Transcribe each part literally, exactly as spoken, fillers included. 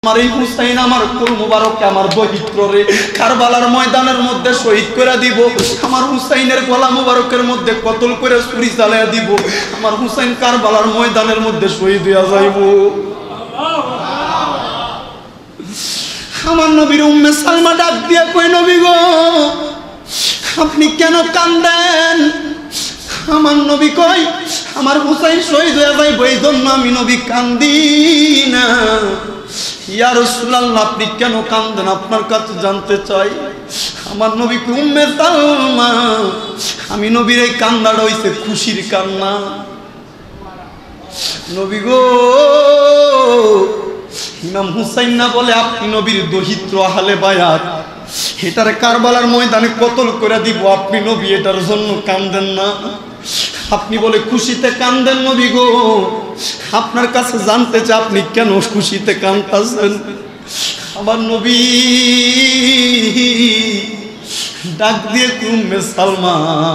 আমার এই হুসাইন আমার কুল মুবারককে আমার দহিত্র রে কারবালার ময়দানের মধ্যে শহীদ করে দিব। আমার হুসাইনের গলা মুবারকের মধ্যে কতল করে ছুরি চালাইয়া দিব। আমার হুসাইন কারবালার ময়দানের মধ্যে শহীদ হইয়া যাইব। আমার নবীর উম্মে সালমা ডাক দিয়া কই, নবী গো আপনি কেন কান্দেন? আমার নবী কই, আমার হুসাইন শহীদ হয়ে যাইব, এই জন্য আমি নবী কান্দি না। ইয়া রাসূলুল্লাহ আপনি কেন কান্দেন? আপনার কাছে জানতে চাই। আমার নবী কই, উম্মে সালমা আমি নবীর এই কান্নাটা হইছে খুশির কান্না। নবী গো ইমাম হুসাইন না বলে আপনি নবীর দহিত্র আহলে বায়াত, এটারে কারবালার ময়দানে কতল করে দিব, আপনি নবী এটার জন্য কান্দেন না? আপনি বলে খুশিতে কান্দেন। নবী গো আপনার কাছে জানতে চাই আপনি কেন খুশিতে কাঁদতেছেন? আমার নবী ডাক দিয়ে উম্মে সালমা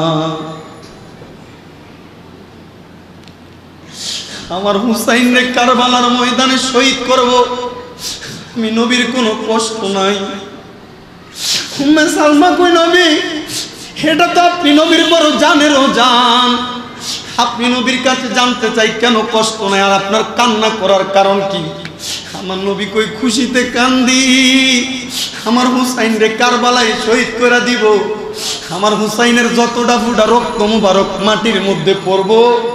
আমার হুসাইনকে কারবালার ময়দানে শহীদ করব, আমি নবীর কোনো কষ্ট নাই। উম্মে সালমা কই, নবী এটা তো আপনি নবীর বড় জানেরও জান, আপনি নবীর কাছে জানতে চাই কেন কষ্ট নাই আর আপনার কান্না করার কারণ কি? আমার নবী কই, খুশিতে কান্দি, আমার হুসাইনকে কারবালায় শহীদ করে দিব। আমার হুসাইনের যতটা ফুটা রক্ত মুবারক মাটির মধ্যে পড়ব,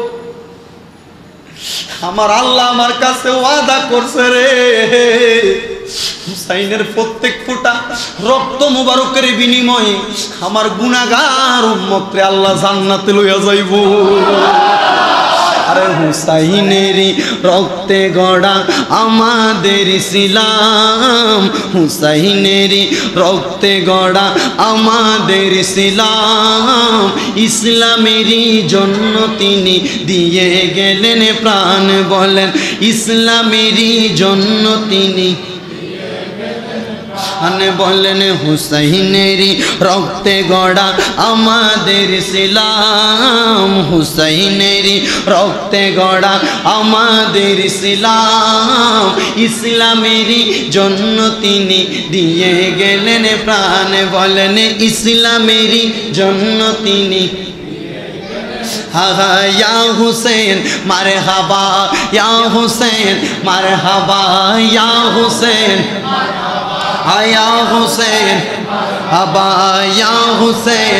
আমার আল্লাহ আমার কাছে ওয়াদা করছে রে, হুসাইনের প্রত্যেক ফোঁটা রক্ত মুবারকের বিনিময়ে আমার গুনাহগার উম্মতরে আল্লাহ জান্নাতে লইয়া যাইব। আরে হুসাইনেরই রক্তে গড়া আমাদের ইসলাম, হুসাইনেরই রক্তে গড়া আমাদের ইসলাম, ইসলামেরই জন্য তিনি দিয়ে গেলেন প্রাণ। বলেন ইসলামেরই জন্য তিনি আনে বলেন হুসাইনেরই রক্তে গড়া আমাদের ইসলাম, হুসাইনেরই রক্তে গড়া আমাদের ইসলাম, ইসলামেরই জন্য তিনি দিয়ে গেলেন প্রাণ। বলেন ইসলামেরই জন্য তিনি। হা ইয়া হুসেন মারহাবা, ইয়া হুসেন মারহাবা, ইয়া হুসেন আয়া হুসেন আবা, ইয়া হুসেন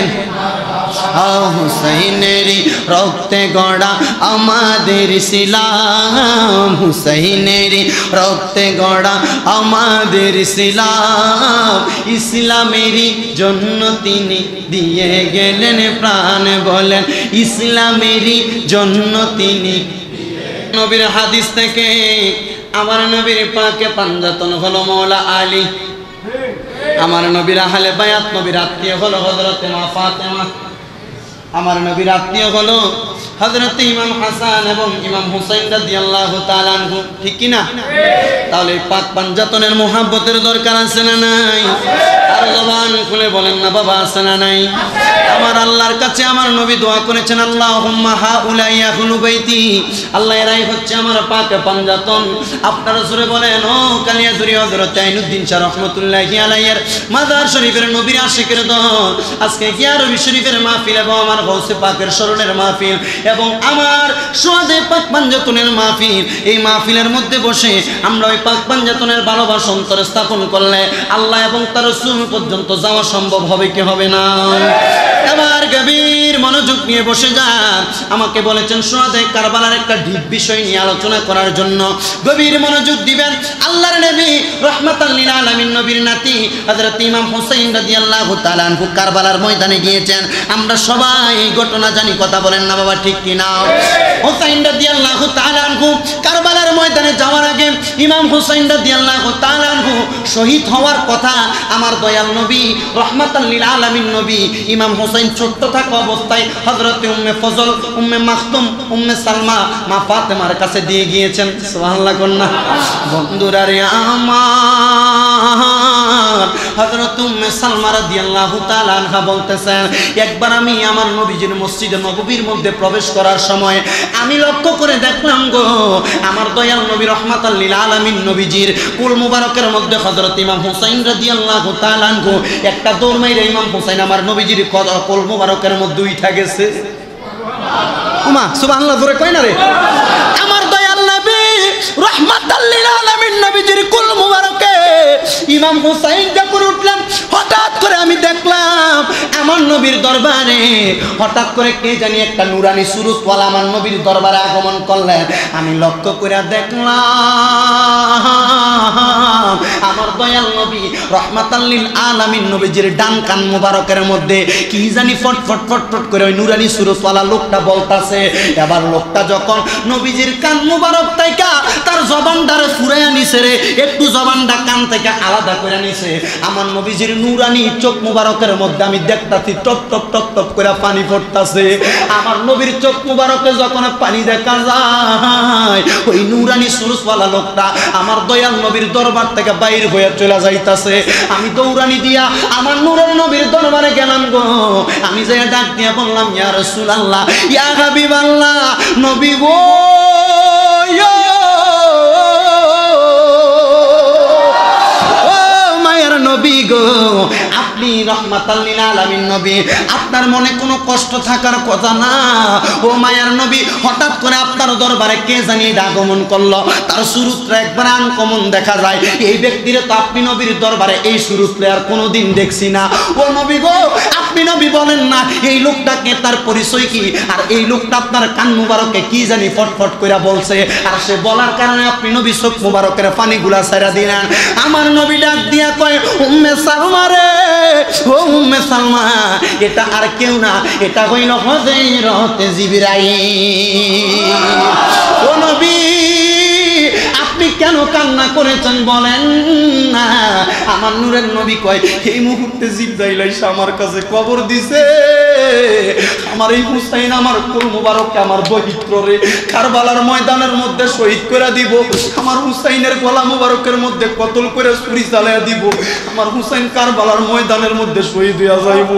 হুসাইনেরই রক্তে গড়া আমাদের ইসলাম, হুসাইনেরই রক্তে গড়া আমাদের ইসলাম, ইসলামেরই জন্য তিনি দিয়ে গেলেন প্রাণ। বলেন ইসলামেরই জন্য তিনি। নবীর হাদিস থেকে আমার নবীর পাকে পাঞ্জাতন হলো মওলা আলী, আমার নবীর আহলে বায়াত নবীর আত্মীয় হলো হযরত মা ফাতেমা, আমার নবীর আত্মীয় হলো হযরত ইমাম হাসান এবং ইমাম হুসাইন রাদিয়াল্লাহু তাআলা আনহু। ঠিক কি না? তাহলে পাক পাঞ্জাতনের মোহাব্বতের দরকার আছে না নাই? আর জবান খুলে বলেন না বাবা, আছে না নাই? আমার আল্লাহর কাছে আমার নবী দোয়া করেছেন, আল্লাহুম্মা হাউলাই আহলু বাইতি, আল্লাহ এরাই হচ্ছে আমার পাক পাঞ্জাতন। আপনারা জোরে বলেন ও কালিয়াজুরি হযরত আইনুদ্দিন শাহ রাহমাতুল্লাহি আলাইহির মাজার শরীফের নবীর আশিকের দল আজকে গিয়ারবি শরীফের মাহফিল এবং আমার গৌসে পাকের স্মরণের মাহফিল এবং আমার সোয়াদে পাক পাঞ্জাতনের মাহফিল, এই মাহফিলের মধ্যে বসে আমরা ওই পাক পাঞ্জাতনের ভালোবাসা অন্তরে স্থাপন করলে আল্লাহ এবং তার রাসূল পর্যন্ত যাওয়া সম্ভব হবে কি হবে না? এবার গভীর মনোযোগ নিয়ে বসে যান। আমাকে বলেছেন সোয়াদে কারবালার একটা ডিপ বিষয় নিয়ে আলোচনা করার জন্য। গভীর মনোযোগ দিবেন। আল্লাহর নবী রাহমাতাল লিল আলামিন নবীর নাতি হযরত ইমাম হুসাইন রাদিয়াল্লাহু তাআলা আনহু কারবালার ময়দানে গিয়েছেন। আমরা সবাই এই ঘটনা জানি, কথা বলেন না বাবা, ঠিক কি না? হুসাইন রাদিয়াল্লাহু তাআলা আনহু কারবালার ময়দানে যাওয়ার আগে ইমাম হুসাইন রাদিয়াল্লাহু তাআলা আনহু শহীদ হওয়ার কথা আমার দয়াল নবী রাহমাতাল লিল আলামিন নবী ইমাম হুসাইন ছোট্ট থাকা অবস্থায় হযরত উম্মে ফজল, উম্মে মাখতুম, উম্মে সালমা, মা ফাতেমার কাছে দিয়ে গিয়েছেন। সুবহানাল্লাহ কন্যা। বন্ধুরা রে আমার হযরত উম্মে সালমা রাদিয়াল্লাহু তাআলা আনহা বলতেছেন, একবার আমি আমার নবীজির মসজিদে নববীর মধ্যে প্রবেশ করার সময় আমি লক্ষ্য করে দেখলাম গো, আমার দয়াল নবী রাহমাতাল লিল আলামিন নবীজির কুল মুবারকের মধ্যে হযরত ইমাম হুসাইন রাদিয়াল্লাহু তাআলা আনহু একটা দৌড় মাইরা ইমাম হুসাইন আমার নবীজির কুল মুবারকের মধ্যে উঠা গেছে। ওমা সুবহানাল্লাহ, জোরে কই না রে। আমার দয়াল নবী রাহমাতাল লিল আলামিন নবীজির কুল মুবারকে ইমাম হুসাইন যখন উঠলেন, হঠাৎ করে আমি দেখলাম আমার নবীর দরবারে হঠাৎ করে কে জানি একটা নুরানি সুরতওয়ালা আমার নবীর দরবারে আগমন করলেন। আমি লক্ষ্য করে দেখলাম আমার দয়াল নবী রাহমাতাল লিল আলামিন নবীজির ডান কান মুবারকের মধ্যে কি জানি ফট ফট ফট ফট করে ওই নুরানি সুরতওয়ালা লোকটা বলতাছে। এবার লোকটা যখন নবীজির কান মুবারক থেকে তার জবানটারে ফুরাইয়া নিছে রে, একটু জবানটা কান থেকে আলাদা করে নিছে, আমার নবীজির নুরানি চোখ মুবারকের মধ্যে আমি দেখতাছি টপ টপ টপ টপ করে পানি পড়তাছে। আমার নবীর চোখ মুবারকে যখন পানি দেখা যায়, ওই নুরানি সুরতওয়ালা লোকটা আমার দয়াল নবীর দরবার থেকে বাইর হয়ে চলে যাইতাছে। আমি দৌড়ানি দিয়া আমার নূরের নবীর দরবারে গেলাম গো। আমি যাই ডাক দিয়া বললাম, ইয়া রাসূলুল্লাহ, ইয়া হাবিবাল্লাহ, নবী গো, নবী গো, আপনি রাহমাতাল লিল আলামিন নবী, আপনার মনে কোনো কষ্ট থাকার কথা না। ও মায়ার নবী, হঠাৎ করে আপনার দরবারে কে জানি আগমন করলো, তার সুরতটা একবার আনকমন দেখা যায়। এই ব্যক্তিরে তো আপনি নবীর দরবারে এই সুরতলে আর কোনোদিন দেখছি না। ও নবী গো, আপনি নবী বলেন না এই লোকটাকে, তার পরিচয় কি? আর এই লোকটা আপনার কান মুবারকে কি জানি ফটফট করে বলছে, আর সে বলার কারণে আপনি নবী চোখ মুবারকের পানিগুলা ছাইরা দিলেন। আমার নবী ডাক দিয়া কয়, উম্মে সালমা রে, ও উম্মে সালমা, এটা আর কেউ না, এটা হইল হযরত জিবরাইল। ও নবী, আপনি কেন কান্না করেছেন বলেন না? আমার নূরের নবী কয়, এই মুহূর্তে জিবরাইল এসে আমার কাছে খবর দিছে, আমার এই হুসাইন আমার কুল মুবারককে আমার পবিত্র রে কারবালার ময়দানের মধ্যে শহীদ করে দিব। আমার হুসাইনের গলা মুবারকের মধ্যে কতল করে ছুরি চালাইয়া দিব। আমার হুসাইন কারবালার ময়দানের মধ্যে শহীদ হইয়া যাইব।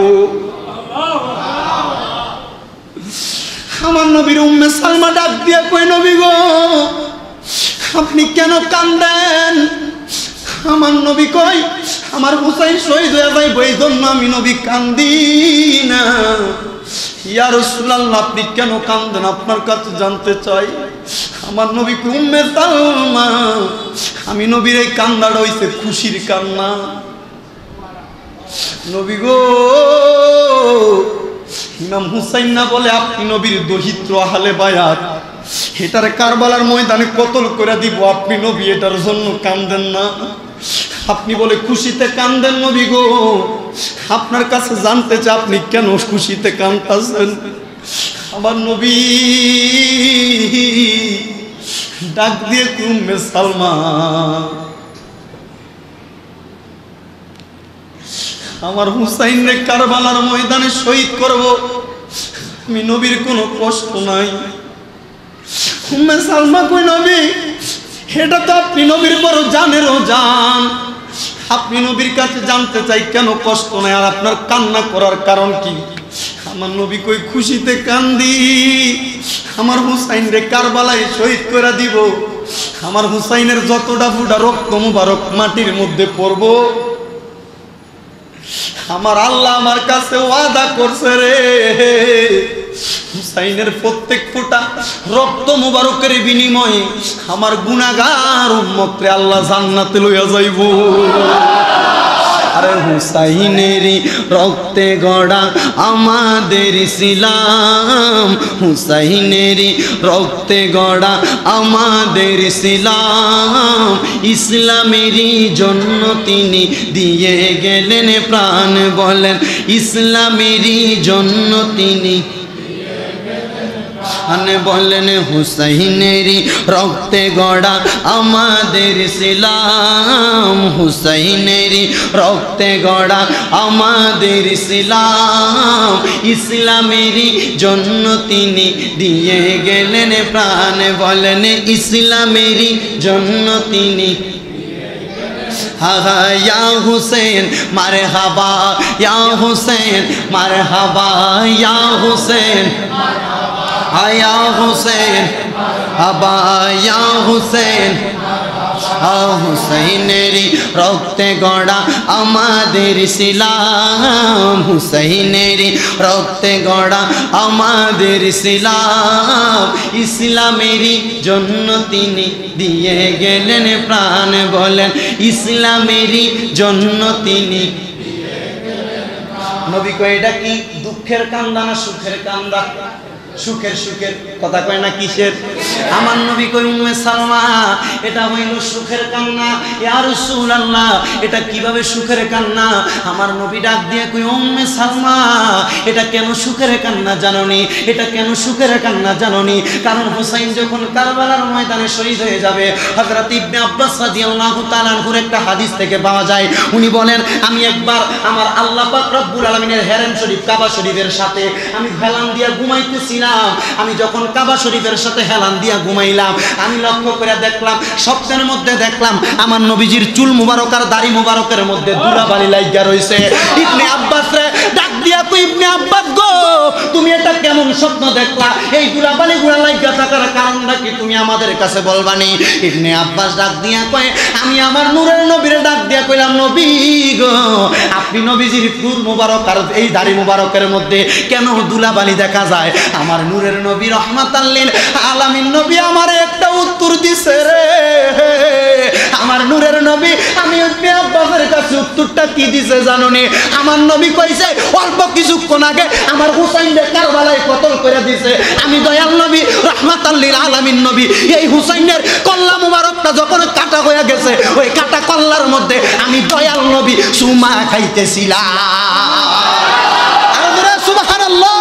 আমার নবীর উম্মে সালমা ডাক দিয়া কই, নবী গো, আপনি কেন কান্দেন? আমার নবী কই, আমার হুসাইন শহীদ হয়ে যাইব, এই জন্য আমি নবী কান্দি না। ইয়া রাসূলুল্লাহ, আপনি কেন কান্দেন? আপনার কাছে জানতে চাই। আমার নবী কই, উম্মে সালমা, আমি নবীর এই কান্নাটা হইছে খুশির কান্না। নবী গো, ইমাম হুসাইন না বলে আপনি নবীর দহিত্র আহলে বায়াত, এটার কারবালার ময়দানে কতল করে দিব, আপনি নবী এটার জন্য কান্দেন না। আপনি বলে খুশিতে কান্দেন। নবী গো, আপনার কাছে জানতে চাই আপনি কেন খুশিতে কাঁদতেছেন? আমার নবী ডাক দিয়ে উম্মে সালমা, আমার হুসাইনরে কারবালার ময়দানে শহীদ করব, আমি নবীর কোনো কষ্ট নাই। উম্মে সালমা কই, নবী, এটা তো আপনি নবীর বড় জানেরও জান। আপনি নবীর কাছে জানতে চাই কেন কষ্ট নাই, আর আপনার কান্না করার কারণ কি? আমার নবী কই, খুশিতে কান্দি, আমার হুসাইনরে কারবালায় শহীদ করে দিব। আমার হুসাইনের যতটা ফুটা রক্ত মুবারক মাটির মধ্যে পড়ব, আমার আল্লাহ আমার কাছে ওয়াদা করছে রে, হুসাইনের প্রত্যেক ফোঁটা রক্ত মুবারকের বিনিময়ে আমার গুনাহগার উম্মতরে আল্লাহ জান্নাতে লইয়া যাইব। আরে হুসাইনেরই রক্তে গড়া আমাদের ইসলাম, হুসাইনেরই রক্তে গড়া আমাদের ইসলাম, ইসলামেরই জন্য তিনি দিয়ে গেলেন প্রাণ, বলেন ইসলামেরই জন্য তিনি আনে বলেন হুসাইনেরই রক্তে গড়া আমাদের ইসলাম, হুসাইনেরই রক্তে গড়া আমাদের ইসলাম, ইসলামেরই জন্য তিনি দিয়ে গেলেন প্রাণ, বলেন ইসলামেরই জন্য তিনি। হা হা ইয়া হুসেন মারহাবা ইয়া হুসেন মারহাবা ইয়া হুসেন ইয়া হুসেন হাবা ইয়া হুসেন হুসাইনেরি রক্তে গড়া আমাদের ইসলাম হুসাইনেরি রক্তে গড়া আমাদের ইসলাম ইসলামেরই জন্য তিনি দিয়ে গেলেন প্রাণ বলেন ইসলামেরই জন্য তিনি নবী কয় এটা কি দুঃখের কান্দা না সুখের কান্দা সুখের সুখের কথা কয় না কিসের আমার নবী কই উম্মে সালমা এটা হইল সুখের কান্না ইয়া রাসূলুল্লাহ এটা কিভাবে সুখের কান্না আমার নবী ডাক দিয়ে কই উম্মে সালমা এটা কেন সুখের কান্না জানোনি এটা কেন সুখের কান্না জানোনি কারণ হুসাইন যখন কারবালার ময়দানে শহীদ হয়ে যাবে হযরত ইবনে আব্বাস রাদিয়াল্লাহু তাআলা আনহুর একটা হাদিস থেকে পাওয়া যায় উনি বলেন আমি একবার আমার আল্লাহ পাক রব্বুল আলামিনের হেরেম শরীফ কাবা শরীফের সাথে আমি হেলান দিয়া ঘুমাইতেছিলাম আমি যখন কাবা শরীফের সাথে হেলান দিয়া ঘুমাইলাম আমি লক্ষ্য করে দেখলাম স্বপ্নের মধ্যে দেখলাম আমার নবীজির চুল মুবারক আর দাড়ি মুবারকের মধ্যে ধুলাবালি লাগিয়া রইছে ইবনে আব্বাস রে ডাক দিয়া কই ইবনে আব্বাস গো তুমি এটা কেমন স্বপ্ন দেখলা এই ধুলাবালি গুলা লাগিয়া থাকার কারণটা কি তুমি আমাদের কাছে বলবানি ইবনে আব্বাস ডাক দিয়া কয় আমি আমার নূরের নবীরে ডাক দিয়া কইলাম নবী গো আপনি নবীজির চুল মুবারক আর এই দাড়ি মুবারকের মধ্যে কেন ধুলাবালি দেখা যায় আমার নূরের নবী রহমাতাল লিল আলামিন নবী আমারে একটা উত্তর দিছে রে আমার নূরের নবী আমি ইবনে আব্বাসের কাছে উত্তরটা কি দিছে জানোনি আমার নবী কইছে অল্প কিছুক্ষণ আগে আমার হুসাইনকে কারবালায় কতল করে দিছে আমি দয়াল নবী রহমাতাল লিল আলামিন নবী এই হুসাইনের কল্লা মুবারকটা যখন কাটা হয়ে গেছে ওই কাটা কল্লার মধ্যে আমি দয়াল নবী সুমা খাইতেছিলাম আর সুবহানাল্লাহ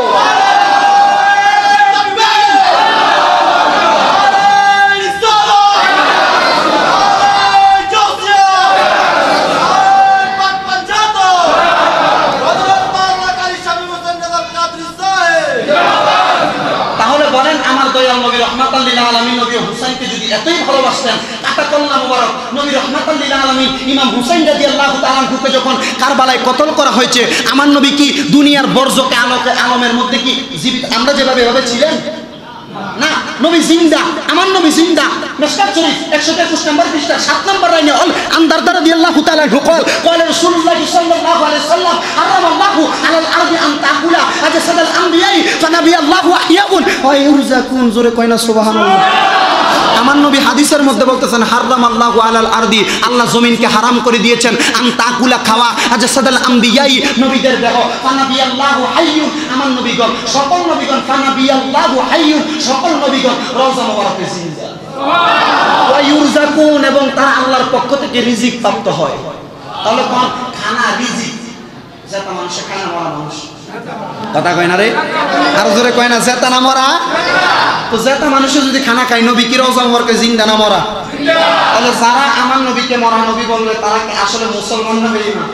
এতই ভালোবাসতেন কাটা কল্লা মুবারক নবী রাহমাতুল লিল আলামিন ইমাম হুসাইন রাদিয়াল্লাহু তাআলা আনহুকে যখন কারবালায় কতল করা হয়েছে আমার নবী কি দুনিয়ার বর্জকে আলোকে আলমের মধ্যে কি জীবিত আমরা যেভাবে এভাবে ছিলেন না নবী জিন্দা আমার নবী জিন্দা মিশকাত শরীফ একশো একুশ নম্বর পৃষ্ঠা সাত নম্বর লাইনে অল আনদারদা রাদিয়াল্লাহু তাআলা আনহু قال قال رسول الله صلى الله عليه وسلم حرم الله على الارض ان تاكل اجساد الانبياء فنبي الله احياء ويرزقون জোরে কয় না সুবহানাল্লাহ আমার নবী হাদিসের মধ্যে বলতেছেন হারাম আল্লাহু আলাল আরদি আল্লাহ জমিনকে হারাম করে দিয়েছেন আন তাকুলা খাওয়া আজসাদাল আমবিয়াই নবীদের দেহ ফানাবি আল্লাহু হাইয়ুন আমার নবীগণ সকল নবীগণ ফানাবি আল্লাহু হাইয়ুন সকল নবীগণ রওজা মুবারকে জিন্দা সুবহানাল্লাহ ওয়া ইউরজাকুন এবং তারা আল্লাহর পক্ষ থেকে রিজিক প্রাপ্ত হয় তাহলে কোন খানা রিজিক যেটা মানুষ খানা মরা মানুষ কথা কয় না রে আর জোরে কয় না জেতা না মরা তো জেতা মানুষ যদি খানা খায় নবী কি রওজা মুবারকে জিন্দা না মরা জিন্দা তাহলে যারা আমার নবীকে মরা নবী বলবে তারা কি আসলে মুসলমান না বেঈমান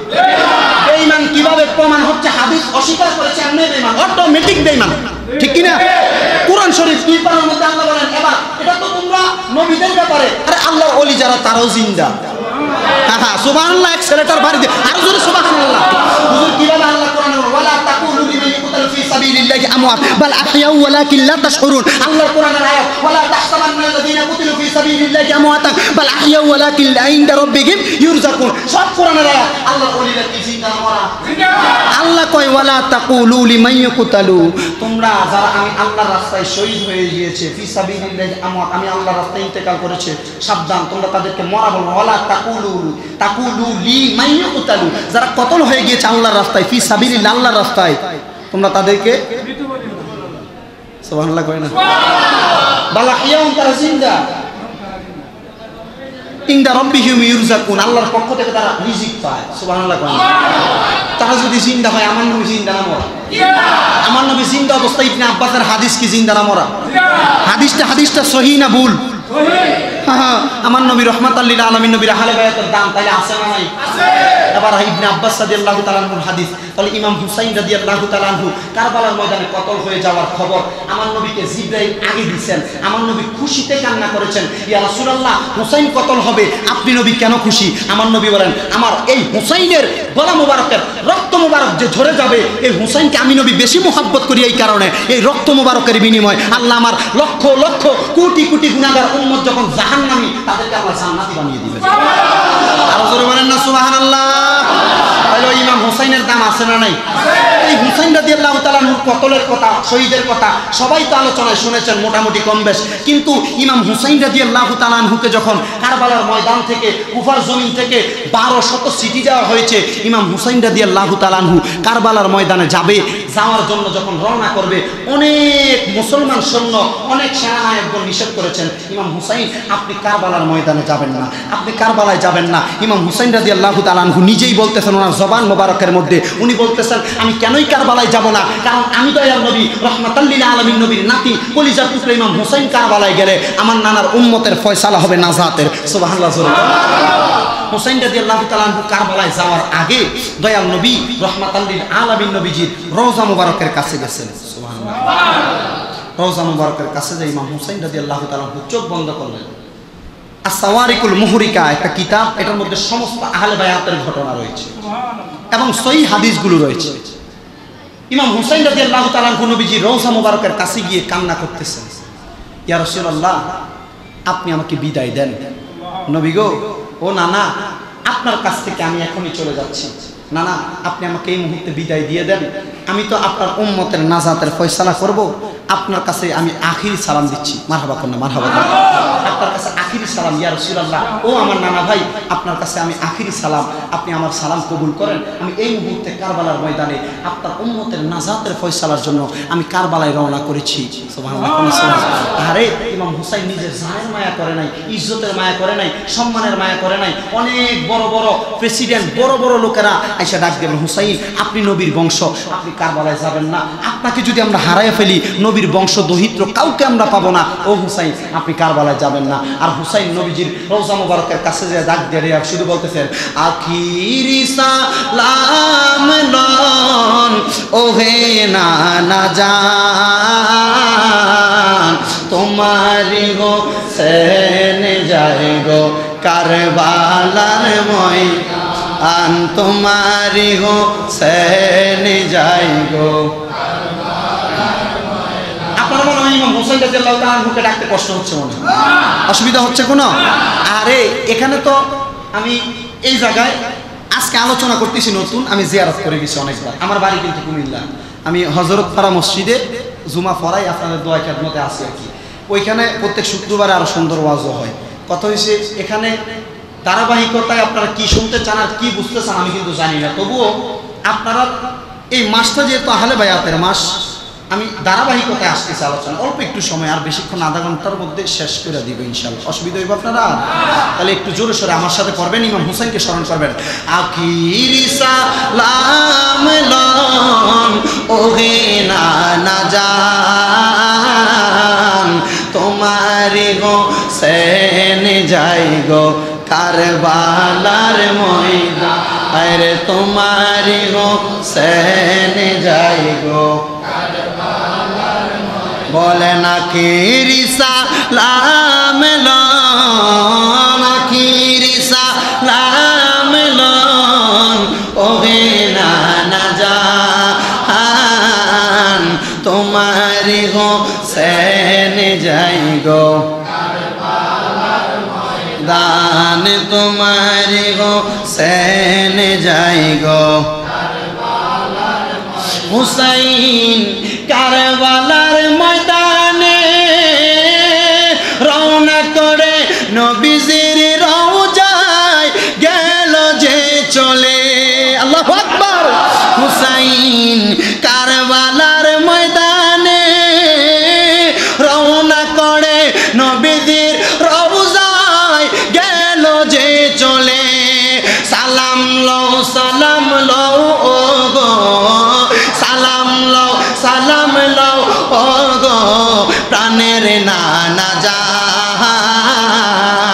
বেঈমান কিভাবে প্রমাণ হচ্ছে হাদিস অস্বীকার করেছে এমনি বেঈমান অটোমেটিক বেঈমান ঠিক কি না কোরআন শরীফ দুই পারার মধ্যে আল্লাহ বলেন এবার এটা তো তোমরা নবীদের ব্যাপারে আরে আল্লাহর ওলি যারা তারাও জিন্দা হ্যাঁ হ্যাঁ সুবহানাল্লাহ এক্সেলেটর বাড়ি দে আর জোরে সুবহানাল্লাহ হুজুর কিভাবে আল্লাহ কোরআনে ওয়ালা তাকুলু লিমান ইয়াকুতাল ফি সাবিলিল্লাহি আমওয়াত বাল আহইয়া ওয়ালাকিন লা তাশউরুন আল্লাহর কোরআনের আয়াত ওয়ালা তাহসাবান্নাল্লাযিনা কুতিলু ফি সাবিলিল্লাহি আমওয়াতান বাল আহইয়া ওয়ালাকিন ইনদা রাব্বিহিম ইউরজাকুন সব কোরআনের আয়াত আল্লাহর ওলিরা কি জিন্দা মরা জিন্দা আল্লাহ কয় ওয়ালা তাকুলু লিমান ইয়াকুতালু তোমরা যারা আমি আল্লাহর রাস্তায় শহীদ হয়ে গিয়েছে ফি সাবিলিল্লাহি আমওয়াত আমি আল্লাহর রাস্তায় ইন্তেকাল করেছে সাবধান তোমরা তাদেরকে মরা বলো ওয়ালা তাকুলু তাকুলু লিমান ইয়াকুতালু যারা কতল হয়ে গিয়েছে আল্লাহর রাস্তায় ফি সাবিলিল্লাহ আল্লাহর রাস্তায় তোমরা তাদেরকে সুবহানাল্লাহ কয় না বালা হিয়াউন তারা জিন্দা ইনদা রাব্বিহিম ইউরজাকুন আল্লাহর পক্ষ থেকে তারা রিজিক পায় সুবহানাল্লাহ কয় না তারা যদি জিন্দা হয় আমার নবী জিন্দা না মরা আমার নবী জিন্দা অবস্থায় ইবনে আব্বাসের হাদিস কি জিন্দা না মরা হাদিসটা হাদিসটা সহিহ না ভুল সহিহ আমার নবী রহমাতুল লিল আলামিন নবীর আহলে বায়াতের দাম তাইলে আছে না নাই? আছে। এবার ইবনে আব্বাস রাদিয়াল্লাহু তাআলা আনহুর হাদিস, তাহলে ইমাম হুসাইন রাদিয়াল্লাহু তাআলা আনহু কারবালার ময়দানে কতল হয়ে যাওয়ার খবর আমার নবীকে জিবরাইল আগে দিয়েছেন। আমার নবী খুশিতে কান্না করেছেন, ইয়া রাসূলুল্লাহ হুসাইন কতল হবে, আপনি নবী কেন খুশি? আমার নবী বলেন, আমার এই হুসাইনের গলা মুবারকের রক্ত মুবারক যে ঝরে যাবে, এই হুসাইনকে আমি নবী বেশি মুহাব্বত করি, এই কারণে এই রক্ত মুবারকের বিনিময় আল্লাহ আমার লক্ষ লক্ষ কোটি কোটি গুনাহগার উম্মত যখন জাহান্নামী তাদেরকে আল্লাহ জান্নাতি বানিয়ে দিবেন। আরো জোরে বলেন না সুবহানাল্লাহ। তাহলে ইমাম হুসাইনের দাম আছে না নাই? এই হুসাইন রাদিয়াল্লাহু তাআলা আনহুর কতলের কথা, শহীদের কথা সবাই তো আলোচনায় শুনেছেন মোটামুটি কম বেশ, কিন্তু ইমাম হুসাইন রাদিয়াল্লাহু তাআলা আনহুকে যখন কারবালার ময়দান থেকে কুফার জমিন থেকে বারো শত সিটি দেওয়া হয়েছে, ইমাম হুসাইন রাদিয়াল্লাহু তাআলা আনহু কারবালার ময়দানে যাবে, যাওয়ার জন্য যখন রওনা করবে অনেক মুসলমান সৈন্য অনেক সেনানায়কগণ নিষেধ করেছেন, ইমাম হুসাইন আপনি কারবালার ময়দানে যাবেন না, আপনি কারবালায় যাবেন না। ইমাম হুসাইন রাদিয়াল্লাহু তাআলা আনহু নিজেই বলতেছেন, ওনার জবান মোবারকের মধ্যে উনি বলতেছেন, আমি কেনই কারবালায় যাব না, কারণ আমি দয়াল নবী রহমাতুল লিল আলামিন নবীর নাতি কলিজার টুকরা ইমাম হুসাইন কারবালায় গেলে আমার নানার উম্মতের ফয়সালা হবে নাজাতের। সুবহানাল্লাহ। হুসাইন রাদিয়াল্লাহু তাআলা আনহু কারবালায় যাওয়ার আগে দয়াল নবী রহমাতুল লিল আলামিন নবীজির রওজা মুবারকের কাছে গেছেন। সুবহানাল্লাহ। রওজা মুবারকের কাছে যে ইমাম হুসাইন রাদিয়াল্লাহু তাআলা আনহু চোখ বন্ধ করলেন। আস-সাওয়ারিকুল মুহরিকা একটা কিতাব, এটার মধ্যে সমস্ত আহলে বায়াতের ঘটনা রয়েছে এবং সহিহ হাদিসগুলো রয়েছে। ইমাম হুসাইন রাদিয়াল্লাহু তাআলা আনহু নবীজির রওজা মুবারকের কাছে গিয়ে কান্না করতেছেন, ইয়া রাসূলুল্লাহ আপনি আমাকে বিদায় দেন। নবী গো, ও নানা আপনার কাছ থেকে আমি এখনই চলে যাচ্ছি, নানা আপনি আমাকে এই মুহূর্তে বিদায় দিয়ে দেন, আমি তো আপনার উম্মতের নাজাতের ফয়সালা করব, আপনার কাছে আমি আখিরি সালাম দিচ্ছি। মারহাবা করুন না, মারহাবা করুন। আপনার কাছে আখিরি সালাম ইয়া রাসূলুল্লাহ, ও আমার নানা ভাই আপনার কাছে আমি আখিরি সালাম, আপনি আমার সালাম কবুল করেন। আমি এই মুহূর্তে কারবালার ময়দানে আপনার উম্মতের নাজাতের ফয়সালার জন্য আমি কারবালায় রওনা করেছি। সুবহানাল্লাহ। আরে ইমাম হুসাইন নিজের জানের মায়া করে নাই, ইজ্জতের মায়া করে নাই, সম্মানের মায়া করে নাই। অনেক বড় বড় প্রেসিডেন্ট, বড় বড় লোকেরা আইসা ডাক দেবেন, হুসাইন আপনি নবীর বংশ, আপনি কারবালায় যাবেন না, আপনাকে যদি আমরা হারায় ফেলি নবীর বংশ দহিত্র কাউকে আমরা পাবো না, ও হুসাইন আপনি কারবালায় যাবেন না। আর হুসাইন নবীজির রওজা মুবারকের কাছে যে ডাক দিয়ে শুধু বলতেছেন, আখিরি সালাম লন ওহে নানা জান, তোমারি গো সেন যায় গো কারবালার ময়দান, তোমারি গো সেন যায় গো। আপনারা মনে হয় ইমাম হুসাইন রাদিয়াল্লাহু তাআলা আনহুকে ডাকতে কষ্ট হচ্ছে, মনে হয় অসুবিধা হচ্ছে কোনো? আরে এখানে তো আমি এই জায়গায় আজকে আলোচনা করতেছি নতুন, আমি জিয়ারত করে গেছি অনেকবার। আমার বাড়ি কিন্তু কুমিল্লা, আমি হযরতপাড়া মসজিদে জুমা পড়াই, আপনাদের দোয়া খেদমতে আছি আর কি। ওইখানে প্রত্যেক শুক্রবারে আরো সুন্দর ওয়াজও হয়। কথা হয়েছে এখানে ধারাবাহিকতায় আপনারা কি শুনতে চান আর কি বুঝতে চান আমি কিন্তু জানি না, তবুও আপনারা এই মাসটা যেহেতু আহলে বায়াতের মাস, আমি ধারাবাহিকতায় আসতেছি আলোচনা, অল্প একটু সময়, আর বেশিক্ষণ আধা ঘন্টার মধ্যে শেষ করে দিব ইনশাআল্লাহ। অসুবিধা হইব আপনারা? তাহলে একটু জোরে সোরে আমার সাথে পড়বেন, ইমাম হুসাইনকে স্মরণ করবেন। আখিরি সালাম লন ওহে নানা জান, তোমারি গো সেন যাই গো কারবালার ময়দান, আরে তোমারি গো সেন যাই গো বলে না আখিরি সালাম লন, আখিরি সালাম লন ওহে নানা জান, তোমারি গো সেন যাই গো দান, তোমারি গো সেন যাই গো হুসাইন কারবালার ময়দানে রওনা করে নবীজির রওজায় গেল যে চলে। আল্লাহু আকবার। হুসাইন কারবালার ময়দানে রওনা করে নবীজির রওজায় গেল যে চলে। সালাম লও সালাম লও ও গো, সালাম লও সালাম লও ও গো প্রাণের নানা জান,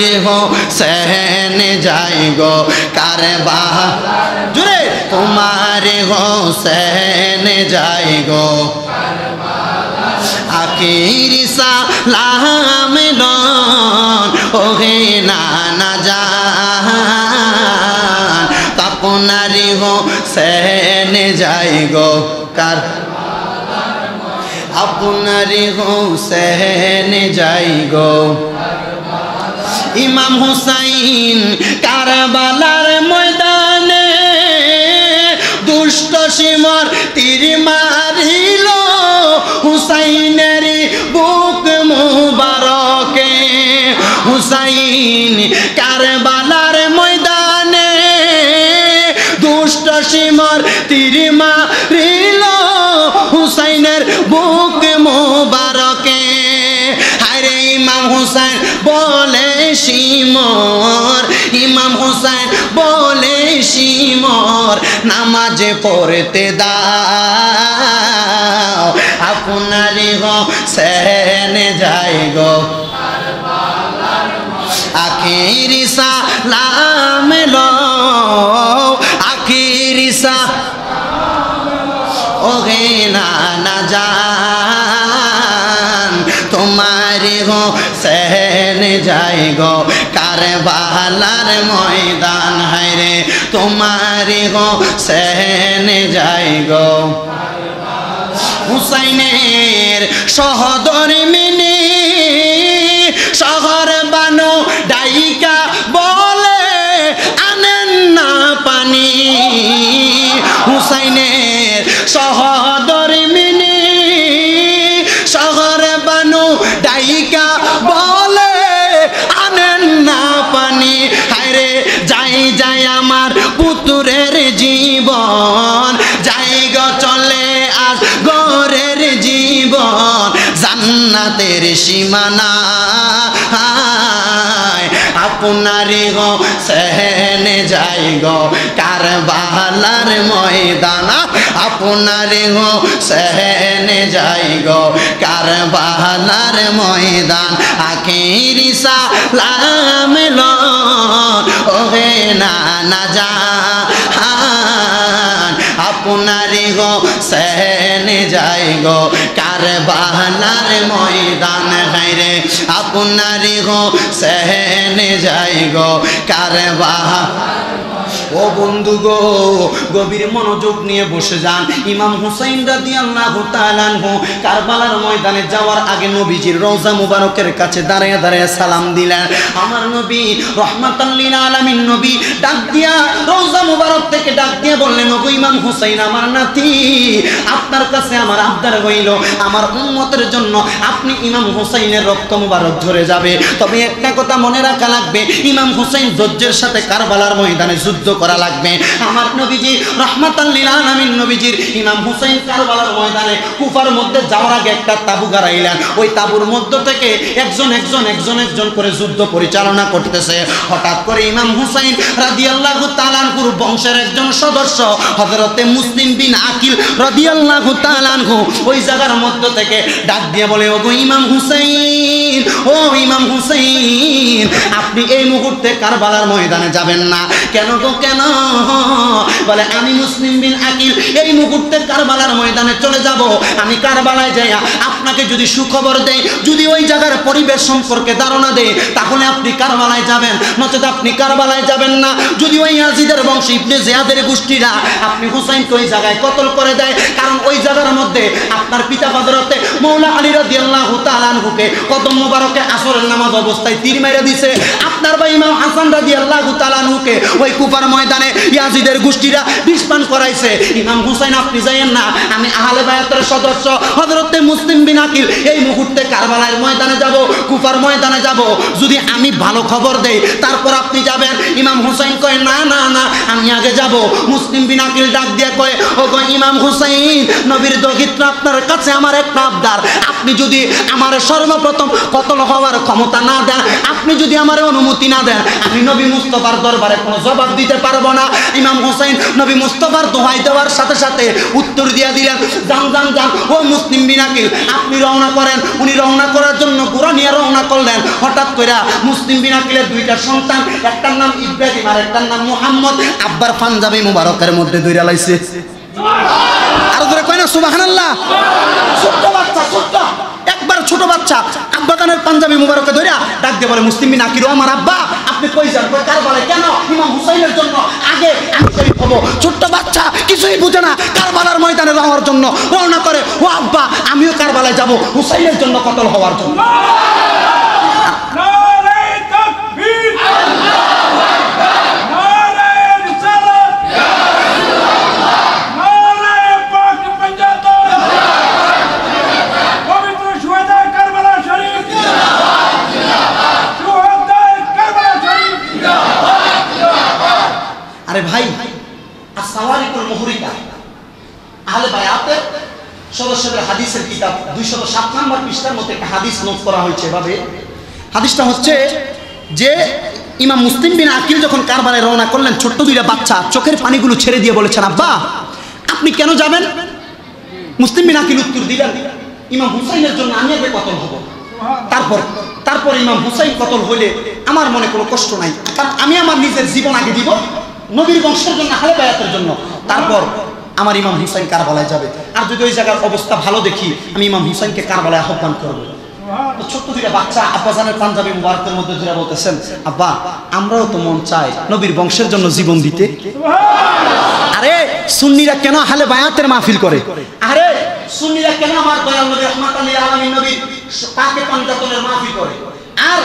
तुम्हारे हुसैन जाए गो करबलार जुरे तुम्हारे हुसैन जाए गो आखिर सलाम लोन ओहे नाना जान तुम्हारे हुसैन जाए गो कर আপনারে হুসেন যাই গো ইমাম হুসাইন কারবালার ময়দানে দুষ্ট সিমর তীর মারিল হুসাইনের বুক মুবারকে হুসাইন কারবালার ময়দানে দুষ্ট সিমর তীর মারিল হুসাইনের বুক মুবারকে হায়রে ইমাম হুসাইন বলে সিমর ইমাম হুসাইন বলে সিমর নামাজে পড়তে দাও আপনারে হুসেন যাই গো আখির সালাম লো আখির সা ओगे नाना जान तुम्हारे हुसैन जाए गो करबलार मैदान है रे तुम्हारे हुसैन जाए गो हुसैनेर सहोदर मिनी शहर बानो डाइका बोले आनेन ना पानी हुसैनेर सहोदर मिनी शहर बानो डाइका बोले आनेन ना पानी हायरे जाई जाई आमार पुतुरेर जीवन जाई गो चले आज गोरेर जीवन জান্নাতের সীমানা আপনারে হুসেন যাই গো কারবালার ময়দান আপনারে হুসেন যাই গো কারবালার ময়দান আখির সালাম লো ওহে নানা জান আপনারে হুসেন যাই গো কারবালার ময়দান হায়রে আপনারে হুসেন যাই গো কারবালার ও বন্ধু গো গভীর মনোযোগ নিয়ে বসে যান ইমাম হুসাইন রাদিয়াল্লাহু তাআলা আনহু কারবালার ময়দানে যাওয়ার আগে নবীজির রওজা মুবারকের কাছে দাঁড়িয়ে দাঁড়িয়ে সালাম দিলেন আমার নবী রাহমাতাল লিল আলামিন নবী ডাক দিয়া রওজা মুবারক থেকে ডাক দিয়ে বললেন ওগো ইমাম হুসাইন আমার নাতি আপনার কাছে আমার আবদার হইল আমার উম্মতের জন্য আপনি ইমাম হুসাইনের রক্ত মুবারক ঝরে যাবে তবে একটা কথা মনে রাখা লাগবে ইমাম হুসাইন ধৈর্যের সাথে কারবালার ময়দানে যুদ্ধ করা লাগবে আমার নবীজি রাহমাতাল লিল আলামিন নবীজির ইমাম হুসাইন কারবালার ময়দানে কুফার মধ্যে যাওয়ার আগে একটা তাবু গাড়াইলেন ওই তাবুর মধ্য থেকে একজন একজন একজন একজন করে যুদ্ধ পরিচালনা করতেছে হঠাৎ করে ইমাম হুসাইন রাদিয়াল্লাহু তাআলা আনহুর বংশের একজন সদস্য হযরতে মুসলিম বিন আকিল রাদিয়াল্লাহু তাআলা আনহু ওই জায়গার মধ্য থেকে ডাক দিয়ে বলে ওগো ইমাম হুসাইন ও ইমাম হুসাইন আপনি এই মুহূর্তে কারবালার ময়দানে যাবেন না কেন গো কেন বলে আমি মুসলিম বিন আকিল এই মুহূর্তে কারবালার ময়দানে চলে যাব আমি কারবালায় যাই আপনাকে যদি সুখবর দেই যদি ওই জায়গার পরিবেশ সম্পর্কে ধারণা দেই তাহলে আপনি কারবালায় যাবেন নচেত আপনি কারবালায় যাবেন না যদি ওই ইয়াজিদের বংশ ইবনে জিয়াদের গোষ্ঠীরা আপনি হুসাইনকে ওই জায়গায় কতল করে দেয় কারণ ওই জায়গার মধ্যে আপনার পিতা হযরতে মাওলা আলী রাদিয়াল্লাহু তাআলা আনহুকে কদম মোবারকে আসরের নামাজ অবস্থায় তীর মেরে দিয়েছে আপনার ভাই ইমাম হাসান রাদিয়াল্লাহু তাআলা আনহুকে ওই কুফার ময়দানে ইয়াজিদের গোষ্ঠীরা বিস্ফান করাইছে ইমাম হুসাইন আপনি যাইয়েন না আমি আহলে বায়াতের সদস্য হযরতে মুসলিম বিন আকিল এই মুহূর্তে কারবালার ময়দানে যাব কুফার ময়দানে যাব যদি আমি ভালো খবর দেই তারপর আপনি যাবেন ইমাম হুসাইন কয় না না না আমি আগে যাব মুসলিম বিন আকিল ডাক দিয়ে কয় ওগো ইমাম হুসাইন নবীর দগিত্র আপনার কাছে আমার একটা আবদার আপনি যদি আমার সর্বপ্রথম কতল হওয়ার ক্ষমতা না দেন আপনি যদি আমার অনুমতি না দেন আমি নবী মুস্তাফার দরবারে কোনো জবাব দিতে পারি পারবো না। ইমাম হুসাইন নবী মুস্তাফার দোহাই দেওয়ার সাথে সাথে উত্তর দিয়া দিলেন, যান যান যান ও মুসলিম বিন আকিল, আপনি রওনা করেন। উনি রওনা করার জন্য ঘোড়া নিয়ে রওনা করলেন। হঠাৎ করে মুসলিম বিন আকিলের দুইটা সন্তান, একটার নাম ইব্রাহিম আর একটার নাম মুহাম্মদ, আব্বার পাঞ্জাবি মুবারকের মধ্যে দৌড়া লাইছে। আর ধরে কয় না সুবহানাল্লাহ। ছোট্ট বাচ্চা, ছোট্ট একবার ছোট বাচ্চা আব্বা কানের পাঞ্জাবি মুবারকে ধরে ডাক দিয়ে বলে, মুসলিম বিন আকিল, আমার আব্বা আপনি কই যান? কই কারবালায়। কেন? ইমাম হুসাইনের জন্য আগে আমি শরীফ হব। ছোট্ট বাচ্চা কিছুই বুঝে না, কারবালার ময়দানে যাওয়ার জন্য রওনা করে। ও আব্বা আমিও কারবালায় যাব হুসাইনের জন্য কতল হওয়ার জন্য। আরে ভাই, আসওয়ারিকুল মুহরিকা আহলে বায়াতের সদস্যদের হাদিসের কিতাব দুইশত সাত নম্বর পৃষ্ঠার মধ্যে একটা হাদিস নোট করা হয়েছে এভাবে। হাদিসটা হচ্ছে যে ইমাম মুসলিম বিন আকিল যখন কারবালায় রওনা করলেন, ছোট্ট দুইটা বাচ্চা চোখের পানিগুলো ছেড়ে দিয়ে বলেছেন, আব্বা আপনি কেন যাবেন? মুসলিম বিন আকিল উত্তর দিলেন, ইমাম হুসাইনের জন্য আমি আগে কতল হব। তারপর তারপর ইমাম হুসাইন কতল হইলে আমার মনে কোনো কষ্ট নাই, কারণ আমি আমার নিজের জীবন আগে দিব নবীর বংশের জন্য, আহলে বায়াতের জন্য। তারপর আমার ইমাম হুসাইন কারবালায় যাবে। আর যদি ওই জায়গার অবস্থা ভালো দেখি, আমি ইমাম হুসাইনকে কারবালায় আহ্বান করবো। তো ছোট্ট দুইটা বাচ্চা আব্বাজানের পাঞ্জাবি মুবারকের মধ্যে ধরে বলতেছেন, আব্বা আমরাও তো মন চাই নবীর বংশের জন্য জীবন দিতে। আরে সুন্নিরা কেন আহলে বায়াতের মাহফিল করে? আরে সুন্নিরা কেন আমার দয়াল নবী রাহমাতুল লিল আলামিন নবীর পাকে পাঞ্জাতনের মাহফিল করে? আর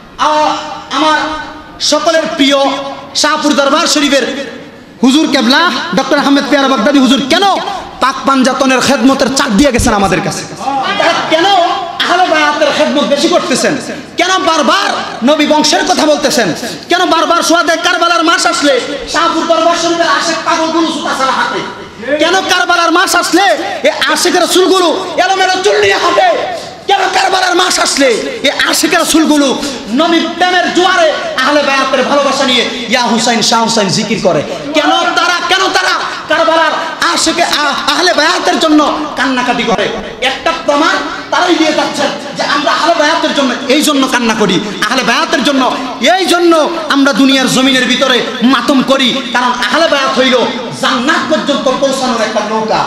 আমার সকলের প্রিয় শাহপুর দরবার শরীফের হুজুর কেবলা ডক্টর আহমেদ পেয়ারা বাগদাদি হুজুর কেন পাক পাঞ্জাতনের খেদমতের চাপ দিয়ে গেছেন আমাদের কাছে? কেন আহলে বায়াতের খেদমত বেশি করতেছেন? কেন বারবার নবী বংশের কথা বলতেছেন? কেন বারবার সুহাদে কারবালার মাস আসলে শাহপুর দরবার শরীফের আশেক পাগলগুলো জুতা ছাড়া হাঁটে? কেন কারবালার মাস আসলে এই আশেকের রাসূলগুলো এলোমেলো চুল নিয়ে হাঁটে? কেন কারবালার মাস আসলে এই আশিকের রাসূলগুলো নবী প্রেমের জোয়ারে আহলে বায়াতের ভালোবাসা নিয়ে ইয়া হুসাইন শাহ হুসাইন জিকির করে? কেন তারা কেন তারা কারবালার আশিকে আহলে বায়াতের জন্য কান্নাকাটি করে? একটা প্রমাণ তারাই দিয়ে যাচ্ছেন যে আমরা আহলে বায়াতের জন্য এই জন্য কান্না করি, আহলে বায়াতের জন্য এই জন্য আমরা দুনিয়ার জমিনের ভিতরে মাতম করি, কারণ আহলে বায়াত হইল জান্নাত পর্যন্ত পৌঁছানোর একটা নৌকা।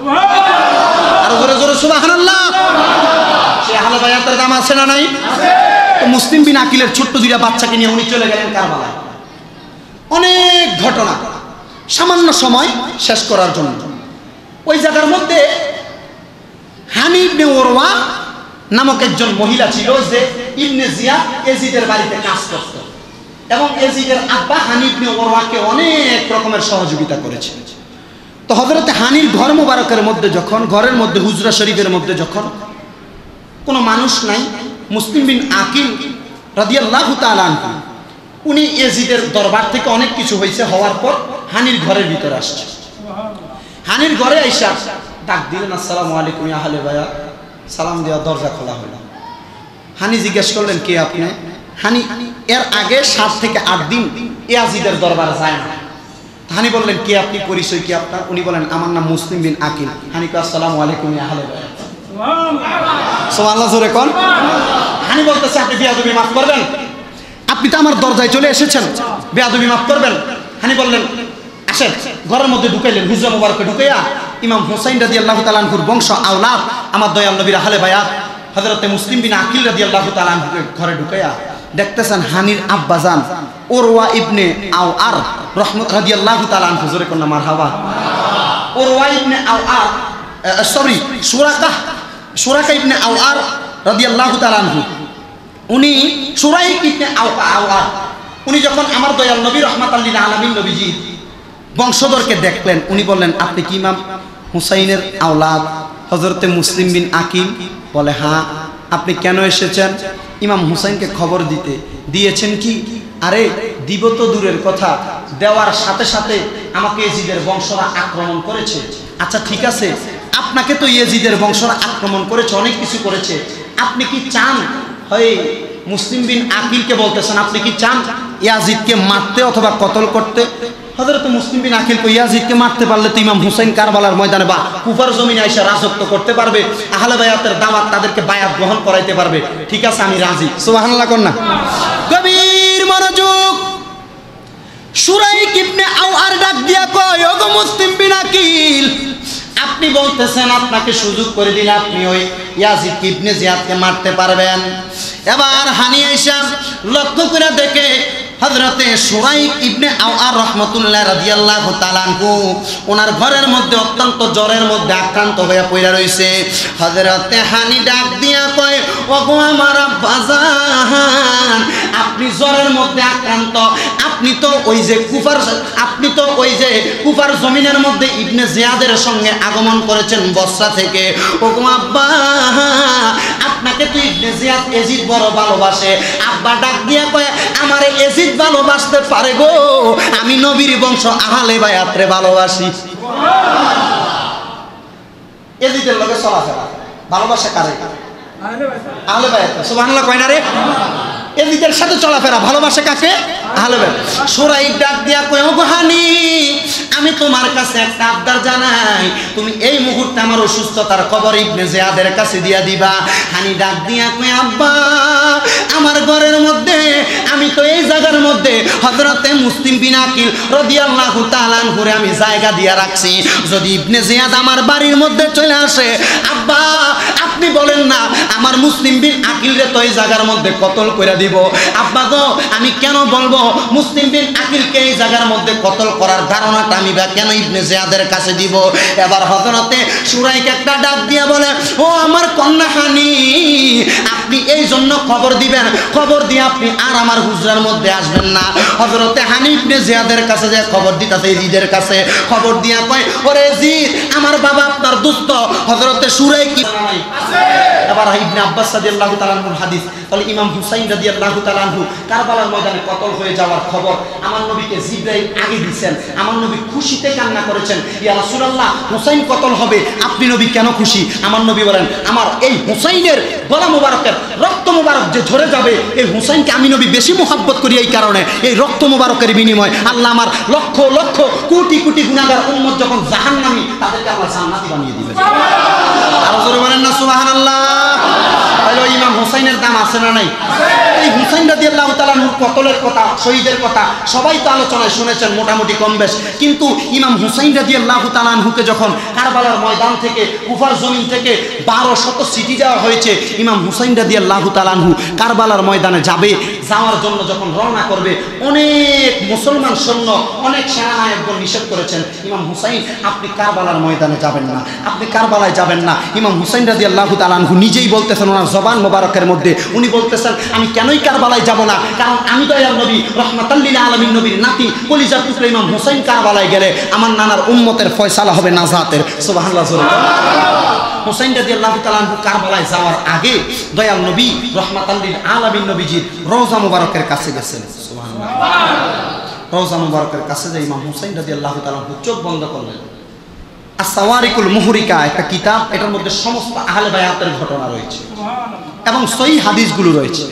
আর জোরে জোরে সুবহানাল্লাহ। সে আহলে বায়াতের দাম আছে না নাই? তো মুসলিম বিন আকিলের ছোট্ট দুইটা বাচ্চাকে নিয়ে উনি চলে গেলেন কারবালায়। অনেক ঘটনা সামান্য সময় শেষ করার জন্য। ওই জায়গার মধ্যে হানি ইবনে ওরওয়া নামক একজন মহিলা ছিল যে ইবনে জিয়াদ ইয়াজিদের বাড়িতে কাজ করত, এবং ইয়াজিদের আব্বা হানি ইবনে ওরওয়াকে অনেক রকমের সহযোগিতা করেছে। তো হযরতে হানির ঘর মুবারকের মধ্যে যখন ঘরের মধ্যে হুজরা শরীফের মধ্যে যখন কোনো মানুষ নাই, মুসলিম বিন আকিল রাদিয়াল্লাহু তাআলা আনহু উনি ইয়াজিদের দরবার থেকে অনেক কিছু হয়েছে হওয়ার পর হানির ঘরের ভিতরে আসছে। হানির ঘরে আইসা ডাক দিলেন, আসসালামু আলাইকুম ইয়া আহলে বায়াত। সালাম দেওয়া, দরজা খোলা হলো। হানি জিজ্ঞেস করলেন, কে আপনি? হানি এর আগে সাত থেকে আট দিন ইয়াজিদের দরবারে যায় না। হানি বললেন, কে আপনি, পরিচয় কি আপনার? উনি বলেন, আমার নাম মুসলিম বিন আকিল। হানি কয়, আসসালামু আলাইকুম ইয়া আহলে বায়াত। সুবহানাল্লাহ জোরে কোন। হানি বলতেছে, আপনি বেয়াদবি মাফ করবেন, আপনি তো আমার দরজায় চলে এসেছেন, বেয়াদবি মাফ করবেন। হানি বললেন, আসেন। ঘরের মধ্যে ঢুকাইলেন, হুজরা মুবারকে ঢুকাইয়া ইমাম হুসাইন রাদিয়াল্লাহু তাআলা আনহুর বংশ আওলাদ আমার দয়াল নবীর আহলে বায়াত হযরতে মুসলিম বিন আকিল রাদিয়াল্লাহু তাআলা আনহুকে ঘরে ঢুকাইয়া দেখতেছেন হানির আব্বাজান ওরওয়া ইবনে আওয়ার রহমত রাদিয়াল্লাহু তাআলা আনহু, জোরে কোন মারহাবা। ওরওয়া ইবনে আওয়ার সরি সুরাকা সুরাকা ইবনে আওয়ার রাদিয়াল্লাহু তাআলা আনহু, উনি সুরাইক ইবনে আওয়ার উনি যখন আমার দয়াল নবী রাহমাতুল লিল আলামিন নবীজি বংশধরকে দেখলেন, উনি বললেন, আপনি কি ইমাম হুসাইনের আওলাদ হযরতে মুসলিম বিন আকিল? বলে, হ্যাঁ। আপনি কেন এসেছেন? ইমাম হুসাইনকে খবর দিতে। দিয়েছেন কি? আরে দিব তো দূরের কথা, দেওয়ার সাথে সাথে আমাকে ইয়াজিদের বংশরা আক্রমণ করেছে। আচ্ছা ঠিক আছে, আপনাকে তো ইয়াজিদের বংশরা আক্রমণ করেছে, অনেক কিছু করেছে, আপনি কি চান? হয় মুসলিম বিন আকিলকে বলতেছেন, আপনি কি চান ইয়াজিদকে মারতে অথবা কতল করতে? হযরত মুসলিম বিন আকিল কই ইয়াজিদকে মারতে পারলে তো ইমাম হুসাইন কারবালার ময়দানে বা কুফার জমিনে আইসা রাজত্ব করতে পারবে, আহলে বায়াতের দাওয়াত তাদেরকে বায়াত গ্রহণ করাইতে পারবে। ঠিক আছে, আমি রাজি। সুবহানাল্লাহ কোন না? গভীর মনোযোগ। শুরাইক ইবনে আওয়ার ডাক দিয়া কয়, ওগো মুসলিম বিন আকিল, আপনি বলতেছেন আপনাকে সুযোগ করে দিলে আপনি ওই ইয়াজিদ ইবনে জিয়াদকে মারতে পারবেন। এবার হানি আয়েশা লক্ষ্য করে দেখে হযরতে শুরাইক ইবনে আওয়ার রাহমাতুল্লাহ রাদিয়াল্লাহু তাআলা আনহু ওনার ঘরের মধ্যে অত্যন্ত জ্বরের মধ্যে আক্রান্ত হয়ে পড়ে রইছে। হযরতে হানি ডাক দিয়া কয়, ওগো আমার আব্বাজান, আপনি জ্বরের মধ্যে আক্রান্ত, আপনি তো ওই যে কুফার আপনি তো ওই যে কুফার জমিনের মধ্যে ইবনে জিয়াদের সঙ্গে আগমন করেছেন বসরা থেকে। ওগো আব্বা, আপনাকে তো ইবনে জিয়াদ এজিদ বড় ভালোবাসে। আব্বা ডাক দিয়া কয়, আমারে এজিদ ভালোবাসতে পারে গো, আমি নবীর বংশ আহলে বায়াতরে ভালোবাসি। এজিদের লগে চলাফেরা ভালোবাসা কারে? আহলে বায়াত। সুবহানাল্লাহ কয় না রে? এজিদের সাথে চলাফেরা ভালোবাসা কাকে? আহলে বায়াত। শুরাইক ডাক দিয়া কয়, ওগো হানি, আমি তোমার কাছে একটা আবদার জানাই, তুমি এই মুহূর্তে আমার অসুস্থতার খবর ইবনে জিয়াদের কাছে দিয়া দিবা। হানি ডাক দিয়া কয়, আব্বা, আমার ঘরের মধ্যে আমি তো এই জায়গার মধ্যে হযরতে মুসলিম বিন আকিল রাদিয়াল্লাহু তাআলা আনহুরে আমি জায়গা দিয়া রাখছি, যদি ইবনে জিয়াদ আমার বাড়ির মধ্যে চলে আসে, আব্বা আপনি বলেন না আমার মুসলিম বিন আকিলরে তো এই জায়গার মধ্যে কতল করে দিব। আব্বা গো, আমি কেন বলবো মুসলিম বিন আকিলকে এই জায়গার মধ্যে কতল করার ধারণাটা আমি বা কেন ইবনে জিয়াদের কাছে দিব? এবার হযরতে শুরাইক একটা ডাক দিয়া বলে, ও আমার কন্যা হানি, আপনি এই জন্য খবর দিবেন, খবর দিয়ে আপনি আর আমার হুজরার মধ্যে আসবেন না। হযরতে হানি ইবনে জিয়াদের কাছে যে খবর দিতাছে ইজিদের কাছে, খবর দিয়া কয়, ওরে ইজিদ, আমার বাবা আপনার দোস্ত হযরতে শুরাইক আছে। এবার ইবনে আব্বাস রাদিয়াল্লাহু তাআলা আনহুর হাদিস, তাহলে ইমাম হুসাইন রাদিয়াল্লাহু তাআলা আনহু কারবালার ময়দানে কতল হয়ে যাওয়ার খবর আমার নবীকে জিবরাইল আগে দিয়েছেন। আমার নবী খুশিতে কান্না করেছেন, ইয়া রাসূলুল্লাহ, হুসাইন কতল হবে, আপনি নবী কেন খুশি? আমার নবী বলেন, আমার এই হুসাইনের গলা মুবারকের রক্ত মুবারক যে ঝরে যাবে, এই হুসাইনকে আমি নবী বেশি মুহাব্বত করি, এই কারণে এই রক্ত মুবারকের বিনিময় আল্লাহ আমার লক্ষ লক্ষ কোটি কোটি গুনাহগার উম্মত যখন জাহান্নামী, তাদেরকে আল্লাহ জান্নাতি বানিয়ে দিবেন। আর জোরে বলেন না সুবহানাল্লাহ। তাহলে ইমাম হুসাইনের দাম আছে না নাই? এই হুসাইন রাদিয়াল্লাহু তাআলা আনহুর কতলের কথা, শহীদের কথা সবাই তো আলোচনায় শুনেছেন মোটামুটি কম বেশ, কিন্তু ইমাম হুসাইন রাদিয়াল্লাহু তাআলা আনহুকে যখন কারবালার ময়দান থেকে কুফার জমিন থেকে বারো শত সিটি দেওয়া হয়েছে, ইমাম হুসাইন রাদিয়াল্লাহু তাআলা আনহু কারবালার ময়দানে যাবে, যাওয়ার জন্য যখন রওনা করবে, অনেক মুসলমান সৈন্য, অনেক সেনানায়কগণ নিষেধ করেছেন, ইমাম হুসাইন আপনি কারবালার ময়দানে যাবেন না, আপনি কারবালায় যাবেন না। ইমাম হুসাইন রাদিয়াল্লাহু তাআলা আনহু নিজেই বলতেছেন, ওনার জবান মোবারকের মধ্যে উনি বলতেছেন, আমি কেনই কারবালায় যাব না, কারণ আমি দয়াল নবী রাহমাতাল লিল আলামিন নবীর নাতি কলিজার টুকরা ইমাম হুসাইন কারবালায় গেলে আমার নানার উম্মতের ফয়সালা হবে নাজাতের। সুবহানাল্লাহ। হুসাইন রাদিয়াল্লাহু তাআলা আনহু কারবালায় যাওয়ার আগে দয়াল নবী রাহমাতাল লিল আলামিন নবীজির রওজা মুবারকের কাছে গেছেন। সুবহানাল্লাহ। রওজা মুবারকের কাছে যে ইমাম হুসাইন রাদিয়াল্লাহু তাআলা আনহু চোখ বন্ধ করলেন। আস-সাওয়ারিকুল মুহরিকা একটা কিতাব, এটার মধ্যে সমস্ত আহলে বায়াতের ঘটনা রয়েছে এবং সহিহ হাদিসগুলো রয়েছে।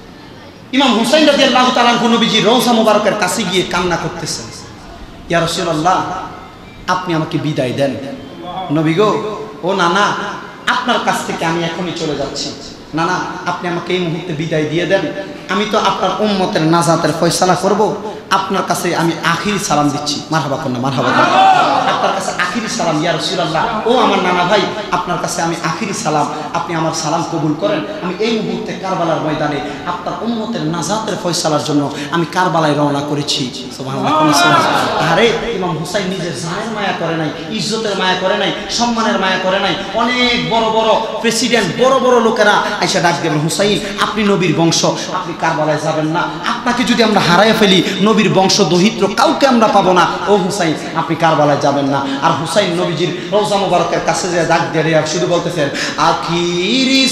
ইমাম হুসাইন রাদিয়াল্লাহু তাআলা আনহু নবীজির রওজা মুবারকের কাছে গিয়ে কান্না করতেছেন, ইয়া রাসূলুল্লাহ, আপনি আমাকে বিদায় দেন। নবী গো, ও নানা, আপনার কাছ থেকে আমি এখনই চলে যাচ্ছি, নানা আপনি আমাকে এই মুহূর্তে বিদায় দিয়ে দেন, আমি তো আপনার উম্মতের নাজাতের ফয়সালা করব, আপনার কাছে আমি আখিরি সালাম দিচ্ছি। মারহাবা করনা, মারহাবা করনা। আপনার কাছে আখিরি সালাম ইয়া রাসূলুল্লাহ, ও আমার নানা ভাই, আপনার কাছে আমি আখিরি সালাম, আপনি আমার সালাম কবুল করেন। আমি এই মুহূর্তে কারবালার ময়দানে আপনার উম্মতের নাজাতের ফয়সালার জন্য আমি কারবালায় রওনা করেছি। সুবহানাল্লাহ। আরে ইমাম হুসাইন নিজের জানের মায়া করে নাই, ইজ্জতের মায়া করে নাই, সম্মানের মায়া করে নাই। অনেক বড় বড় প্রেসিডেন্ট, বড় বড় লোকেরা আইসা ডাক দেবেন, হুসাইন আপনি নবীর বংশ, আপনি কারবালায় যাবেন না, আপনাকে যদি আমরা হারায় ফেলি নবীর বংশ দহিত্র কাউকে আমরা পাবো না, ও হুসাইন আপনি কারবালায় যাবেন না। আর হুসাইন নবীজির রওজা মুবারকের কাছে যে ডাক দিয়ে শুধু বলতেছেন, আখিরি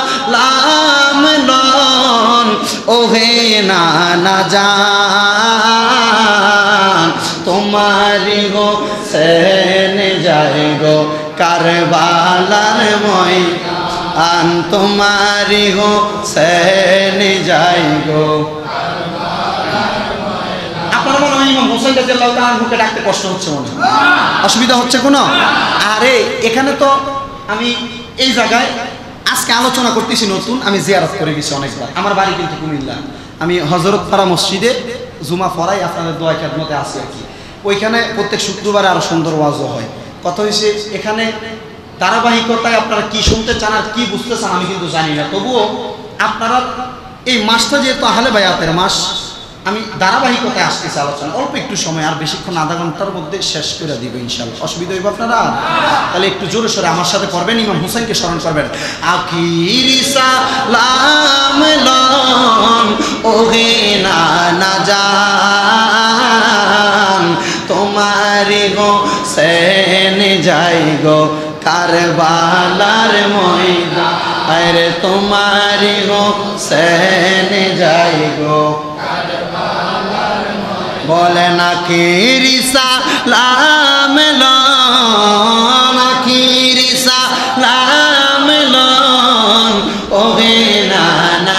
সালাম লন ওহে নানা জান, তোমারি গো সেন যায় গো কারবালার ময়দান, তোমারি গো সেন যায় গো। আপনারা মনে হয় ইমাম হোসেন রাদিয়াল্লাহু তাআলা আনহুকে ডাকতে কষ্ট হচ্ছে মনে হয়, অসুবিধা হচ্ছে কোনো? আরে এখানে তো আমি এই জায়গায় আজকে আলোচনা করতেছি নতুন, আমি জিয়ারত করে গেছি অনেকবার। আমার বাড়ি কিন্তু কুমিল্লা, আমি হযরতপাড়া মসজিদে জুমা পড়াই, আপনাদের দোয়া খেদমতে আছি আর কি। ওইখানে প্রত্যেক শুক্রবারে আরো সুন্দর ওয়াজও হয়। কথা হয়েছে এখানে ধারাবাহিকতায় আপনারা কি শুনতে চান আর কি বুঝতে চান আমি কিন্তু জানি না, তবুও আপনারা এই মাসটা যেহেতু আহলে বায়াতের মাস, আমি ধারাবাহিকতায় আসতেছি আলোচনা, অল্প একটু সময়, আর বেশিক্ষণ আধা ঘন্টার মধ্যে শেষ করে দিব ইনশাআল্লাহ। অসুবিধা হইব আপনারা? তাহলে একটু জোরে সোরে আমার সাথে পড়বেন, ইমাম হুসাইনকে স্মরণ করবেন। আখিরি সালাম লন ওহে নানা জান, তোমার গো সেন যাই গো কারবালার ময়দান, আরে তোমার গো সেন যাই গো কারবালার ময়দান। বলেন আখিরি সালাম লন, আখিরি সালাম লন ওহে নানা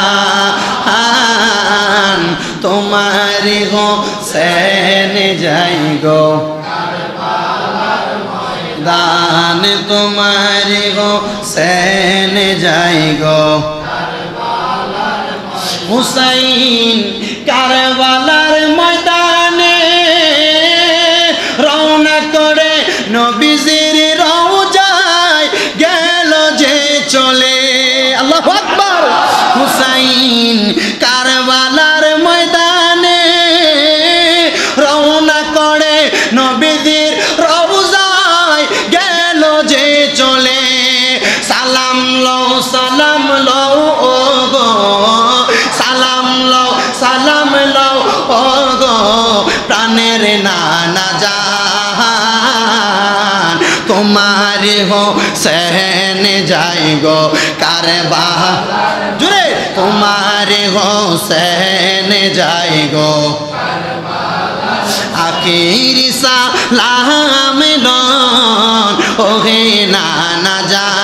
জান, তোমার গো সেন যাই গো কারবালার ময়দান, তোমার গো সেন যাই গো কারবালার ময়দান। হুসাইন কারবালার ময়দানে রওনা করে নবীজির রওজায় গেল যে চলে, আল্লাহু আকবার। হুসাইন কারবালার ময়দানে রওনা করে নবীজির রওজায় গেল যে চলে, সালাম লও সালাম লও ও গো, সালাম লও সালাম লও ও গো প্রাণের নানা জান, তোমার হো সেন যাই গো কারবালার জুড়ে, তোমার হো সেন যাই গো কারবালার। আখিরি সালাম লন ওহে নানা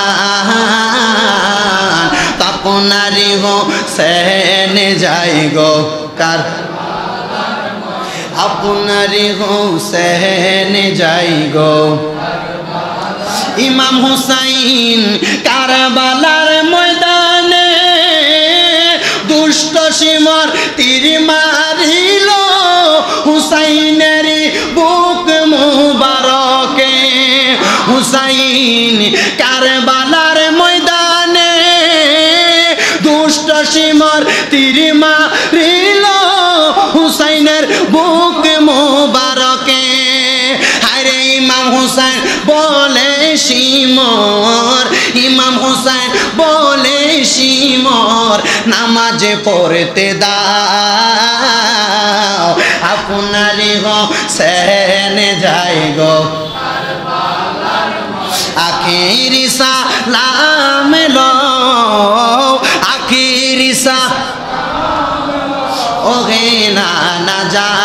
জান, আপনার হো সেন যাই গো কারবালার, আপনার হো সেন যাই গো কারবালার। ইমাম হুসাইন কারবালার ময়দানে দুষ্ট সিমর তীর মারিল হুসাইনের বুক মুবারকে, হুসাইন কারবালার ময়দানে দুষ্ট সিমর তীর মারিল হুসাইনের বুক মুবারকে। হায়রে ইমাম হুসাইন বলে সিমর, ইমাম হুসাইন বলে সিমর নামাজে পড়তে দাও, আপনার গো সেন যাই গো কারবালার ময়দান। আখিরি সালাম লও, আখিরি সালাম ওহে নানা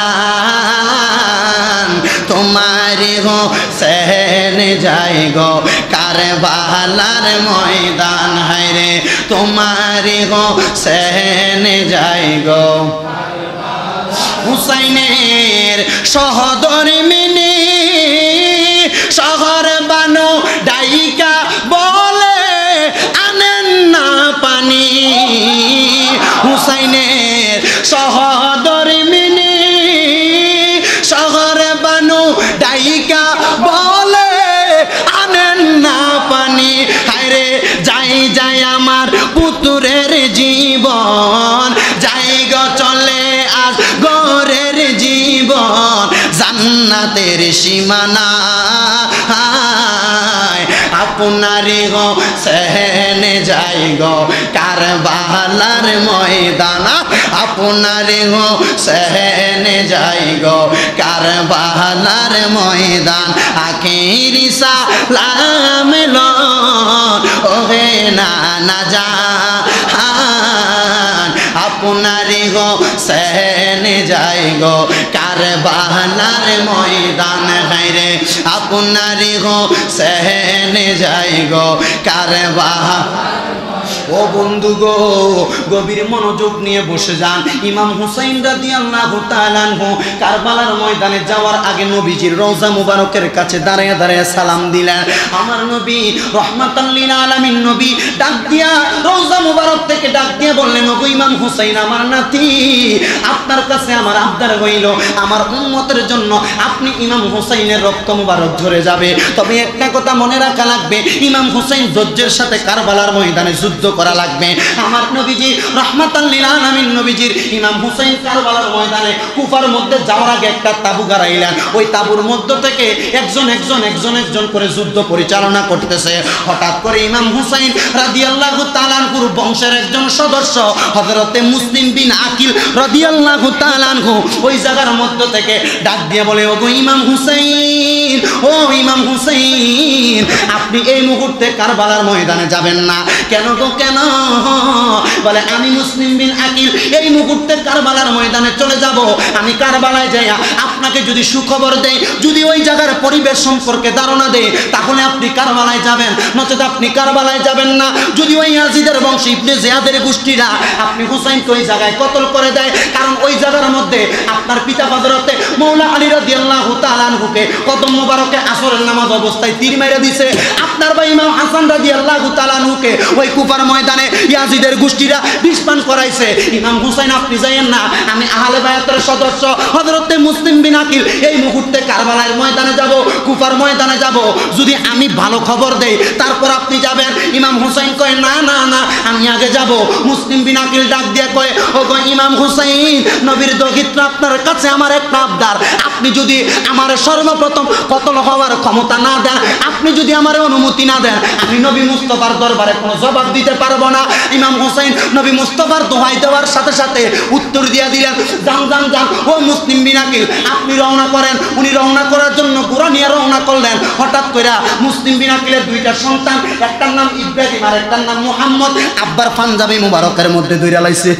জান, তোমার গো সেন যাই গো কারবালার ময়দান, হায়রে তোমার গো সেন যাই গো কারবালার। হুসাইনের সহধর্মিনী শহর বানো ডাইকা বলে আনেন না পানি, হুসাইনের সহধর্মিনী শহর বানো ডাইকা বলে আনেন না পানি, হায়রে যাই যাই আমার পুতুরের জীবন, যাই গো চলে আজ ঘরের জীবন, জান্নাতের সীমানা আপনার গো সেন যাই গো কারবালার ময়দান, আপনার গো সেন যাই গো কারবালার ময়দান। আখিরি সালাম লন ওহে নানা জান, আপনার গো সেন যাই গো কারবালার ময়দান, হায়রে আপনার গো সেন যাই গো কারবালার। ও বন্ধু গো, গভীর মনোযোগ নিয়ে বসে যান। ইমাম হুসাইন রাদিয়াল্লাহু তাআলা আনহু কারবালার ময়দানে যাওয়ার আগে নবীজির রওজা মুবারকের কাছে দাঁড়িয়ে দাঁড়িয়ে সালাম দিলেন। আমার নবী রহমাতাল লিল আলামিন নবী ডাক দিয়া রওজা মুবারক থেকে ডাক দিয়ে বললেন, ওগো ইমাম হুসাইন আমার নাতি, আপনার কাছে আমার আবদার হইল আমার উম্মতের জন্য আপনি ইমাম হুসাইনের রক্ত মুবারক ঝরে যাবে। তবে একটা কথা মনে রাখা লাগবে, ইমাম হুসাইন ধৈর্যের সাথে কারবালার ময়দানে যুদ্ধ করা লাগবে। আমার নবীজি রহমাতাল লিল আলামিন নবীজির ইমাম হুসাইন কারবালার ময়দানে কুফার মধ্যে যাওয়ার আগে একটা তাবু গাড়াইলেন। ওই তাবুর মধ্য থেকে একজন একজন একজন একজন করে যুদ্ধ পরিচালনা করতেছে। হঠাৎ করে ইমাম হুসাইন রাদিয়াল্লাহু তাআলা আনহুর বংশের একজন সদস্য হযরতে মুসলিম বিন আকিল রাদিয়াল্লাহু তাআলা আনহু ওই জায়গার মধ্য থেকে ডাক দিয়ে বলে, ওগো ইমাম হুসাইন, ও ইমাম হুসাইন, আপনি এই মুহূর্তে কারবালার ময়দানে যাবেন না। কেন গো কেন? বলে, আমি মুসলিম বিন আকিল এই মুহূর্তে কারবালার ময়দানে চলে যাব। আমি কারবালায় যাই আপনাকে যদি সুখবর দেই, যদি ওই জায়গার পরিবেশ সম্পর্কে ধারণা দেই, তাহলে আপনি কারবালায় যাবেন, নচেত আপনি কারবালায় যাবেন না। যদি ওই ইয়াজিদের বংশ ইবনে জিয়াদের গোষ্ঠীরা আপনি হুসাইনকে ওই জায়গায় কতল করে দেয়, কারণ ওই জায়গার মধ্যে আপনার পিতা হযরতে মাওলা আলী রাদিয়াল্লাহু তাআলা আনহুকে কদম মোবারকে আসরের নামাজ অবস্থায় তীর মেরে দিয়েছে। আপনার ভাই ইমাম হাসান রাদিয়াল্লাহু তাআলা আনহুকে ওই কুফার ময়দানে ইয়াজিদের গোষ্ঠীরা বিষপান করাইছে। ইমাম হুসাইন আপনি যাইয়েন না, আমি আহলে বায়াতের সদস্য হযরতে মুসলিম বিন আকিল এই মুহূর্তে কারবালার ময়দানে যাব, কুফার ময়দানে যাব। যদি আমি ভালো খবর দেই তারপর আপনি যাবেন। ইমাম হুসাইন কয়, না না না, আমি আগে যাব। মুসলিম বিন আকিল ডাক দিয়ে কয়, ও গো ইমাম হুসাইন, নবীর দগিত্র আপনার কাছে আমার একটা আবদার, আপনি যদি আমার সর্বপ্রথম কতল হওয়ার ক্ষমতা না দেন, আপনি যদি আমার অনুমতি না দেন, আমি নবী মুস্তাফার দরবারে কোনো জবাব দিতে পারবো না। ইমাম হুসাইন নবী মুস্তাফার দোহাই দেওয়ার সাথে সাথে উত্তর দিয়ে দিলেন, যান যান যান ও মুসলিম বিন আকিল, আপনি রওনা করেন। উনি রওনা করার জন্য ঘোড়া নিয়ে রওনা করলেন। হঠাৎ করে মুসলিম বিন আকিলের দুইটা সন্তান, একটার নাম ইব্রাহিম আর একটার নাম মুহাম্মদ, আব্বার পাঞ্জাবি মুবারকের মধ্যে দইরা লাইছে।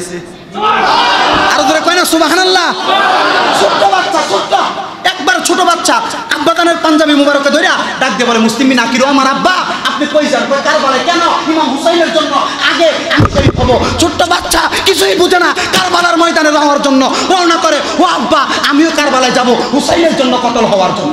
আর ধরে কয় না সুবহানাল্লাহ। ছোট বাচ্চা, ছোট একবার ছোট বাচ্চা আব্বা কানের পাঞ্জাবি মুবারকে ধইরা ডাক দিয়ে বলে, মুসলিম বিন আকিল, আমার আব্বা আপনি কই যান? কই কারবালায়। কেন? ইমাম হুসাইনের জন্য আগে আমি শরীফ হব। ছোট্ট বাচ্চা কিছুই বুঝে না, কারবালার ময়দানে যাওয়ার জন্য রওনা করে। ও আব্বা, আমিও কারবালায় যাব হুসাইনের জন্য কতল হওয়ার জন্য।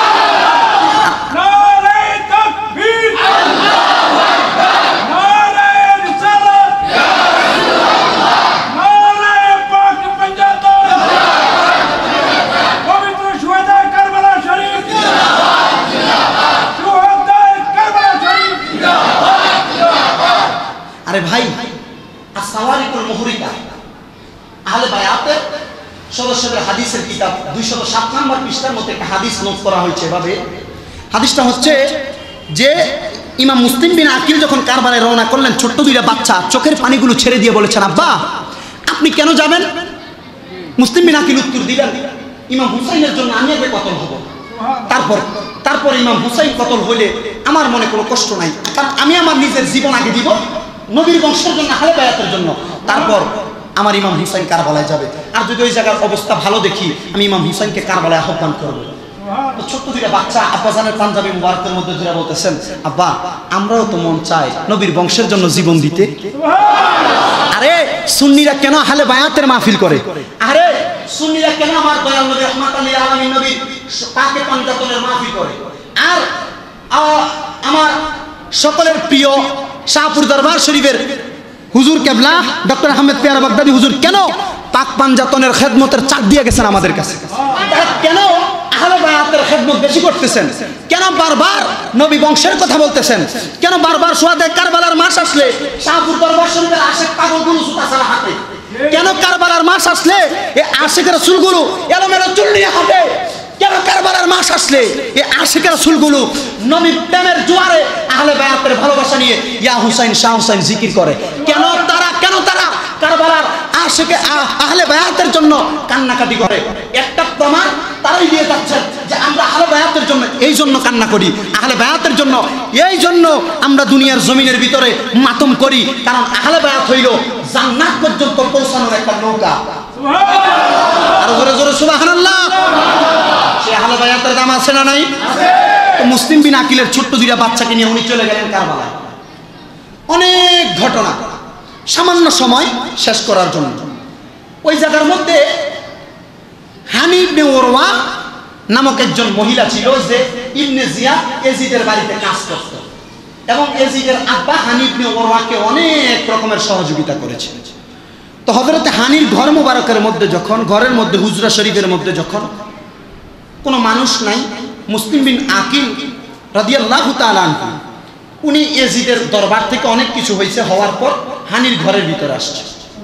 আরে ভাই, আসসাওয়ারিকুল মুহরিকা আহলে বায়াতের সদস্যদের হাদিসের কিতাব দুইশত সাত নম্বর পৃষ্ঠার মধ্যে একটা হাদিস নোট করা হয়েছে এভাবে। হাদিসটা হচ্ছে যে ইমাম মুসলিম বিন আকিল যখন কারবালায় রওনা করলেন, ছোট্ট দুইটা বাচ্চা চোখের পানিগুলো ছেড়ে দিয়ে বলেছেন, আব্বা আপনি কেন যাবেন? মুসলিম বিন আকিল উত্তর দিলেন, ইমাম হুসাইনের জন্য আমি আগে কতল হব। তারপর তারপর ইমাম হুসাইন কতল হইলে আমার মনে কোনো কষ্ট নাই, কারণ আমি আমার নিজের জীবন আগে দিব নবীর বংশের জন্য, আহলে বায়াতের জন্য। তারপর আমার ইমাম হুসাইন কারবালায় যাবে। আর যদি ওই জায়গার অবস্থা ভালো দেখি, আমি ইমাম হুসাইনকে কারবালায় আহ্বান করবো। তো ছোট্ট দুইটা বাচ্চা আব্বাজানের পাঞ্জাবি মুবারকের মধ্যে ধরে বলতেছেন, আব্বা আমরাও তো মন চাই নবীর বংশের জন্য জীবন দিতে। আরে সুন্নিরা কেন আহলে বায়াতের মাহফিল করে? আরে সুন্নিরা কেন আমার দয়াল নবী রহমাতুল লিল আলামিন নবীর পাকে পাঞ্জাতনের মাহফিল করে? আর আমার সকলের প্রিয় শাহপুর দরবার শরীফের হুজুর কেবলা ডক্টর আহমেদ পেয়ারা বাগদাদি হুজুর কেন পাক পাঞ্জাতনের খেদমতের চাপ দিয়ে গেছেন আমাদের কাছে? কেন আহলে বায়াতের খেদমত বেশি করতেছেন? কেন বারবার নবী বংশের কথা বলতেছেন? কেন বারবার সোয়াদে কারবালার মাস আসলে শাহপুর দরবার শরীফের আশেক পাগলগুলো জুতা ছাড়া হাঁটে? কেন কারবালার মাস আসলে এই আশেকের চুলগুলো এলোমেলো চুল নিয়ে হাঁটে? কেন কারবালার মাস আসলে এই আশিকের রাসূলগুলো নবী প্রেমের জোয়ারে আহলে বায়াতের ভালোবাসা নিয়ে ইয়া হুসাইন শাহ হুসাইন জিকির করে? কেন তারা কেন তারা কারবালার আশিকে আহলে বায়াতের জন্য কান্নাকাটি করে? একটা প্রমাণ তারাই দিয়ে যাচ্ছেন যে আমরা আহলে বায়াতের জন্য এই জন্য কান্না করি, আহলে বায়াতের জন্য এই জন্য আমরা দুনিয়ার জমিনের ভিতরে মাতম করি, কারণ আহলে বায়াত হইল জান্নাত পর্যন্ত পৌঁছানোর একটা নৌকা। আর জোরে জোরে সুবহানাল্লাহ। সে আহলে বায়াতের দাম আছে না নাই? তো মুসলিম বিন আকিলের ছোট্ট দুইটা বাচ্চাকে নিয়ে উনি চলে গেলেন কারবালায়। অনেক ঘটনা সামান্য সময় শেষ করার জন্য। ওই জায়গার মধ্যে হানি ইবনে উরওয়া নামক একজন মহিলা ছিল যে ইবনে জিয়াদ ইয়াজিদের বাড়িতে কাজ করত এবং ইয়াজিদের আব্বা হানি ইবনে উরওয়াকে অনেক রকমের সহযোগিতা করেছে। তো হযরত হানির ঘর মোবারকের মধ্যে যখন ঘরের মধ্যে হুজরা শরীফের মধ্যে যখন কোনো মানুষ নাই, মুসলিম বিন আকিল রাদিয়াল্লাহু তাআলা আনহু উনি ইয়াজিদের দরবার থেকে অনেক কিছু হয়েছে, হওয়ার পর হানির ঘরের ভিতরে আসছে।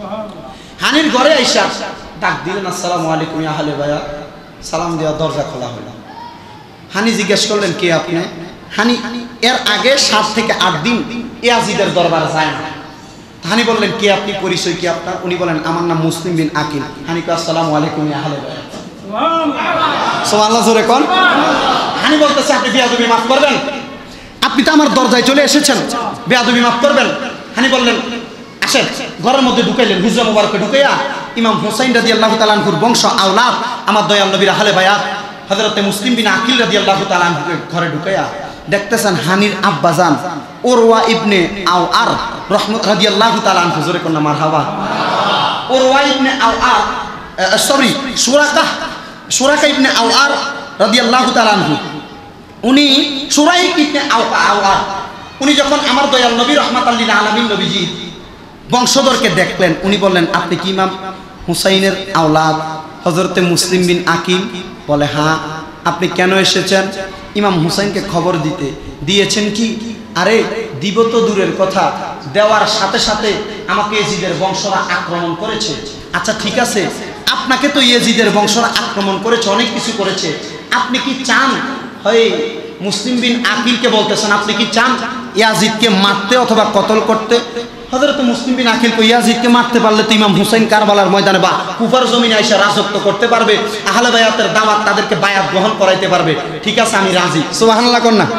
হানির ঘরে আইসা ডাক দিলেন, আসসালামু আলাইকুম ইয়া আহলে বায়াত। সালাম দেওয়া, দরজা খোলা হলো। হানি জিজ্ঞেস করলেন কে আপনি? হানি এর আগে সাত থেকে আট দিন ইয়াজিদের দরবারে যায় না। হানি বললেন কে আপনি, পরিচয় কি আপনার? উনি বলেন আমার নাম মুসলিম বিন আকিল। হানি কয় আসসালামু আলাইকুম ইয়া আহলে বায়াত। সুবহানাল্লাহ জোরে কোন। হানি বলতেছে আপনি বেয়াদবি মাফ করবেন, আপনি তো আমার দরজায় চলে এসেছেন, বেয়াদবি মাফ করবেন। হানি বললেন আসেন। ঘরের মধ্যে ঢুকাইলেন, হুজরা মুবারকে ঢুকাইয়া ইমাম হুসাইন রাদিয়াল্লাহু তাআলা আনহুর বংশ আওলাদ আমার দয়াল নবীর আহলে বায়াত হযরতে মুসলিম বিন আকিল রাদিয়াল্লাহু তাআলা আনহুকে ঘরে ঢুকাইয়া দেখতেছেন হানির আব্বাজান উরওয়া ইবনে আওয়ার রহমত রাদিয়াল্লাহু তাআলা আনহু, জোরে কোন মারহাবা। উরওয়া ইবনে আওয়ার সরি সুরাকা সুরাকা ইবনে আওয়ার রাদিয়াল্লাহু তাআলা আনহু, উনি সুরাইক ইবনে আওয়ার উনি যখন আমার দয়াল নবী রাহমাতাল লিল আলামিন নবীজি বংশধরকে দেখলেন, উনি বললেন আপনি কি ইমাম হুসাইনের আওলাদ হযরতে মুসলিম বিন আকিল? বলে হ্যাঁ। আপনি কেন এসেছেন? ইমাম হুসাইনকে খবর দিতে। দিয়েছেন কি? আরে দিব তো দূরের কথা, দেওয়ার সাথে সাথে আমাকে ইয়াজিদের বংশরা আক্রমণ করেছে। আচ্ছা ঠিক আছে, আপনাকে তো ইয়াজিদের বংশরা আক্রমণ করেছে, অনেক কিছু করেছে, আপনি কি চান? হয় মুসলিম বিন আকিলকে বলতেছেন আপনি কি চান ইয়াজিদকে মারতে অথবা কতল করতে? হযরত মুসলিম বিন আকিল কো ইয়াজিদকে মারতে পারলে তো ইমাম হুসাইন কারবালার ময়দানে বা কুফার জমিনে আইসা রাজত্ব করতে পারবে, আহলে বায়াতের দাওয়াত তাদেরকে বায়াত গ্রহণ করাইতে পারবে। ঠিক আছে আমি রাজি। সুবহানাল্লাহ কোন না।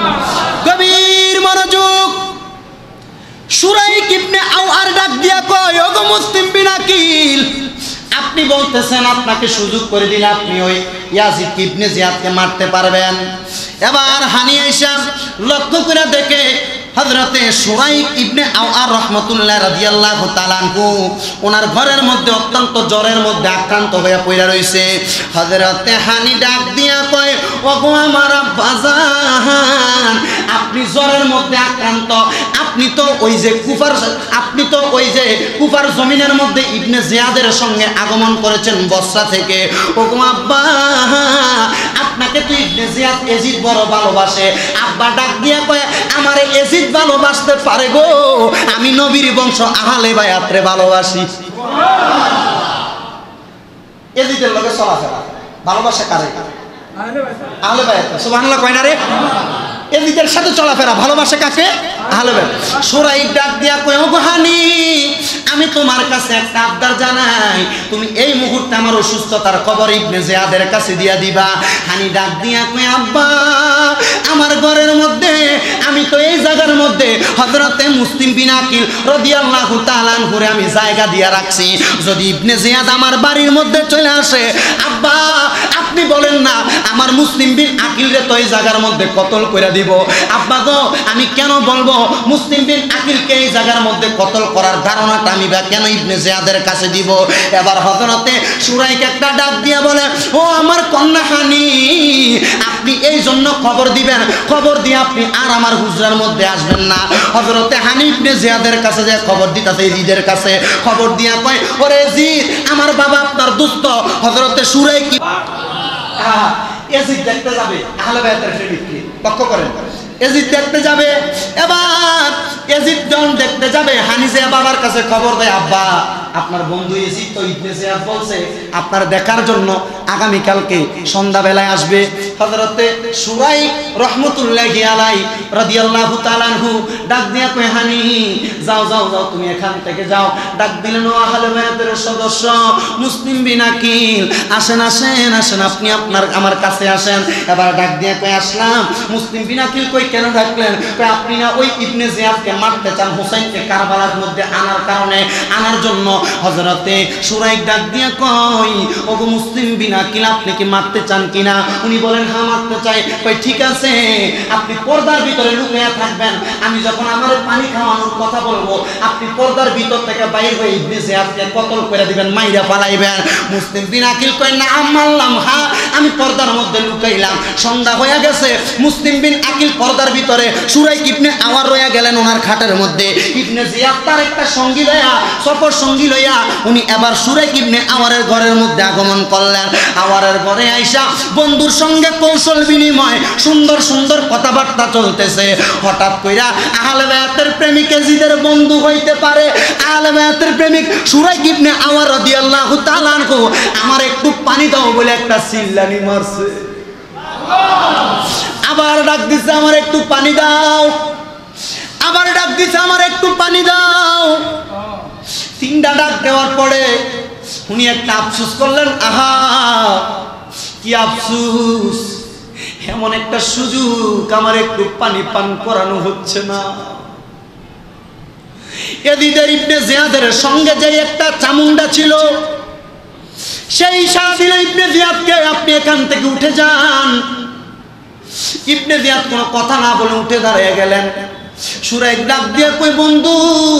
গভীর মনোযোগ। সুরাইক ইবনে আওয়ার ডাক দিয়া কয় ওগো মুসলিম বিন আকিল, আপনি বলতেছেন আপনাকে সুযোগ করে দিলে আপনি ওই ইয়াজিদ ইবনে জিয়াদকে মারতে পারবেন। এবার হানি আয়েশা লক্ষ্য করে দেখে হযরতে সুরাইক ইবনে আওয়ার রাহমাতুল্লাহ রাদিয়াল্লাহু তাআলা আনহু ওনার ঘরের মধ্যে অত্যন্ত জ্বরের মধ্যে আক্রান্ত হয়ে পড়ে রইছে। হযরতে হানি ডাক দিয়া কয় ওগো আমার আব্বাজান, আপনি জ্বরের মধ্যে আক্রান্ত, আপনি তো ওই যে কুফার আপনি তো ওই যে কুফার জমিনের মধ্যে ইবনে জিয়াদের সঙ্গে আগমন করেছেন বসরা থেকে। ওগো আব্বা, আপনাকে তো ইবনে জিয়াদ ইয়াজিদ বড় ভালোবাসে। আব্বা ডাক দিয়া কয় আমারে ইয়াজিদ ভালোবাসতে পারে গো, আমি নবীর বংশ আহলে বায়াতরে ভালোবাসি। ইয়াজিদের লগে চলাফেরা ভালোবাসা কারে? আহলে বায়াত। সুবহানাল্লাহ কয় না রে? ইয়াজিদের সাথে চলাফেরা ভালোবাসা কাকে? আহলে বায়াত। সুরাইক ডাক দিয়া কয় ওগো হানি, আমি তোমার কাছে একটা আবদার জানাই, তুমি এই মুহূর্তে আমার অসুস্থতার খবর ইবনে জিয়াদের কাছে দিয়া দিবা। হানি ডাক দিয়া কয় আব্বা, আমার ঘরের মধ্যে আমি তো এই জায়গার মধ্যে হযরতে মুসলিম বিন আকিল রাদিয়াল্লাহু তাআলা আনহুরে আমি জায়গা দিয়া রাখছি, যদি ইবনে জিয়াদ আমার বাড়ির মধ্যে চলে আসে, আব্বা আপনি বলেন না আমার মুসলিম বিন আকিলরে তো এই জায়গার মধ্যে কতল করে দিব। আব্বা গো, আমি কেন বলবো মুসলিম বিন আকিলকে এই জায়গার মধ্যে কতল করার ধারণাটা আমি বা কেন ইবনে জিয়াদের কাছে দিব? এবার হযরতে সুরাইক একটা ডাক দিয়া বলে ও আমার কন্যা হানি, আপনি এই জন্য খবর দিবেন, খবর দিয়ে আপনি আর আমার হুজরার মধ্যে আসবেন না। হযরতে হানি ইবনে জিয়াদের কাছে যে খবর দিতেছে ইয়াজিদের কাছে, খবর দিয়া কয় ওরে ইয়াজিদ, আমার বাবা আপনার দোস্ত হযরতে সুরাইক ইয়াজিদ দেখতে যাবে, আহলে বায়াতের প্রেমিককে লক্ষ্য করেন, ইয়াজিদ দেখতে যাবে। এবার ইয়াজিদ যখন দেখতে যাবে, হানি যে বাবার কাছে খবর দেয় আব্বা আপনার বন্ধু ইয়াজিদ তো ইবনে জিয়াদ বলছে আপনার দেখার জন্য আগামী কালকে সন্ধ্যাবেলায় আসবে। হযরতে সুরাইক রাহমাতুল্লাহি আলাইহি রাদিয়াল্লাহু তাআলা আনহু ডাক দিয়া কয় হানি যাও যাও যাও তুমি এখান থেকে যাও। ডাক দিলেন ও আহলে বায়াতের সদস্য মুসলিম বিন আকিল, আসেন আসেন আসেন আপনি আপনার আমার কাছে আসেন। এবার ডাক দিয়া কয় আসলাম। মুসলিম বিন আকিল কই কেন ডাকলেন? কয় আপনি না ওই ইবনে জিয়াদকে মারতে চান, হুসাইনকে কারবালার মধ্যে আনার কারণে আনার জন্য হযরতে সুরাইক ডাক দিয়া কই, ওগো মুসলিম বিন আকিল, আপনি কি মারতে চান কিনা? উনি বলেন হ্যাঁ মারতে চাই। কই ঠিক আছে, আপনি পর্দার ভিতরে লুকিয়ে থাকবেন, আমি যখন আমার পানি খাওয়ানোর কথা বলবো আপনি পর্দার ভিতর থেকে বাইর হয়ে ইবনে জিয়াদকে কতল করে দিবেন, মাইরা ফালাইবেন। মুসলিম বিন আকিল কই না মারলাম, হ্যাঁ আমি পর্দার মধ্যে লুকাইলাম। সন্ধ্যা হয়ে গেছে, মুসলিম বিন আকিল পর্দার ভিতরে, সুরাইক ইবনে আওয়ার রয়ে গেলেন ওনার খাটের মধ্যে। ইবনে জিয়াদ তার একটা সঙ্গী লইয়া, সফর সঙ্গী লইয়া উনি এবার সুরাইক ইবনে আওয়ারের ঘরের মধ্যে আগমন করলেন। আওয়ারের ঘরে আইসা বন্ধুর সঙ্গে কৌশল বিনিময়, সুন্দর সুন্দর কথাবার্তা চলতেছে। হঠাৎ কইরা আহলে বায়াতের প্রেমিক এজিদের বন্ধু হইতে পারে আহলে বায়াতের প্রেমিক সুরাইক ইবনে আওয়ার রাদিয়াল্লাহু তাআলা আনহু আমার একটু পানি দাও বলে একটা চিল্লানি মারছে। আবার ডাক দিছে আমার একটু পানি দাও, আবার ডাক দিছে আমার একটু পানি দাও। তিনটা ডাক দেওয়ার পরে উনি একটা আফসোস করলেন, আহা কি আফসোস, এমন একটা সুযোগ আমার একটু পানি পান করানো হচ্ছে না। এদিদের ইবনে জিয়াদের সঙ্গে যে একটা চামুন্ডা ছিল, সেই ইশারা দিল ইবনে জিয়াদকে আপনি এখান থেকে উঠে যান। ইবনে জিয়াদ কোনো কথা না বলে উঠে দাঁড়িয়ে গেলেন। সুরাইক ডাক দিয়ে কই, বন্ধু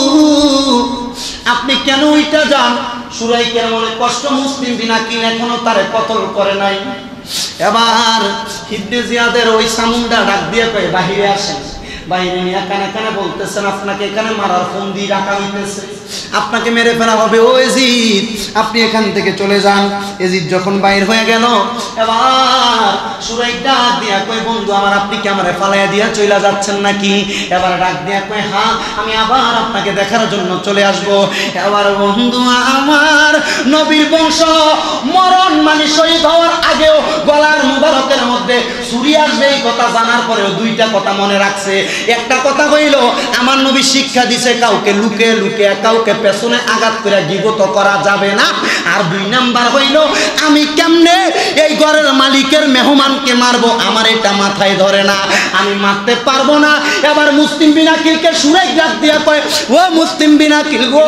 আপনি কেন ওইটা যান? সুরাইকের মনে কষ্ট, মুসলিম বিন আকিল এখনো তারে কতল করে নাই। এবার ইবনে জিয়াদের ওই সামুন্ডা ডাক দিয়ে কই, বাহিরে আসেন। বাইরে নিয়ে কানে কানে বলতেছেন, আপনাকে এখানে মারার ফোন দিয়ে রাখা হইতেছে, আপনাকে মেরে ফেলা হবে। ও এজিদ, আপনি এখান থেকে চলে যান। এজিদ যখন বাইর হয়ে গেল, এবার সুরাইক ডাক দিয়া কই, বন্ধু আমার আপনি কি আমারে ফালাইয়া দিয়া চলে যাচ্ছেন নাকি? এবার ডাক দিয়া কই, হ্যাঁ আমি আবার আপনাকে দেখার জন্য চলে আসব। এবার বন্ধু আমার নবীর বংশ মরণ মানে শহীদ হওয়ার আগেও গলার মুবারকের মধ্যে ছুরি আসবে এই কথা জানার পরেও দুইটা কথা মনে রাখছে। একটা কথা হইল, আমার নবী শিক্ষা দিছে কাউকে লুকে লুকে কাউকে পেছনে আঘাত করে গিবত করা যাবে না। আর দুই নাম্বার হইল, আমি কেমনে এই ঘরের মালিকের মেহমানকে মারবো, আমার এটা মাথায় ধরে না, আমি মারতে পারবো না। এবার মুসলিম বিন আকিলকে সুরাইক ডাক দিয়া কয়, ও মুসলিম বিন আকিল গো,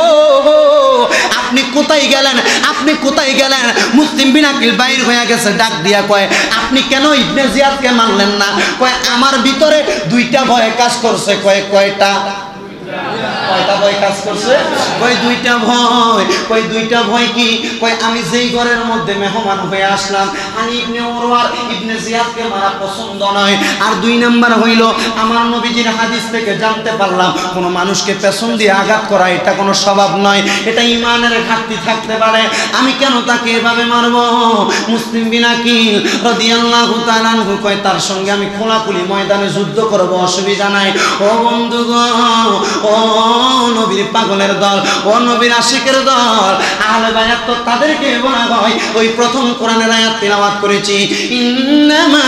আপনি কোথায় গেলেন, আপনি কোথায় গেলেন? মুসলিম বিন আকিল বাইর হয়ে গেছে। ডাক দিয়া কয়, আপনি কেন ইবনে জিয়াদকে মারলেন না? কয় আমার ভিতরে দুইটা ভয় কাজ করছে। কয় কয়টা? কয়টা ভয় কাজ করছে? কই দুইটা ভয়। কই দুইটা ভয় কি? কই আমি যেই ঘরের মধ্যে মেহমান হয়ে আসলাম, আমি ইবনে উরওয়ার ইবনে জিয়াদকে মারা পছন্দ নয়। আর দুই নাম্বার হইল, আমার নবীজির হাদিস থেকে জানতে পারলাম কোন মানুষকে পেছন দিয়ে আঘাত করা এটা কোনো স্বভাব নয়, এটা ঈমানের ঘাটতি থাকতে পারে, আমি কেন তাকে এভাবে মারব? মুসলিম বিন আকিল রাদিয়াল্লাহু তাআলা আনহু কয়, তার সঙ্গে আমি খোলাখুলি ময়দানে যুদ্ধ করব, অসুবিধা নাই। ও বন্ধুগণ, ও নবীর পাগলের দল, ও নবীর আশিকের দল, আহলে বায়াত তো তাদেরকে বলা হয়। ওই প্রথম কোরআনের আয়াত তিলাওয়াত করেছি, ইন্নামা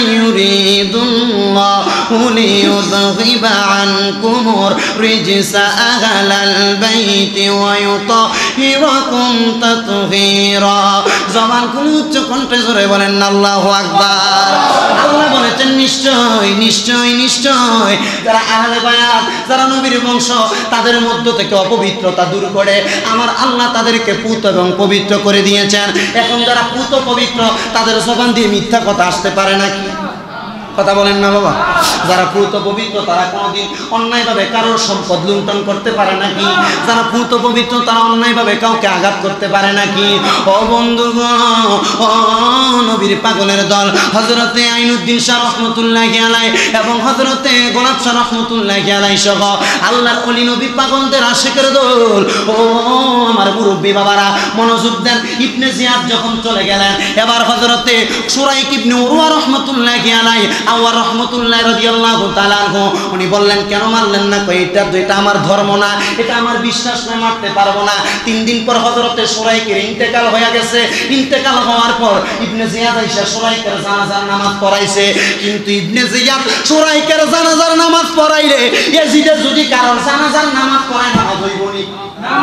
ইউরিদুল্লাহু লিইউযহিবা আনকুমুর রিজসা আহলাল বাইতি ওয়া ইউতাহিরাকুম তাতহীরা। জবান খুলে উচ্চ কণ্ঠে জোরে বলেন আল্লাহু আকবার। আল্লাহ বলেছেন, নিশ্চয় নিশ্চয় নিশ্চয় যারা আহলে বায়াত, যারা নবীর বংশ, তাদের মধ্য থেকে অপবিত্রতা দূর করে আমার আল্লাহ তাদেরকে পুত এবং পবিত্র করে দিয়েছেন। এখন যারা পুত পবিত্র, তাদের জবান দিয়ে মিথ্যা কথা আসতে পারে নাকি? কথা বলেন না বাবা? যারা পুত পবিত্র, তারা কোনোদিন অন্যায়ভাবে কারোর সম্পদ লুণ্ঠন করতে পারে নাকি? যারা পুত পবিত্র, তারা অন্যায়ভাবে কাউকে আঘাত করতে পারে নাকি? ও বন্ধুগণ, ও নবীর পাগলের দল, হযরতে আইনুদ্দিন শাহ রহমতুল্লাহি আলাইহি এবং হযরতে গোলাপ শাহ রহমতুল্লাহি আলাইহি সহ আল্লাহর ওলি নবী পাগলদের আশিকের দল, ও আমার মুরব্বী বাবারা মনোযোগ দেন। ইবনে জিয়াদ যখন চলে গেলেন, এবার হযরতে সুরাইক ইবনে উরওয়া রহমতুল্লাহি আলাইহি আওয়ার রহমতুল্লাহ রাদিয়াল্লাহু তাআলা আনহু উনি বললেন, কেন মারলেন না? কই এটা এটা আমার ধর্ম না, এটা আমার বিশ্বাস না, মারতে পারবো না। তিন দিন পর হযরতে সুরাইকের ইন্তেকাল হয়ে গেছে। ইন্তেকাল হওয়ার পর ইবনে জিয়াদ আইসা সুরাইকের জানাজার নামাজ পড়াইছে। কিন্তু ইবনে জিয়াদ সুরাইকের জানাজার নামাজ পড়াইলে এজিদে যদি কারণ জানাজার নামাজ পড়ায় নামাজ হইব না।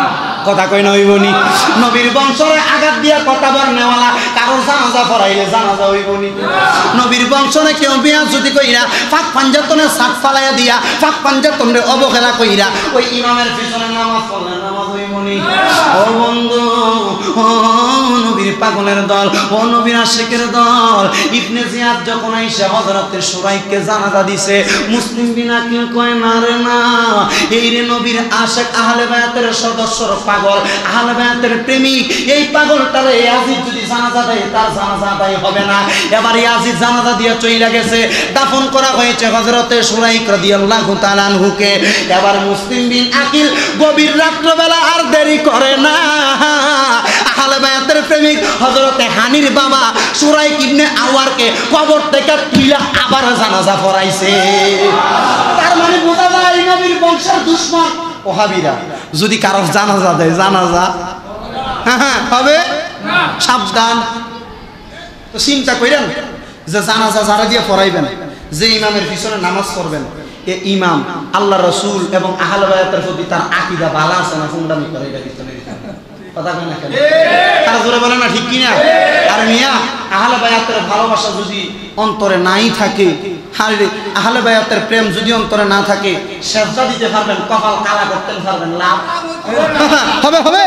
কথা কই না হইবনি নবীর বংশরে আঘাত দিয়া কথা বর্ণেওয়ালা কারো জানাজা পড়াইলে জানাজা হইবনি নবীর বংশরে কেউ বিয়া যদি কইরা ফাঁক পাঞ্জাতনের সাত ফালাইয়া দিয়া ফাঁক পাঞ্জাতনরে অবহেলা কইরা ওই ইমামের পিছনে নামাজ পড়লে নামাজ হইবনি ও বন্ধু ও নবীর পাগলের দল ও নবীর আশিকের দল ইবনে জিয়াদ যখন আইসা হযরতে সুরাইককে জানাজা দিছে মুসলিম বিনা কেউ কয় না রে না এই রে নবীর আশিক আহলে বায়াতের সদস্যর পাগল আহলে বায়াতের প্রেমিক এই পাগলটারে ইয়াজিদ যদি জানাজা দেয় তার জানাজা আদায় হবে না এবার ইয়াজিদ জানাজা দিয়ে চইলা গেছে দাফন করা হয়েছে হযরতে সুরাইক রাদিয়াল্লাহু তাআলা আনহুকে এবার মুসলিম বিন আকিল গভীর রাত্রিবেলা আর দেরি করে না আহলে বায়াতের প্রেমিক হযরতে হানির বাবা সুরাইক ইবনে আওয়ারকে কবর থেকে তুইলা আবার জানাজা পড়াইছে তার মানে বোঝা যায় নবীর বংশের দুশমন ওহাবিরা যদি কারো জানাজা দেয় জানাজা হ্যাঁ হবে না সাবধান তো চিন্তা কইরেন যে জানাজা যারা দিয়ে পড়াইবেন যে ইমামের পিছনে নামাজ পড়বেন এ ইমাম আল্লাহ রাসূল এবং আহলে বায়াতের প্রতি তার আকীদা ভালো আছে না ফুন্ডামি করে এটা পিছনে কথা কই না কেন তারা জোরে বলে না ঠিক কি না আর মিয়া আহলে বায়াতের ভালোবাসা যদি অন্তরে নাই থাকে হারে আহলে বায়াতের প্রেম যদি অন্তরে না থাকে সেজদা দিতে পারবেন কপাল কালা করতে পারবেন লাভ হবে হবে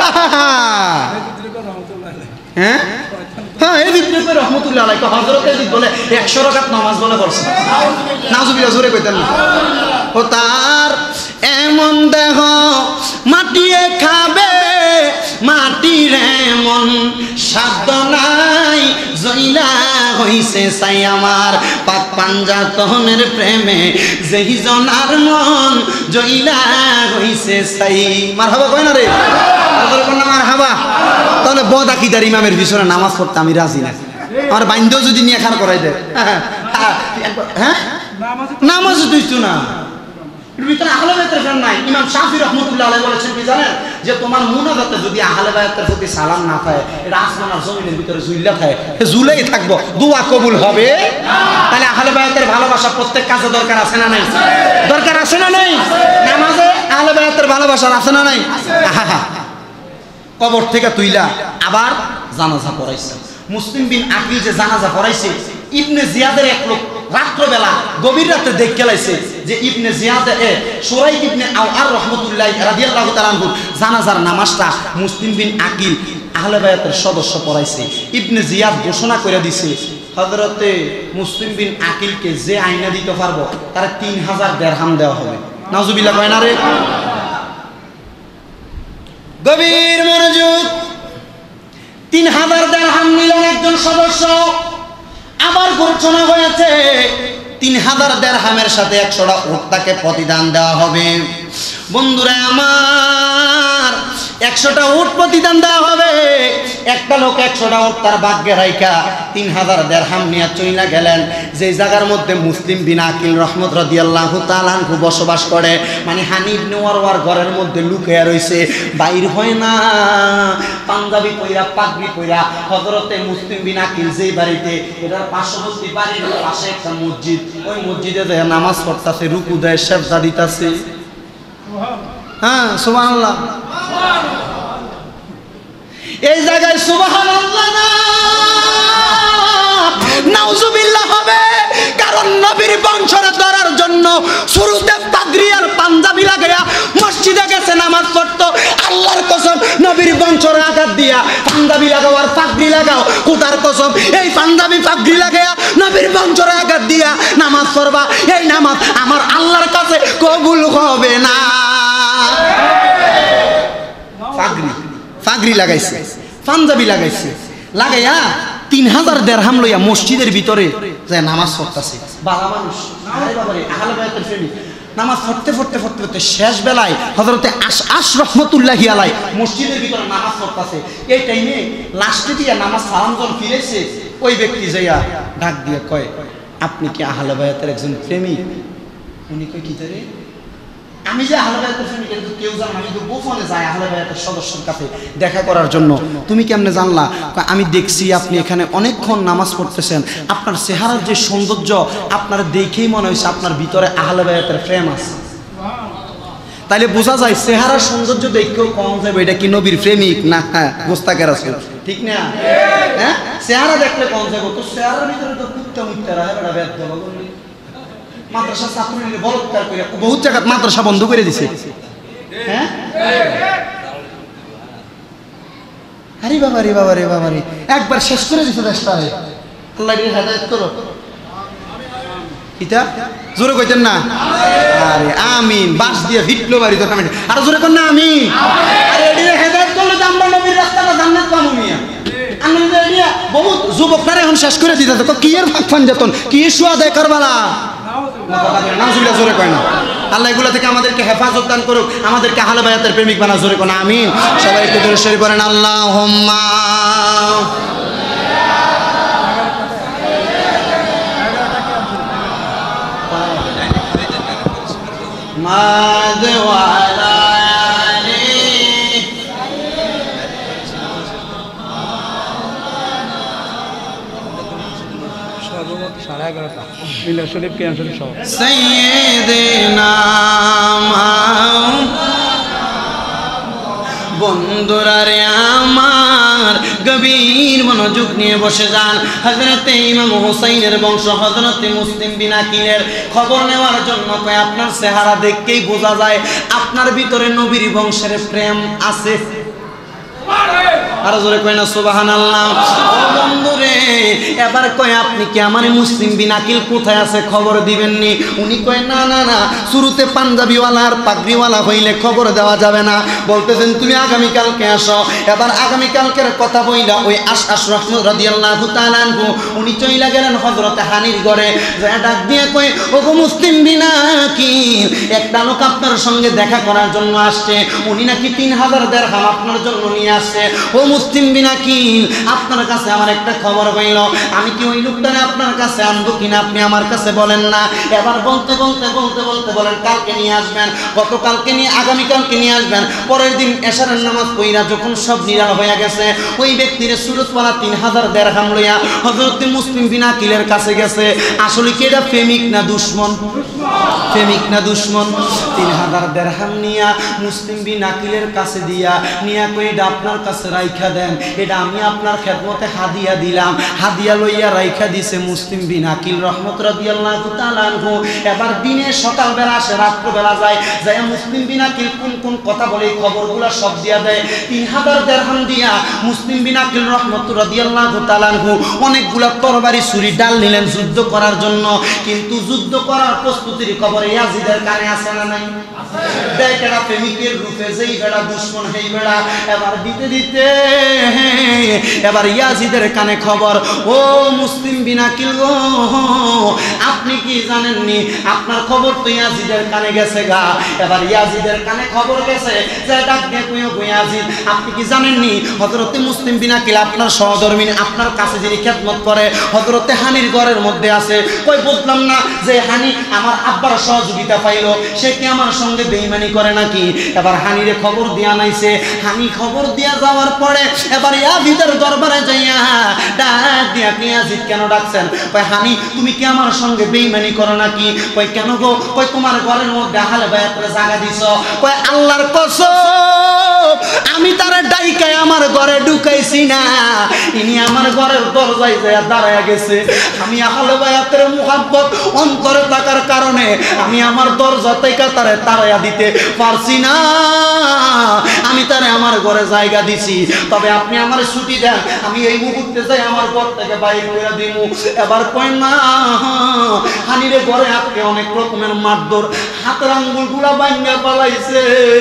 হ্যাঁ হ্যাঁ এই ভিতরে রহমতুল্লাহ আলাইহি হযরত এদিক বলে একশো রাকাত নামাজ বলে পড়ছে নাউজুবিল্লাহ জোরে কইতেন না ও তার এমন দেহ মাটিয়ে খাবে মাটির এমন সাধ্য নাই জইলা হইছে সাই আমার পাক পাঞ্জাতনের প্রেমে যেই জনার মন জইলা হইছে সাই মারহাবা কই না রে আদর কোন মারহাবা তাহলে বদ আকীদার ইমামের পিছনে নামাজ পড়তে আমি রাজি না আমার বাইন্দেও যদি নিয়ে খার করাই দেয় হ্যাঁ নামাজ তুইছো না ভিতরে আহলে বায়াতের প্রেম নাই ইমাম শাফি রাহমাতুল্লাহ আলাইহি বলেছেন কি জানেন যে তোমার মুনাজাতে যদি আহলে বায়াতের প্রতি সালাম না থাকে এটা আসমান আর জমিনের ভিতরে ঝুইলা থাকে ঝুলেই থাকবো দোয়া কবুল হবে না তাহলে আহলে বায়াতের ভালোবাসা প্রত্যেক কাজে দরকার আছে না নাই দরকার আছে না নাই নামাজে আহলে বায়াতের ভালোবাসা আছে না নাই কবর থেকে তুইলা আবার জানাজা পড়াইছে মুসলিম বিন আকিল যে জানাজা পড়াইছে ইবনে জিয়াদের এক লোক রাত্রবেলা গভীর রাতে দেখে লাইছে যে ইবনে জিয়াদ এ সুরাইক ইবনে আওয়ার রাহমাতুল্লাহ রাদিয়াল্লাহু তাআলা আনহু জানাজার নামাজটা মুসলিম বিন আকিল আহলে বায়াতের সদস্য পড়াইছে ইবনে জিয়াদ ঘোষণা করে দিছে হযরতে মুসলিম বিন আকিলকে যে আইনা দিতে পারবো তার তিন হাজার দিরহাম দেওয়া হবে নাউজুবিল্লাহ কয় না রে গভীর মনোযোগ তিন হাজার দিরহাম নিলেন একজন সদস্য আবার ঘোষণা হয়েছে তিন হাজার দিরহামের সাথে একশোটা উট তাকে প্রতিদান দেওয়া হবে বন্ধুরা আমার একশোটা উট প্রতিদান দেওয়া হবে একটা লোক একশোটা উট তার ভাগ্যে রাইখা তিন হাজার দিরহাম নিয়ে চইলা গেলেন যে জায়গার মধ্যে মুসলিম বিন আকিল রহমত রাদিয়াল্লাহু তাআলা আনহু বসবাস করে মানে হানি ইবনে ওয়ারওয়ার ঘরের মধ্যে লুকিয়ে রইছে বাইর হয় না পাঞ্জাবি পয়রা পাগড়ি পয়রা হযরতে মুসলিম বিন আকিল যেই বাড়িতে এটার পার্শ্ববর্তী বাড়ির পাশে একটা মসজিদ ওই মসজিদে যে নামাজ পড়তাছে রুকু দেয় সিজদা দিতাছে হ্যাঁ সুবহানাল্লাহ এই জায়গায় সুবহানাল্লাহ না নাউজুবিল্লাহ হবে কারণ নবীর বংশরে ধরার জন্য শুরুতে পাগড়ি আর পাঞ্জাবি লাগায়া মসজিদে গেছে নামাজ পড়তো আল্লাহর কসম নবীর বংশরে আঘাত দিয়া পাঞ্জাবি লাগাও আর পাগড়ি লাগাও খোদার কসম এই পাঞ্জাবি পাগড়ি লাগায়া নবীর বংশরে আঘাত দিয়া নামাজ পড়বা এই নামাজ আমার আল্লাহর কাছে কবুল হবে না পাগড়ি পাগড়ি লাগাইছে পাঞ্জাবি লাগাইছে লাগাইয়া তিন হাজার দিরহাম লইয়া মসজিদের ভিতরে যায় নামাজ পড়তেছে বাবা মানুষ আরে বাবা রে আহলে বায়াতের প্রেমিক নামাজ পড়তে পড়তে পড়তে পড়তে শেষ বেলায় হযরতে আশ রাহমাতুল্লাহি আলাইহি মসজিদের ভিতরে নামাজ পড়তেছে এই টাইমে লাস্টে দিয়া নামাজ সালাম যখন ফিরেছে ওই ব্যক্তি যাইয়া ডাক দিয়ে কয় আপনি কি আহলে বায়াতের একজন প্রেমিক উনি কয় কি করে আমি যে আহলে বায়াতের প্রেমিক কিন্তু কেউ জানে না আমি তো গোপনে যাই আহলে বায়াতের সদস্যর কাছে দেখা করার জন্য তুমি কেমনে জানলা আমি দেখছি আপনি এখানে অনেকক্ষণ নামাজ পড়তেছেন আপনার চেহারার যে সৌন্দর্য আপনার দেখেই মনে হইছে আপনার ভিতরে আহলে বায়াতের প্রেম আছে তাইলে বোঝা যায় চেহারার সৌন্দর্য দেখেও কম যাবে এটা কি নবীর প্রেমিক না হ্যাঁ গোস্তাকের আছে, ঠিক না? হ্যাঁ চেহারা দেখলে কম যাবে, তো চেহারার ভিতরে তো কুত্তা মুত্তা রাখে বেড়া বেদ দেওয়া করলি মাদ্রাসা ছাত্র নিলে বলৎকার করে বহুত জায়গা মাদ্রাসা বন্ধ করে দিছে। হ্যাঁ আরে বাবা রে বাবা রে বাবা রে একবার শেষ করে দিছে দেশটারে, আল্লাহ রে হেদায়েত করো। ইতা জোরে কইতেন না? আরে আমিন, বাস দিয়ে ভিটলো বাড়ি তো কামে আর জোরে কোন না আমিন। আরে এডি হেদায়েত করলে তো আমরা নবীর রাস্তাটা জান্নাত পাবো মিয়া। আমরা এডিয়া বহুত যুবকরা এখন শেষ করে দিতে তো কি এর ফাঁক ফান যেতন কি সুয়া দেয় কারবালা নাউজুবিল্লাহ জোরে কয় না। আল্লাহ এগুলো থেকে আমাদেরকে হেফাজত দান করুক, আমাদেরকে আহলে বায়াতের প্রেমিক বানা, জোরে কোন আমিন। সবাই একটু দরুদ শরীফ পড়েন আল্লাহুম্মা মাদ ওয়ালা আলি সর্বমোট সাড়ে এগারোটা মিলাদ শরীফ কিয়াম শরীফ সহ সাইয়্যিদিনা বন্ধুরা রে আমার গভীর মনোযোগ নিয়ে বসে যান। হযরতে ইমাম হুসাইনের বংশ হযরতে মুসলিম বিন আকিলের খবর নেওয়ার জন্য কয় আপনার চেহারা দেখেই বোঝা যায় আপনার ভিতরে নবীর বংশের প্রেম আছে। আর জোরে কয় না সুবহানাল্লাহ। ও বন্ধুরে এবার কয় আপনি কি আমার মুসলিম বিন আকিল কোথায় আছে খবর দিবেননি? উনি কয় না না না শুরুতে পাঞ্জাবিওয়ালা আর পাগড়িওয়ালা হইলে খবর দেওয়া যাবে না, বলতেছেন তুমি আগামীকালকে আসো। এবার আগামীকালকের কথা বইলা ওই আশআশ রাদিয়াল্লাহু তাআলা আনহু উনি চইলা গেলেন হযরতে হানির ঘরে, যায় ডাক দিয়ে কয় ওগো মুসলিম বিন আকিল একটা লোক আপনার সঙ্গে দেখা করার জন্য আসছে, উনি নাকি তিন হাজার দিরহাম আপনার জন্য নিয়ে আসছে। ও মুসলিম বিন আকিল আপনার কাছে আমার একটা খবর হইল, আমি কি ওই লোকটারে আপনার কাছে আনবো কিনা আপনি আমার কাছে বলেন না। এবার বলতে বলতে বলতে বলতে বলেন কালকে নিয়ে আসবেন, গতকালকে নিয়ে আগামীকালকে নিয়ে আসবেন। পরের দিন এশারের নামাজ পড়া যখন সব নিরাল হয়ে গেছে ওই ব্যক্তির সুরতওয়ালা তিন হাজার দিরহাম লইয়া হযরত মুসলিম বিন আকিলের কাছে গেছে। আসলে কি এটা প্রেমিক না দুশমন? প্রেমিক না দুশমন? তিন হাজার দিরহাম নিয়া মুসলিম বিন আকিলের কাছে দিয়া নিয়া কই এটা আপনার কাছে রাইখা দেন, এটা আমি আপনার খেদমতে হাদিয়া দিলাম। হাদিয়া লইয়া রাইখা দিছে মুসলিম বিন আকিল রহমত রাদিয়াল্লাহু তাআলা আনহু। এবার দিনে সকালবেলা আসে রাত্রবেলা যায়, যায় মুসলিম বিন আকিল কোন কোন কথা বলে খবরগুলো সব দিয়া দেয়। তিন হাজার দিরহাম দিয়া মুসলিম বিন আকিল রহমত রাদিয়াল্লাহু তাআলা আনহু অনেকগুলা তরবারি ছুরি ডাল নিলেন যুদ্ধ করার জন্য, কিন্তু যুদ্ধ করার প্রস্তুতির খবর ইয়াজিদের কানে আসে না নাই? দেখ এরা প্রেমিকের রূপে যেই বেড়া দুশ্মন সেই বেড়া। এবার দিতে দিতে এবার ইয়াজিদের কানে খবর, ও মুসলিম বিন আকিল গো আপনি কি জানেননি আপনার খবর তো ইয়াজিদের কানে গেছে গা। এবার ইয়াজিদের কানে খবর গেছে যে ডাক দিয়ে কইও গো ইয়াজিদ আপনি কি জানেননি হযরতে মুসলিম বিন আকিল আপনার সহধর্মিনী আপনার কাছে যিনি খেদমত করে হযরতে হানির ঘরের মধ্যে আছে। কই বুঝলাম না যে হানি আমার আব্বার সহযোগিতা পাইলো সে কি আমার সঙ্গে বেঈমানি করে নাকি? এবার হানিরে খবর দিয়া নাইছে। হানি খবর দিয়া যাওয়ার পরে এবার ইয়াজিদের দরবারে যাইয়া ডাক দিয়া ইয়াজিদ কেন ডাকছেন? কই হানি তুমি কি আমার সঙ্গে বেঈমানি করো নাকি? কই কেন গো? কই তোমার ঘরের মধ্যে আহলে বায়াতরে জায়গা দিছো। কই আল্লাহর কসম আমি তারে ডাইকায় আমার ঘরে ঢুকাইছি না, ইনি আমার ঘরের দরজায় যায় দাঁড়ায়া গেছে। আমি আহলে বায়াতের মুহাব্বত অন্তরে থাকার কারণে আমি আমার দরজা থেকে তারে তাড়াইয়া দিতে পারছি না, আমি তারে আমার ঘরে জায়গা দিছি। তবে আপনি আমার ছুটি দেন, আমি এই মুহূর্তে যাই আমার ঘর থেকে বাইরে করে দিব। এবার কই না হানিরে ঘরে আজকে অনেক রকমের মারধর, হাতের আঙ্গুল গুলা ভাঙা পালাইছে।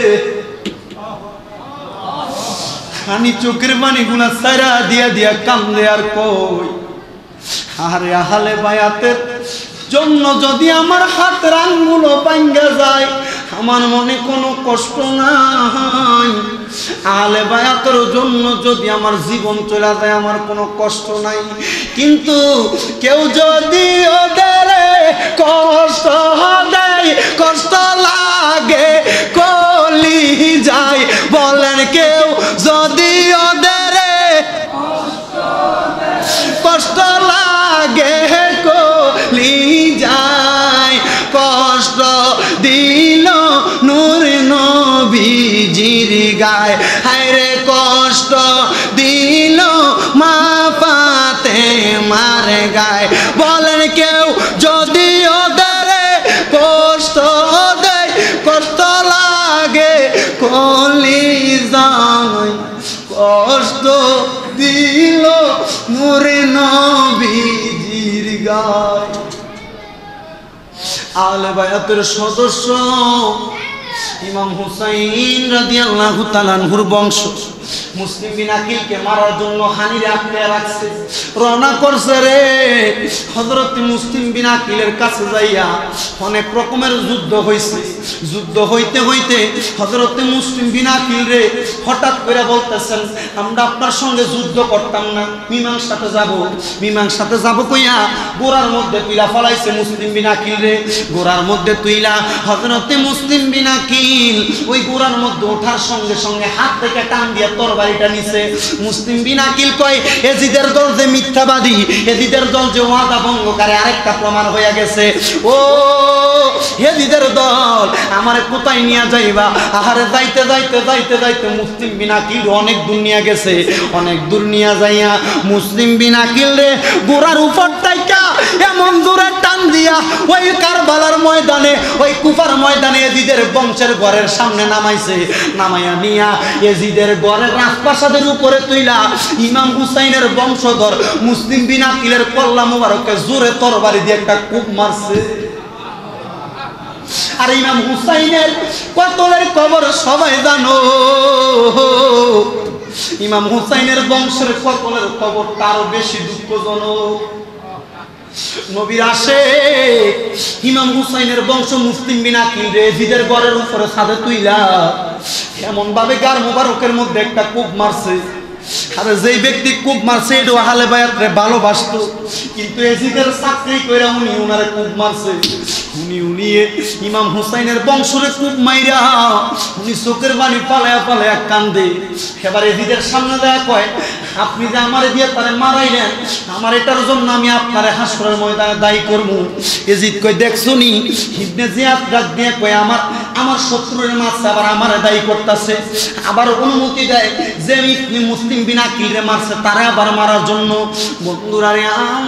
হানি চোখের পানি গুলা সারা দিয়া দিয়া কান্দে আর কই আরে আহলে বায়াতের জন্য যদি আমার হাতের আঙ্গুল ভাঙা যায় আমার মনে কোনো কষ্ট নাই, আহলে বায়াতের জন্য যদি আমার জীবন চলে যায় আমার কোনো কষ্ট নাই। কিন্তু কেউ যদি ওদের কষ্ট দেয় কষ্ট লাগে কলি যায়, বলেন কেউ যদি ওদের কষ্ট লাগে কলি যায়, কষ্ট দিল নূর গায় হায় রে কষ্ট দিল মা ফাতেমার গায় বলেন কেউ যদি ওদের কষ্ট দেয় কষ্ট লাগে কলিজায় কষ্ট দিল নূরে নবীজির গায় আহলে বায়াতের সদস্য ইমাম হুসাইন রাদিয়াল্লাহু তাআলা আনহুর বংশ মুসলিম বিন আকিলকে মারার জন্য হানিরে আটকে রাখছে রওনা করছে রে হযরত মুসলিম বিন আকিলের কাছে যাইয়া অনেক রকমের যুদ্ধ হইছে যুদ্ধ হইতে হইতে হযরত মুসলিম বিন আকিল রে হঠাৎ করে বলতেছেন আমরা আপনার সঙ্গে যুদ্ধ করতাম না মীমাংসাতে যাব মীমাংসাতে যাব কইয়া গোরার মধ্যে তুইলা ফলাইছে মুসলিম বিন আকিল রে গোরার মধ্যে তুইলা হযরত মুসলিম বিন আকিল ওই গোরার মধ্যে ওঠার সঙ্গে সঙ্গে হাত থেকে টান দিয়া তরবারিটা নিছে মুসলিম বিন আকিল কয় এজিদের দল যে মিথ্যাবাদী এজিদের দল যে ওয়াদা ভঙ্গকারী আরেকটা প্রমাণ হয়ে গেছে ও এজিদের দল আমারে কোথায় নিয়ে যাইবা আহারে যাইতে যাইতে যাইতে যাইতে মুসলিম বিন আকিল অনেক দূর নিয়ে গেছে অনেক দূর নিয়ে যাইয়া মুসলিম বিন আকিল রে গোরার উপর টাইকা এমন জোরে টান দিয়া ওই কারবালার ময়দানে ওই কুফার ময়দানে এজিদের বংশের ঘরের সামনে নামাইছে নামাইয়া নিয়া এজিদের ঘরের রাজপ্রাসাদের উপরে তুইলা ইমাম হুসাইনের বংশধর মুসলিম বিন আকিলের কল্লা মোবারকে জোরে তরবারি দিয়ে একটা কূপ মারছে আর ইমাম হুসাইনের কতলের কবর সবাই জানো ইমাম হুসাইনের বংশের কতলের কবর তার বেশি দুঃখজনক নবীর আসে ইমাম হুসাইনের বংশ মুসলিম বিন আকিল রে এজিদের ঘরের উপরে ছাদে তুইলা এমন ভাবে গার মোবারকের মধ্যে একটা কূপ মারছে আর যেই ব্যক্তি কূপ মারছে এটা আহলে বায়াতরে ভালোবাসতো কিন্তু এজিদের চাকরি কইরা উনি উনারে কূপ মারছে উনি উনি ইমাম হুসাইনের বংশরে কূপ মাইরা উনি চোখের পানি পালায়া পালায়া কান্দে এবার এজিদের সামনে দেয়া কয় আপনি যে আমারে দিয়ে তারে মারাইলেন আমার এটার জন্য আমি আপনারে হাসরের ময়দানে দায়ী করবো এজিদ কয় দেখছুনি ইবনে জিয়াদ ডাক দিয়ে কয় আমার আমার শত্রুর মারছে আবার আমারে দায়ী করতেছে আবার অনুমতি দেয় যে ইবনে মুসলিম বিন আকিল মারছে তারে আবার মারার জন্য বন্ধুরা রে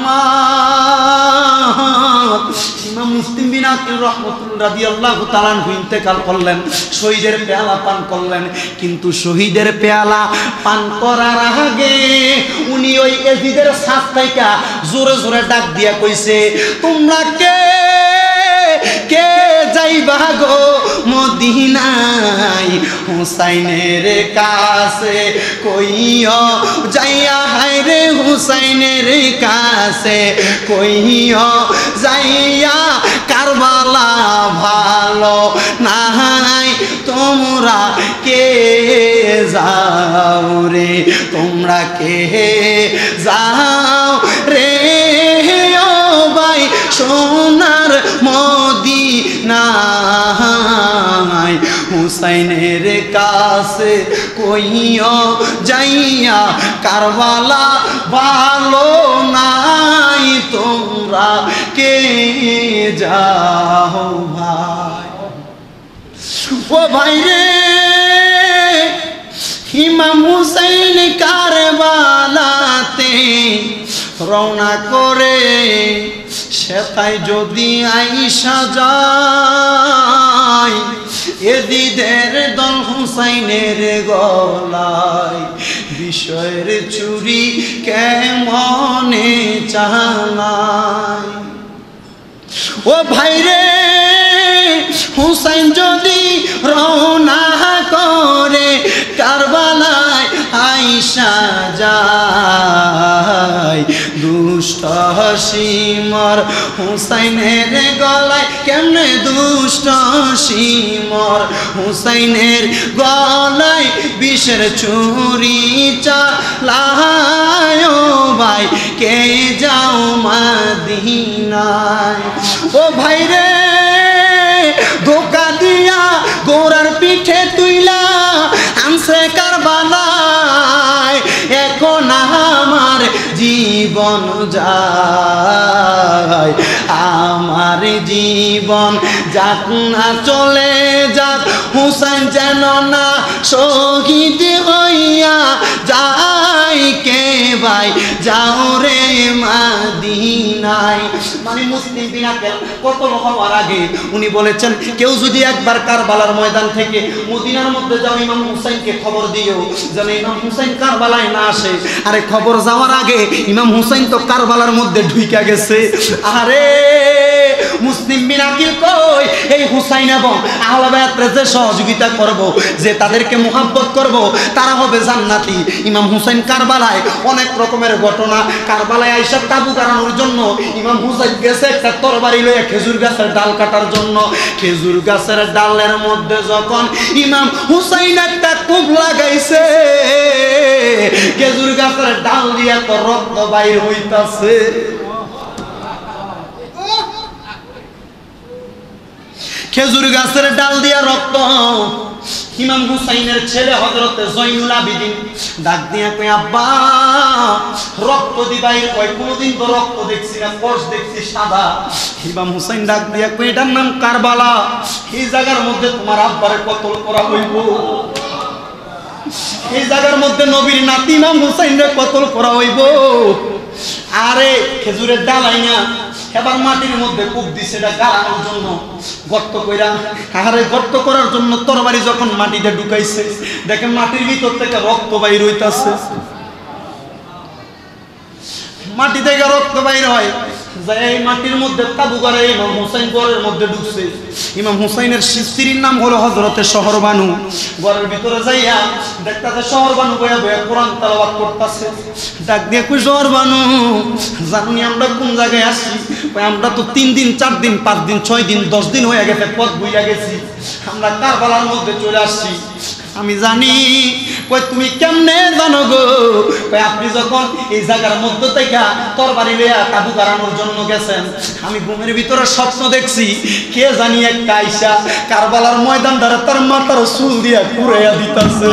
আমার ইমাম মুসলিম বিন আকিল রাহমাতুল্লাহ রাদিয়াল্লাহু তাআলা আনহু ইন্তেকাল করলেন শহীদের পেয়ালা পান করলেন কিন্তু শহীদের পেয়ালা পান করার আগে উনি ওই এজিদের সাথ থেকে জোরে জোরে ডাক দিয়া কইছে তোমরা কে কে যাইবা গো মদিনায় হুসাইনের কাছে কইও যাইয়া হায় রে হুসাইনের কাছে কইও যাইয়া কারবালা ভালো নাই তোমরা কে যাও রে তোমরা কে যাও রে ও ভাই সোনার মদিনায় হুসাইনের কাছে কইও যাইয়া কারবালা ভালো নাই তোমরা কে যাও ভাই ও ভাই রে ইমাম হুসাইন কারবালাতে রওনা করে সেটাই যদি আইসা যায় এজিদের দল হুসাইনের গলায় বিষয়ের চুরি কেমনে চালায় ও ভাই রে হুসাইন যদি রওনা করে কারবালায় আইসা যায় দুষ্ট সিমর হুসাইনের গলায় কেমনে দুষ্ট সিমর হুসাইনের গলায় বিষের চুরি চালায় ও ভাই কে যাও মদিনায় ও ভাই রে ধোকা দিয়া গোরার পিঠে তুইলা আনছে কারবালায় এখন আমার জীবন যায় আমার জীবন যাক না চলে যাক হুসাইন যেন না শহীদ হইয়া যাই কে ভাই যাও রে মাদিনায়। মানে মুসলিম বিন আকিল কতল হওয়ার আগে উনি বলেছেন কেউ যদি একবার কারবালার ময়দান থেকে মদিনার মধ্যে যাও ইমাম হুসাইনকে খবর দিও যেন ইমাম হুসাইন কারবালায় না আসে। আরে খবর যাওয়ার আগে ইমাম হুসাইন তো কারবালার মধ্যে ঢুইকা গেছে। আরে মুসলিম বিন আকিল কই এই হুসাইন এবং আহলে বায়াতের যে সহযোগিতা করব, যে তাদেরকে মুহাব্বত করব, তারা হবে জান্নাতি। ইমাম হুসাইন কারবালায় অনেক রকমের ঘটনা। কারবালায় আইসা তাবু গাড়ানোর জন্য ইমাম হুসাইন গেছে একটা তরবারি লইয়া খেজুর গাছের ডাল কাটার জন্য। খেজুর গাছের ডালের মধ্যে যখন ইমাম হুসাইন একটা কোপ লাগাইছে, খেজুর গাছের ডাল দিয়া তো রক্ত বাইর হইতাছে। খেজুর গাছের ডাল দিয়া রক্ত। ইমাম হুসাইনের ছেলে হযরতে জয়নুল আবেদিন ডাক দিয়া কই আব্বা রক্ত দিবাই কই কোনদিন তো রক্ত দেখছি না, কষ দেখছি সাদা। ইমাম হুসাইন ডাক দিয়া কই এটার নাম কারবালা, এই জায়গার মধ্যে তোমার আব্বারে কতল করা হইব, এই জায়গার মধ্যে নবীর নাতি ইমাম হুসাইনরে কতল করা হইব। আরে খেজুরের ডাল আইনা এবার মাটির মধ্যে কূপ দিছে এটা গাড়ানোর জন্য, গর্ত কইরা। আরে গর্ত করার জন্য তরবারি যখন মাটিতে ঢুকাইছে, দেখেন মাটির ভিতর থেকে রক্ত বাইর হইতাছে। মাটি থেকে রক্ত বাইর হয়, এই মাটির মধ্যে তাবু করে ইমাম হুসাইন ঘরের মধ্যে ঢুকছে। ইমাম হুসাইনের স্ত্রীর নাম হলো হযরতে শহরবানু। ঘরের ভিতরে যাইয়া দেখতাছে শহরবানু বইয়া বইয়া কোরআন তেলাওয়াত করতেছে। ডাক দিয়ে কই শহরবানু জানি আমরা কোন জায়গায় আসছি? আমরা তো তিন দিন চার দিন পাঁচ দিন ছয় দিন দশ দিন হয়ে গেছে, পথ বইয়া গেছি, আমরা কারবালার মধ্যে চলে আসছি। আমি জানি। কই তুমি কেমনে জানো গো? কই আপনি যখন এই জায়গার মধ্যে থেকে তরবারি লইয়া তাবু গাড়ানোর জন্য গেছেন, আমি ঘুমের ভিতরে স্বপ্ন দেখছি কে জানি একটা আইসা কারবালার ময়দান দ্বারা তার মাথার চুল দিয়া কুড়াইয়া দিতাছে।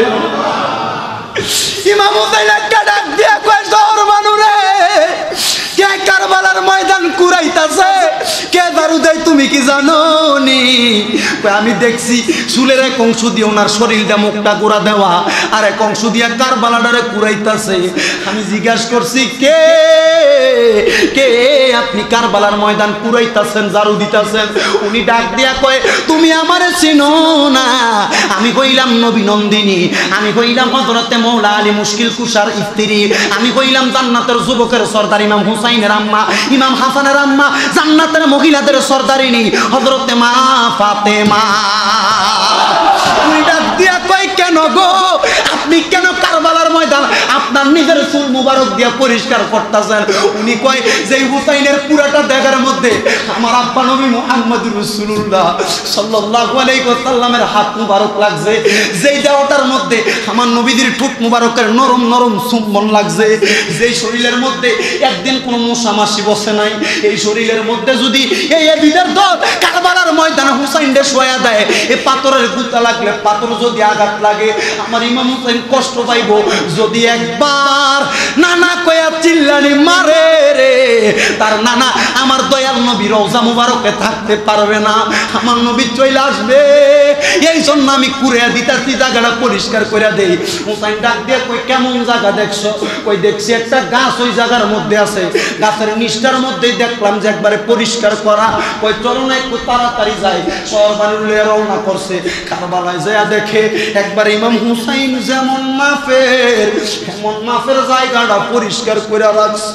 ইমাম হুসাইন একটা ডাক দিয়া কয় শহরবানু রে, কে কারবালার ময়দান কুড়াইতাছে, কে দারু দেয় তুমি কি জানো নি? আমি দেখছি চুলের এক অংশ দিয়ে ওনার শরীরটা মুখটা গোড়া দেওয়া, আর এক অংশ দিয়ে কারবালাটারে কুড়াইতাছে। আমি জিজ্ঞাসা করছি কে কে আপনি কারবালার ময়দান কুড়াইতাছেন, জারু দিতাছেন? উনি ডাক দিয়া কয় তুমি আমারে চিনো না, আমি কইলাম নবী নন্দিনী, আমি কইলাম হযরতে মৌলা আলী মুশকিল কুশার স্ত্রী, আমি কইলাম জান্নাতের যুবকের সর্দার ইমাম হুসাইনের আম্মা, ইমাম হাসানের আম্মা, জান্নাতের মহিলাদের সর্দারিনী হযরতে মা ফাতেমা। উনি ডাক দিয়া কয় কেন গো আপনি কেন কারবালার ময়দান আপনার নিজের চুল মুবারক দিয়া পরিষ্কার করতেছেন? উনি কয় যে হুসাইনের পুরাটা দেখার মধ্যে আমার আব্বা নবী মুহাম্মদুর রাসূলুল্লাহ সাল্লাল্লাহু আলাইহি ওয়াসাল্লামের হাত মুবারক লাগছে, যেই দেওয়াটার মধ্যে আমার নবীদের ঠোঁট মুবারকের নরম নরম চুম্বন লাগছে, যেই শরীরের মধ্যে একদিন কোনো মশা মাছি বসে নাই, এই শরীরের মধ্যে যদি এই বিদের দল কারবালার ময়দানে হুসাইনরে শোয়া দেয়, এই পাথরের গুতা লাগলে পাথর যদি আঘাত লাগে আমার ইমাম হুসাইন কষ্ট পাইব। যদি একবার নানা কয়া চিল্লানি মারে রে, তার নানা আমার দয়াল নবী রওজা মুবারকে থাকতে পারবে না, আমার নবী চলে আসবে। এই জন্য আমি কুড়িয়া দিতাছি, জায়গাটা পরিষ্কার করে দেই। হুসাইন ডাক দিয়ে কই কেমন জায়গা দেখছো? কই দেখছি একটা গাছ ওই জায়গার মধ্যে আছে, গাছের নিচটার মধ্যেই দেখলাম যে একবারে পরিষ্কার করা। কই চলো না একটু তাড়াতাড়ি যাই। শহরবানুর লইয়া রওনা করছে। কারবালায় যায় দেখে একবার ইমাম হুসাইন যেমন মাফের এমন মাফের জায়গাটা পরিষ্কার করে রাখছে।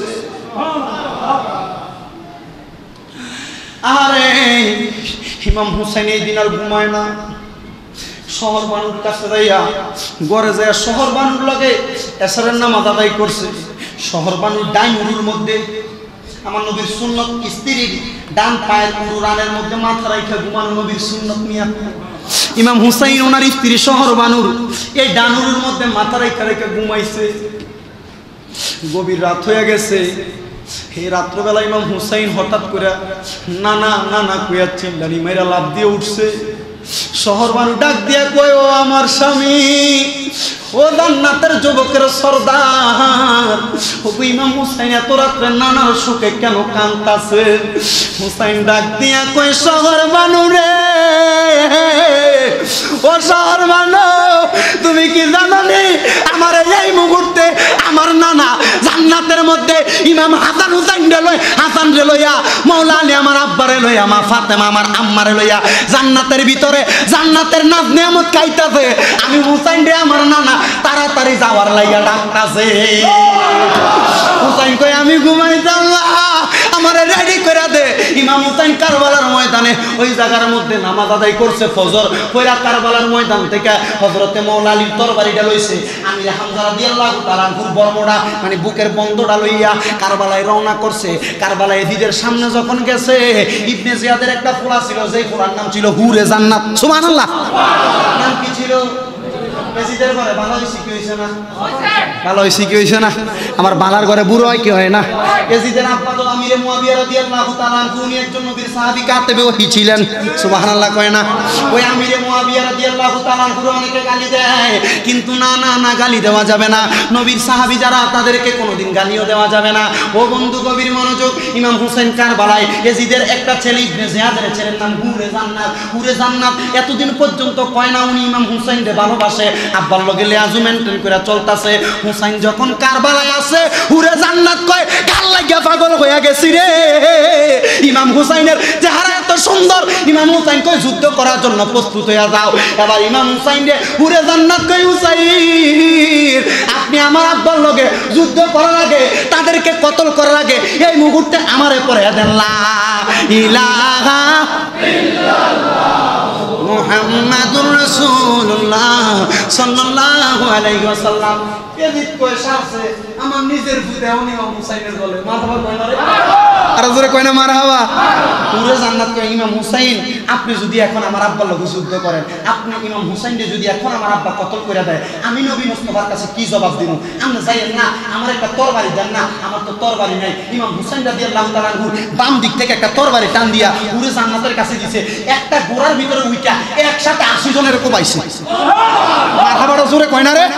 আরে ইমাম হুসাইন এই দিন আর ঘুমায় না। শহরবানুর কাছে যাইয়া ঘরে যায় শহরবানুর লগে এশারের নামাজ আদায় করছে। শহরবানুর ডাইন উরুর মধ্যে আমার নবীর সুন্নত, স্ত্রীর ডান পায়ের উড়ানের মধ্যে মাথা রাইখা ঘুমানো নবীর সুন্নত নিয়া। ইমাম হুসাইন ওনার স্ত্রী শহরবানুর এই ডানুরের মধ্যে মাথা রাইখা রেখে ঘুমাইছে। গভীর রাত হয়ে গেছে। এই রাত্রবেলা ইমাম হুসাইন হঠাৎ করে নানা নানা কুয়া চিল্লানি মেয়েরা লাভ দিয়ে উঠছে। শহর মানুষ ডাক দিয়া কয় ও আমার স্বামী, ও জান্নাতের যুবকের সর্দার, ও ইমাম হুসাইন এত রাত্রে নানার সুখে কেন কাঁদতাছে? হুসাইন ডাক দিয়া কয় শহর মানুষ রে, ও শহর মানুষ, তুমি কি জানো নি আমার এই মুহূর্তে আমার নানা জান্নাতের মধ্যে ইমাম হাসান হুসাইন রে লই হাসান রে লইয়া মৌলা আলী আমার আব্বারে লইয়া মা ফাতেমা আমার আম্মারে লইয়া জান্নাতের ভিতরে জান্নাতের নাজ নিয়ামত খাইতাছে। আমি হুসাইন রে আমার নানা তাড়াতাড়ি যাওয়ার লাইয়া ডাকতাছে। হুসাইন কই আমি ঘুমাইতাম না, আমারে রেডি করে দে। ইমাম হুসাইন কারবালার ময়দানে ওই জায়গার মধ্যে নামাজ আদায় করছে ফজর, কইরা কারবালার ময়দান থেকে হযরতে মাওলা আলীর তরবারিটা লইছে। আমির হামজা রাদিয়াল্লাহু তাআলা আনহুর বর্মটা মানে বুকের বন্ধটা লইয়া কারবালায় রওনা করছে। কারবালায় এজিদের সামনে যখন গেছে, ইবনে জিয়াদের একটা পোলা ছিল, যেই পোলার নাম ছিল হুরে জান্নাত। সুবহানাল্লাহ। নাম কি ছিল? এজিদের ঘরে ভালো হইছে কি হইছে না? ভালো হইছে কি হইছে না? আমার বালার ঘরে বুড়ো হয় কি হয় না? এজিদের আব্বা তো আমিরে মুয়াবিয়া রাদিয়াল্লাহু তাআলা আনহু, উনি একজন নবীর সাহাবী কাতেবে ওহী ছিলেন। সুবহানাল্লাহ কয় না? ওই আমিরে মুয়াবিয়া রাদিয়াল্লাহু তাআলা আনহু অনেকে গালি দেয়, কিন্তু না না না, গালি দেওয়া যাবে না। নবীর সাহাবী যারা তাদেরকে কোনোদিন গালিও দেওয়া যাবে না। ও বন্ধু গভীর মনোযোগ, ইমাম হুসাইন কারবালায় এজিদের একটা ছেলে ইবনে জিয়াদের ছেলের নাম হুরে জান্নাত। হুরে জান্নাত এতদিন পর্যন্ত কয় না উনি ইমাম হুসাইনকে ভালোবাসে, আব্বার লগে লিয়াজু মেইনটেইন করে চলতাছে। হুসাইন যখন কারবালায় আছে, হুরে জান্নাত কয় কাল লাগিয়া পাগল হইয়া গেছি রে। ইমাম হুসাইনের চেহারা এত সুন্দর, ইমাম হুসাইন কয় যুদ্ধ করার জন্য প্রস্তুত হইয়া যাও। এবার ইমাম হুসাইন রে হুরে জান্নাত কয় হুসাইন, আপনি আমার আব্বার লগে যুদ্ধ করার আগে, তাদেরকে কতল করার আগে এই মুহূর্তে আমারে পড়ে দেন লা ইলাহা ইল্লাল্লাহ মুহাম্মাদুর রাসূলুল্লাহ সাল্লাল্লাহু আলাইহি ওয়াসাল্লাম। এদিক কয় সারছে আমার নিজের ফুটে উনি ইমাম হুসাইনের বলে মারহাবা কয় না রে, আর জোরে কয় না মারহাবা। পুরো জান্নাত কয় ইমাম হুসাইন, আপনি যদি এখন আমার আব্বার লগে যুদ্ধ করেন, আপনি ইমাম হুসাইনকে যদি এখন আমার আব্বা কতল করে দেয়, আমি নবী মুস্তাফার কাছে কি জবাব দিব? আপনি যাইয়েন না, আমার একটা তরবারি দেন না, আমার তো তরবারি নাই। ইমাম হুসাইন রাদিয়াল্লাহু তাআলা আনহু বাম দিক থেকে একটা তরবারি টান দিয়া পুরো জান্নাতের কাছে দিছে। একটা ঘোড়ার ভিতরে উইটা একসাথে আশি জনের কোবাইছে। মারহাবাটা জোরে কয় না রে?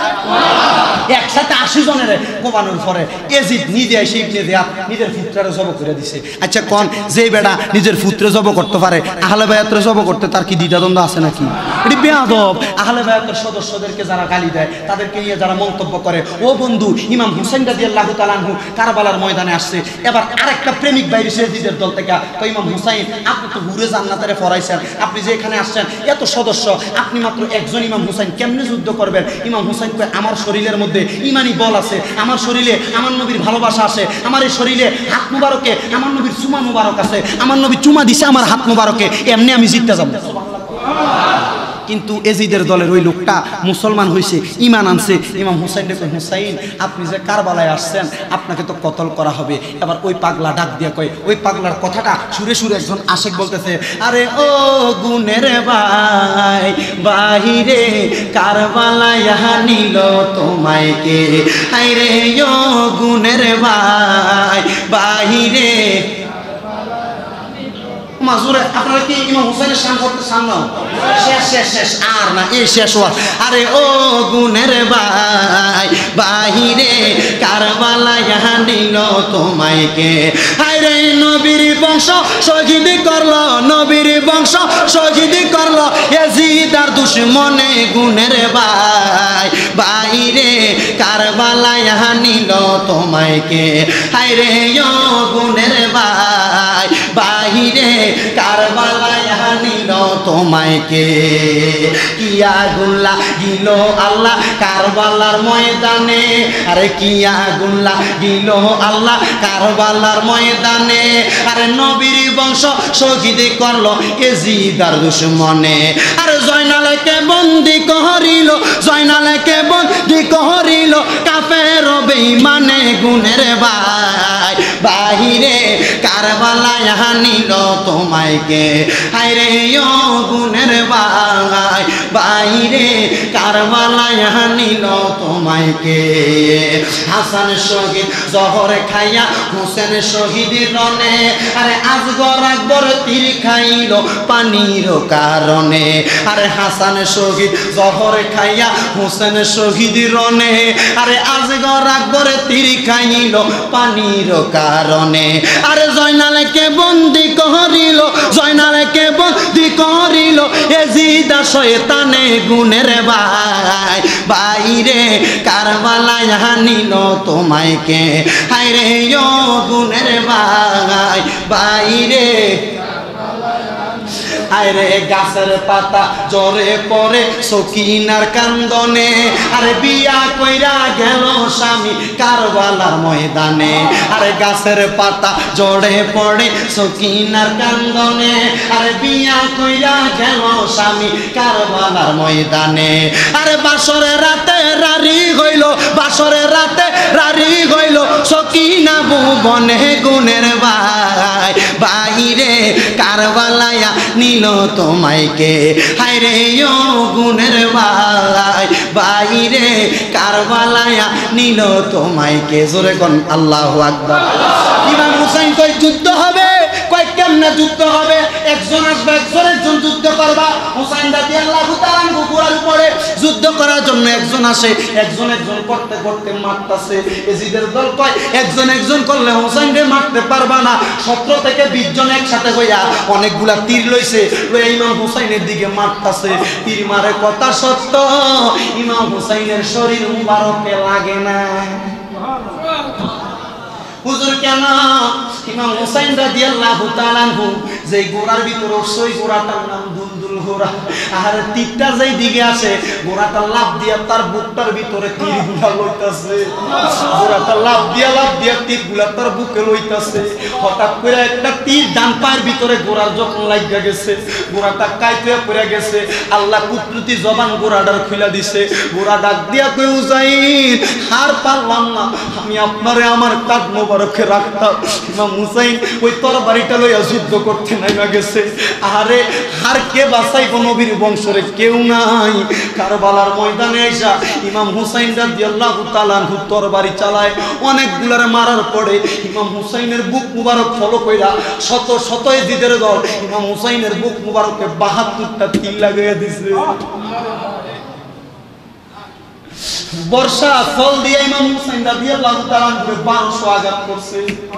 একসাথে আশি জনের কোবানোর পরে এজিদ নিজে এসে ইবনে জিয়াদ নিজের পুত্ররে জব করে দিছে। আচ্ছা কোন যে বেটা নিজের পুত্রে জব করতে পারে, আহলে বায়াতের জব করতে তার কি দ্বিধাদ্বন্দ্ব আছে নাকি? এটি বেয়াদব। আহলে বায়াতের সদস্যদেরকে যারা গালি দেয়, তাদেরকে নিয়ে যারা মন্তব্য করে, ও বন্ধু ইমাম হুসাইন রাদিয়াল্লাহু তাআলা আনহু কারবালার ময়দানে আসছে। এবার আরেকটা প্রেমিক বাইরে সে এজিদের দল থেকে, তো ইমাম হুসাইন আপনি তো হুরে জান্নাতের ফরাইছেন, আপনি যে এখানে আসছেন এত সদস্য, আপনি মাত্র একজন ইমাম হুসাইন কেমনে যুদ্ধ করবেন? ইমাম হুসাইন কয় আমার শরীরের মধ্যে ইমানি বল আছে, আমার শরীরে আমার নবীর ভালোবাসা আছে, আমার এই শরীরে হাত মুবারকে আমার নবীর চুমা মুবারক আছে, আমার নবী চুমা দিছে আমার হাত মুবারকে, এমনি আমি জিততে যাব। কিন্তু এজিদের দলের ওই লোকটা মুসলমান হয়েছে, ইমান আনছে। ইমাম হুসাইন রে কয় হুসাইন আপনি যে কারবালায় আসছেন, আপনাকে তো কতল করা হবে। এবার ওই পাগলা ডাক দিয়ে কয়, ওই পাগলার কথাটা সুরে সুরে একজন আশেক বলতেছে, আরে ও গুনের ভাই বাহিরে কারবালায় নিল তোমায় কে, আরে ও গুনের ভাই বাহিরে। মাজুরে আপনারা কি ইমাম হুসাইনের শান করতে চান না? শেষ শেষ শেষ আর না, এই শেষ হওয়া। আরে ও গুনের ভাই বাহিরে কারবালায় নিল তোমায় কে, আরে নবীর বংশ শহীদ করলো, নবীর বংশ শহীদ করলো এজিদ আর দুশমনে গুনের ভাই বাহিরে কারবালায় নিল তোমায় কে, আরে ও গুনের ভাই বাহিরে কারবালায় নিল তোমায় কে। কিয়া গুল্লা গিল আল্লাহ কারবালার ময়দানে, আরে কিয়া গুল্লা গিল আল্লাহ কারবালার ময়দানে, আরে নবীর বংশ শহীদ করলো এজিদ আর দুশমনে, আরে জয়নালকে বন্দি করিল, জয়নালকে বন্দি করিল কাফের বেঈমানে গুনের ভাই বাহিরে কারবালায় নিল তোমায় কে, হায়রে ও গুনের ভাই বাইরে কারবালায় নিল তোমায় কে হাসান শহীদ জহর খাইয়া হোসেন শহীদ রনে আরে আজগর আকবর তীর খাইল পানির কারণে আরে হাসান শহীদ জহর খাইয়া হোসেন শহীদ রনে আরে আজগর আকবর তীর খাইল পানির কারণে আরে জয়নালকে বন্দি করিল জয়নালকে বন্দি করিল এজিদা শয়তানে গুণের ভাই বাইরে কারবালায় নিল তোমায় কে হায়রে ও গুণের ভাই বাইরে আরে গাছের পাতা জরে পড়ে সকিনার কান্দনে আরে বিয়া কইরা গেল স্বামী কারবালার ময়দানে আরে গাছের পাতা জড়ে পড়ে সকিনার কান্দনে আরে বিয়া কইরা গেল স্বামী কারবালার ময়দানে আরে বাসরের রাতে রারি হইল বাসরের রাতে রারি হইল সকিনা ভুবনে গুণের ভাই বাইরে কারবালায়া নীল তোমায় কে হায়রে ও গুণের ভাই বাইরে কারবালায়া নীল তোমায় কে জোরে কোন আল্লাহু আকবার ইমাম হুসাইন কই যুদ্ধ হবে কই কেমনে যুদ্ধ হবে একজন আসবে একজন একজন যুদ্ধ করবা হুসাইন রাদিয়াল্লাহু তাআলা ঘোড়ার উপরে যুদ্ধ করার জন্য একজন আসে একজন একজন করতে করতে মারতাছে এজিদের দল কয় একজন একজন করলে হুসাইনকে মারতে পারবা না সতেরো থেকে বিশ জন একসাথে হইয়া অনেকগুলা তীর লইছে লই ইমাম হুসাইনের দিকে মারতাছে তীর মারে কথা সত্য ইমাম হুসাইনের শরীর মুবারকে লাগে না হুজুর কেন ইমাম হুসাইন রাদিয়াল্লাহু তাআলা আনহু যে ঘোড়ার ভিতর ওই ঘোড়াটার নাম দুলদুল ঘোড়া আর তীরটা যেই দিকে আসে ঘোড়াটা লাফ দিয়া তার বুকটার ভিতরে তীরগুলা লইতাছে ঘোড়াটা লাফ দিয়া লাফ দিয়া তীরগুলা তার বুকে লইতাছে হঠাৎ করে একটা তীর ডান পায়ের ভিতরে ঘোড়ার যখন লাগা গেছে ঘোড়াটা কাইতে পড়ে গেছে আল্লাহ কুদরতি জবান ঘোড়াটার খুলে দিছে ঘোড়া ডাক দিয়া কই হুসাইন হার পারলাম না আমি আপনারে আমার কাঁধ মোবারকে রাখতাম ইমাম হুসাইন ওই তরবারিটা লইয়া যুদ্ধ করতে নাইমা গেছে আরে আর কে বাঁচাইব নবীর বংশরে কেউ নাই কারবালার ময়দানে আইসা ইমাম হুসাইন রাদিয়াল্লাহু তাআলা আনহু তরবারি চালায় অনেকগুলার মারার পরে ইমাম হুসাইনের বুক মুবারক ফলো কইরা শত শত এজিদের দল ইমাম হুসাইনের বুক মুবারকে বাহাত্তরটা তীর লাগাইয়া দিছে বর্ষা ফল দিয়ে ইমাম হুসাইন রাদিয়াল্লাহু তাআলা আনহু বারোশো আঘাত করছে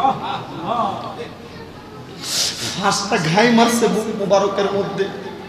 পাঁচটা ঘাই মারছে বুক মুবারকের মধ্যে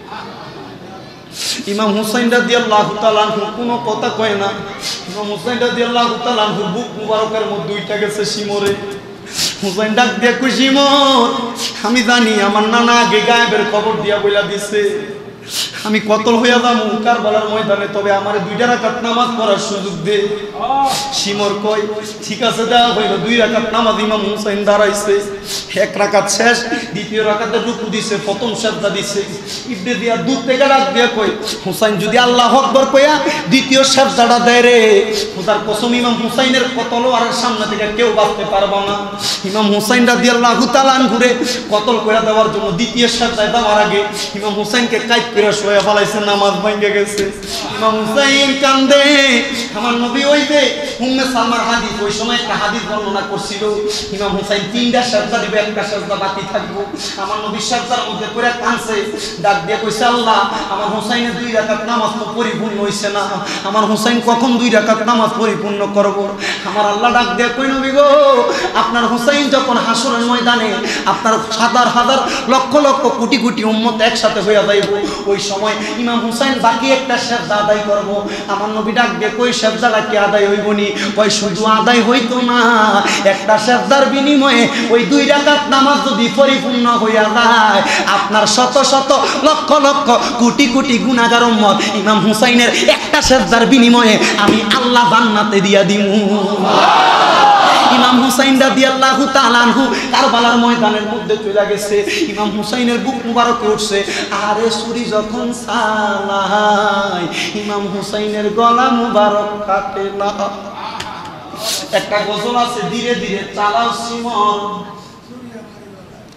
ইমাম হুসাইন রাদিয়াল্লাহু তাআলা আনহু কোনো কথা কয় না ইমাম হুসাইন রাদিয়াল্লাহু তাআলা আনহু বুক মুবারকের মধ্যে দুইটা গেছে শিমরে হুসাইন ডাক দিয়া কই শিমর আমি জানি আমার নানা আগে গায়েবের খবর দিয়া বইলা দিছে আমি কতল হইয়া যাবো কারবালার ময়দানে তবে আমার দুইটা রাকাত নামাজ পড়ার সুযোগ দে শিমর কয় ঠিক আছে দেওয়া হইল দুই রাকাত নামাজ ইমাম হুসাইন দাঁড়াইছে এক রাকাত শেষ দ্বিতীয় রাকাতে রুকু দিছে প্রথম সাজদা দিছে ইবনে দিয়া দূর থেকে ডাক দিয়া কয় হুসাইন যদি আল্লাহু আকবার কইয়া দ্বিতীয় সাজদাটা দেয় রে খোদার কসম ইমাম হুসাইনের কতল আর সামনে থেকে কেউ বাঁচতে পারবে না ইমাম হুসাইন রাদিয়াল্লাহু তাআলা আনহুরে কতল কইরা দেওয়ার জন্য দ্বিতীয় সাজদায় দেওয়ার আগে ইমাম হুসাইনকে কাইত করে শোয়া ফলাইছে নামাজ ভাঙ্গে গেছে ইমাম হুসাইন কান্দে আমার নবী ওই যে উম্মে সালমার হাদিস ওই সময় একটা হাদিস বর্ণনা করছিল ইমাম হুসাইন তিনটা সাজদা দিবে একটা সাজদা বাকি থাকবো আমার নবী সাজদার মধ্যে পড়ে কাঁদছে ডাক দিয়ে কইছে আল্লাহ আমার হুসাইনের দুই রাকাত নামাজ তো পরিপূর্ণ হইছে না আমার হুসাইন কখন দুই রাকাত নামাজ পরিপূর্ণ করব আমার আল্লাহ ডাক দিয়ে কই নবী গো আপনার হুসাইন যখন হাসরের ময়দানে আপনার হাজার হাজার লক্ষ লক্ষ কোটি কোটি উম্মত একসাথে হইয়া যাইব ওই সময় ইমাম হুসাইন বাকি একটা সাজদা আদায় করব আমার নবী ডাক দিয়ে কই সাজদাটা কি আদায় হইবনি কই শুধু আদায় হইতো না একটা সাজদার বিনিময়ে ওই দুই রাকাত নামাজ যদি পরিপূর্ণ হইয়া যায় আপনার শত শত লক্ষ লক্ষ কোটি কোটি গুনাহগার উম্মত ইমাম হুসাইনের একটা সাজদার বিনিময়ে আমি আল্লাহ জান্নাতে দিয়া দিমু ইমাম হুসাইন রাদিয়াল্লাহু তাআলা আনহু কারবালার ময়দানের মধ্যে চলে গেছে ইমাম হুসাইনের বুক মুবারকে উঠছে আরে ছুরি যখন চালায় ইমাম হুসাইনের গলা মুবারক কাটে না একটা গজল আছে ধীরে ধীরে চালাও সিমন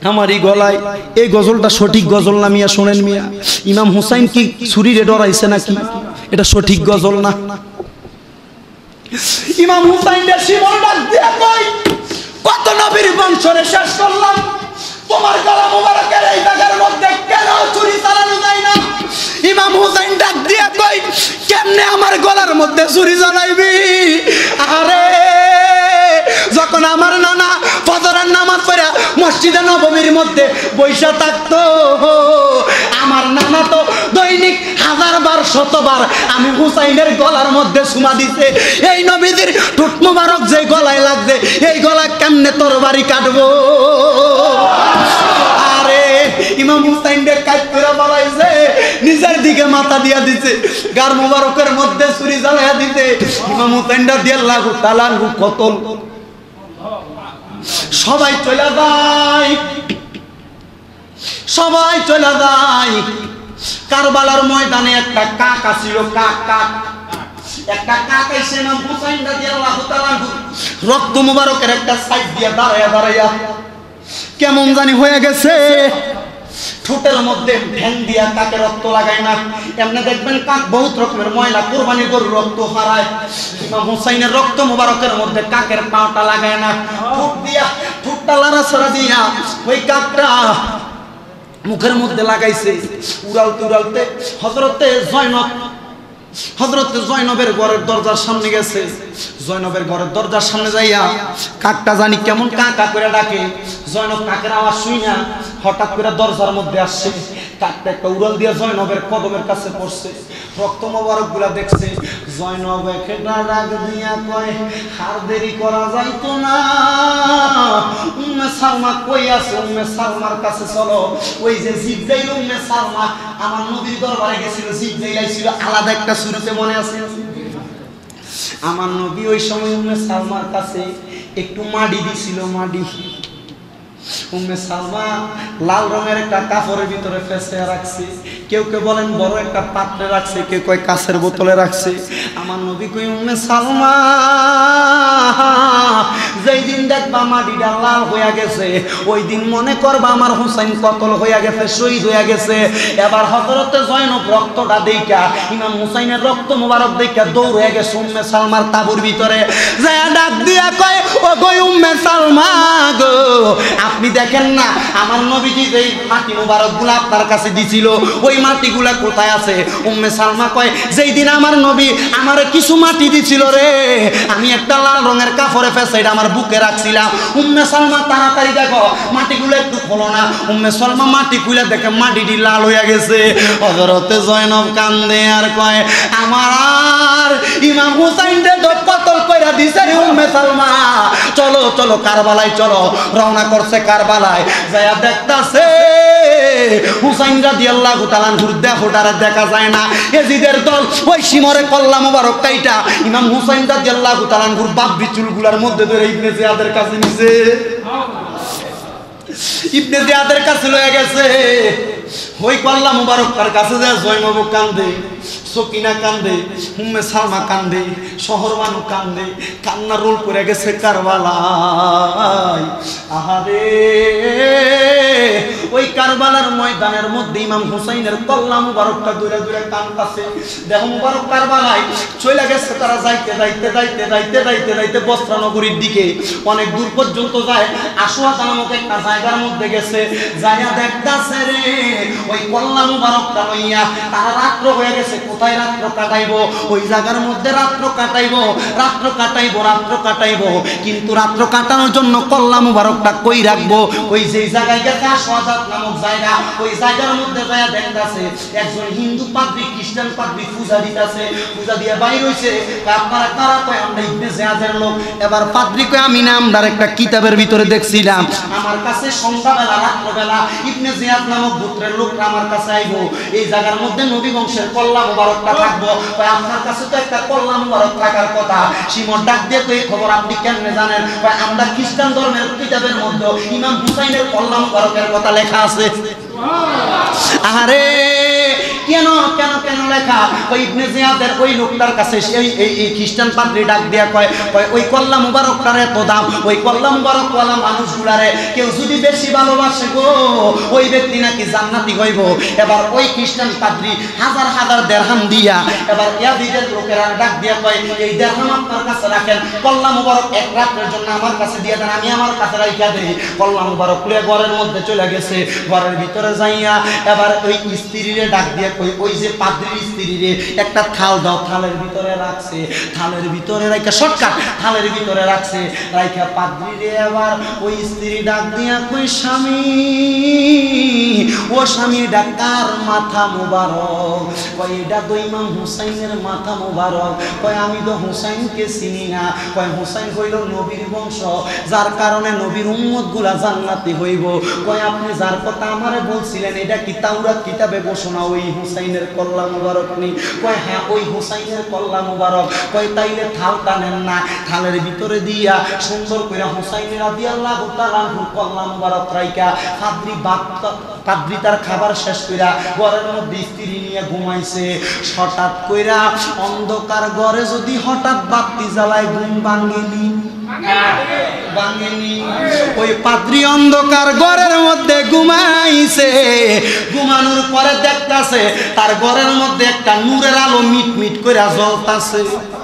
আমার এই গলায় এই গজলটা সঠিক গজল না মিয়া? শোনেন মিয়া, ইমাম হুসাইন কি ছুরিরে ডরাইছে নাকি? এটা সঠিক গজল না। ইমাম হুসাইনের শিমল ডাক দিয়া কই, কত নবীর বংশরে শেষ করলাম, তোমার গলা মোবারকের এই জায়গার মধ্যে কেন ছুরি চালানো যায় না? ইমাম হুসাইন ডাক দিয়া কই, কেমনে আমার গলার মধ্যে ছুরি চালাইবি? আরে যখন আমার নানা ফজরের নামাজ পড়া মসজিদে নববীর মধ্যে বৈশা থাকতো, আমার নানা তো দৈনিক হাজার বার শতবার আমি হুসাইনের গলার মধ্যে সুমা দিতে। এই নবীদের ঠোঁট মোবারক যে গলায় লাগছে, এই গলা কেমনে তরবারি কাটবো? আরে ইমাম হুসাইন রে কাজ করে বাড়াইছে, নিজের দিকে মাথা দিয়া দিছে, গার মোবারকের মধ্যে ছুরি জ্বালাইয়া দিতে। ইমাম হুসাইনটা দিয়ে লাগু তালাঙ্গু কতল। সবাই চলে যায়, সবাই চলে যায়। কারবালার ময়দানে একটা কাক আসিল, কাক কাক একটা কাক এসে ইমাম হুসাইনটা দিয়ে লাগু তালাঙ্গু রক্ত মোবারকের একটা সাইড দিয়ে দাঁড়াইয়া দাঁড়াইয়া কেমন জানি হয়ে গেছে। ঠোঁটের মধ্যে ঢ্যাং দিয়া কাকে রক্ত লাগায় না। এমনি দেখবেন কাক বহুত রকমের ময়লা, কুরবানি গরুর রক্ত হারায়, ইমাম হুসাইনের রক্ত মোবারকের মধ্যে কাকের পাওটা লাগায় না। ঠোঁট দিয়া ঠোঁটটা লাড়াছড়া দিয়া ওই কাকটা মুখের মধ্যে লাগাইছে। উড়ালতে উড়ালতে হযরতে জয়নব হযরতে জয়নবের ঘরের দরজার সামনে গেছে। জয়নবের ঘরের দরজার সামনে যাইয়া কাকটা জানি কেমন কা কা করে ডাকে। জয়নব কাকের আওয়াজ শুই না হঠাৎ করে দরজার মধ্যে আসছে। কাকটা একটা উড়াল দিয়ে জয়নবের কদমের কাছে পড়ছে, রক্ত মোবারক গুলা দেখছে। জয়নব একটা ডাক দিয়া কয়, আর দেরি করা যাইতো না, উম্মে সালমা কই আছে? উম্মে সালমার কাছে চলো। ওই যে জিবরাইল উম্মে সালমা আমার নবীর দরবারে গেছিল, জিবরাইল আইছিল আলাদা একটা শুরুতে, মনে আছে? আমার নবী ওই সময় উম্মে সালমার কাছে একটু মাটি দিছিল, মাটি। উম্মে সালমা লাল রঙের একটা কাপড়ের ভিতরে ফেসে রাখছে, কেউ কেউ বলেন বড় একটা পাত্রে রাখছে, কেউ কয় কাঁচের বোতলে রাখছে। আমার নবী কই, উম্মে সালমা যেই দিন দেখবা মাটিটা লাল হইয়া গেছে, ওই দিন মনে করবা আমার হুসাইন কতল হইয়া গেছে, শহীদ হইয়া গেছে। এবার হযরতে জয়নব রক্তটা দেইখা, ইমাম হুসাইনের রক্ত মোবারক দেইখা দৌড় হয়ে গেছে উম্মে সালমার তাবুর ভিতরে। যায়া ডাক দিয়া কয়, ও গো উম্মে সালমা গো, আপনি দেখেন না আমার নবীজি যেই মাটি মোবারক গুলা আপনার কাছে দিছিল, ওই মাটিগুলা কোথায় আছে? উম্মে সালমা কয়, যেই দিন আমার নবী আমারে কিছু মাটি দিছিল রে, আমি একটা লাল রঙের কাপড়ে ফেসে এটা আমার বুকে রাখছিলাম। উম্মে সালমা তাড়াতাড়ি দেখো মাটিগুলো একটু খোলো না। উম্মে সালমা মাটি খুলে দেখে মাটিটি লাল হয়ে গেছে। হযরতে জয়নব কান্দে আর কয়, আমার আর ইমাম হুসাইনকে তো কতল কইরা দিছে উম্মে সালমা, চলো চলো কারবালায় চলো। রওনা করছে কারবালায়, যায়া দেখতাছে হুসাইন রাদিয়াল্লাহু তাআলা আনহুর দেহটারে দেখা যায় না। এজিদের দল ওই শিমরে কল্লা মোবারক কাইটা ইমাম হুসাইন রাদিয়াল্লাহু তাআলা আনহুর বাব্বি চুলগুলার মধ্যে ধরে ইবনে জিয়াদের কাছে নিছে, ইবনে জিয়াদের কাছে লয়ে গেছে। ওই কল্লা মোবারক তার কাছে যায়, জয়নব কান্দে, সকিনা কান্দে, উম্মে সালমা কান্দে, শহর মানুষ কান্দে, কান্না রোল করে গেছে কারবালায়। আহারে ওই কারবালার ময়দানের মধ্যে ইমাম হুসাইনের কল্লা মুবারকটা দূরে দূরে কাঁদতাছে। দেহ মুবারক কারবালায় চলে গেছে। তারা যাইতে যাইতে যাইতে যাইতে যাইতে যাইতে বস্ত্রা নগরীর দিকে অনেক দূর পর্যন্ত যায়। আশুয়াতা নামক একটা জায়গার মধ্যে গেছে, যাইয়া দেখতাছে রে ওই কল্লা মুবারকটা লইয়া তারা রাত্র হয়ে গেছে। কোথায় রাত্র কাটাইবো? ওই জায়গার মধ্যে রাত্র কাটাইবো, রাত্র কাটাইবো, রাত্র কাটাইবো। কিন্তু রাত্র কাটানোর জন্য কল্লা মুবারকটা কই রাখবো? ওই যে জায়গায় গেছে আশুয়াতা নামক জায়গা, ওই জায়গার মধ্যে যাইয়া দেখতাছে একজন হিন্দু পাদ্রী খ্রিস্টান পাদ্রী পূজা দিতেছে। পূজা দিয়ে বাইর হইছে। আপনারা কারা? কয় আমরা ইবনে জিয়াদের লোক। এবার পাদ্রী কয়, আমি না আমরা একটা কিতাবের ভিতরে দেখছিলাম, আমার কাছে সন্ধ্যাবেলা রাত্রবেলা ইবনে জিয়াদ নামক গোত্রের লোকরা আমার কাছে আইবো, এই জায়গার মধ্যে নবী বংশের কল্লা মুবারকটা থাকবো। কয় আপনার কাছে তো একটা কল্লা মুবারক থাকার কথা। শিমর ডাক দিয়ে তো এই খবর আপনি কেমনে জানেন? কয় আমরা খ্রিস্টান ধর্মের কিতাবের মধ্যে ইমাম হুসাইনের কল্লা মুবারকের কথা লেখা আছে। আরে কেন কেন কেন লেখা? ওই ইবনে জিয়াদের ওই লোকটার কাছে সেই এই খ্রিস্টান পাদ্রী ডাক দিয়া কয় কয় ওই কল্লা মুবারকটার এত দাম, ওই কল্লা মুবারক ওয়ালা মানুষগুলারে কেউ যদি বেশি ভালোবাসে গো ওই ব্যক্তি নাকি জান্নাতি হইব। এবার ওই খ্রিস্টান পাদ্রী হাজার হাজার দেরহাম দিয়া এবার ইয়াজিদের লোকেরা ডাক দিয়া কয় এই দেরহাম আপনার কাছে রাখেন, কল্লা মুবারক এক রাতের জন্য আমার কাছে দিয়ে দেন, আমি আমার কাছে রাইখা দেই। কল্লা মুবারক খুলে ঘরের মধ্যে চলে গেছে। ঘরের ভিতরে যাইয়া এবার ওই স্ত্রীরে ডাক দিয়া কই ওই যে পাদ্রীর স্ত্রীরে একটা থাল দাও, থালের ভিতরে রাখছে, থালের ভিতরে রাইখা শর্টকাট থালের ভিতরে রাখছে, রাইখা পাদ্রীরে এবার ওই স্ত্রী ডাক দিয়া কই স্বামী ও স্বামী ডাক কার মাথা মুবারক? কয় এটা তো ইমাম হুসাইনের মাথা মুবারক। কয় আমি তো হুসাইনকে চিনি না। কয় হুসাইন হইল নবীর বংশ, যার কারণে নবীর উম্মত গুলা জান্নাতি হইব। কয় আপনি যার কথা আমারে বলছিলেন এটা কি তাওরাত কিতাবে ঘোষণা ওই হুসাইনের কল্লা মুবারক নি? কয় হ্যাঁ ওই হুসাইনের কল্লা মুবারক। কয় তাইলে থালটা নেন না, থালের ভিতরে দিয়া সুন্দর করে হুসাইনের রাদিয়াল্লাহু তাআলা কল্লা মুবারক রাইকা পাদ্রী বাপ পাদ্রী তার খাবার শেষ কইরা ঘরের মধ্যে স্ত্রী নিয়ে ঘুমাইছে। হঠাৎ কইরা অন্ধকার ঘরে যদি হঠাৎ বাতি জ্বালায় ঘুম ভাঙেনি ভাঙেনি? ওই পাদ্রী অন্ধকার ঘরের মধ্যে ঘুমাইছে, ঘুমানোর পরে দেখতাছে তার ঘরের মধ্যে একটা নূরের আলো মিট মিট করে জ্বলতাছে,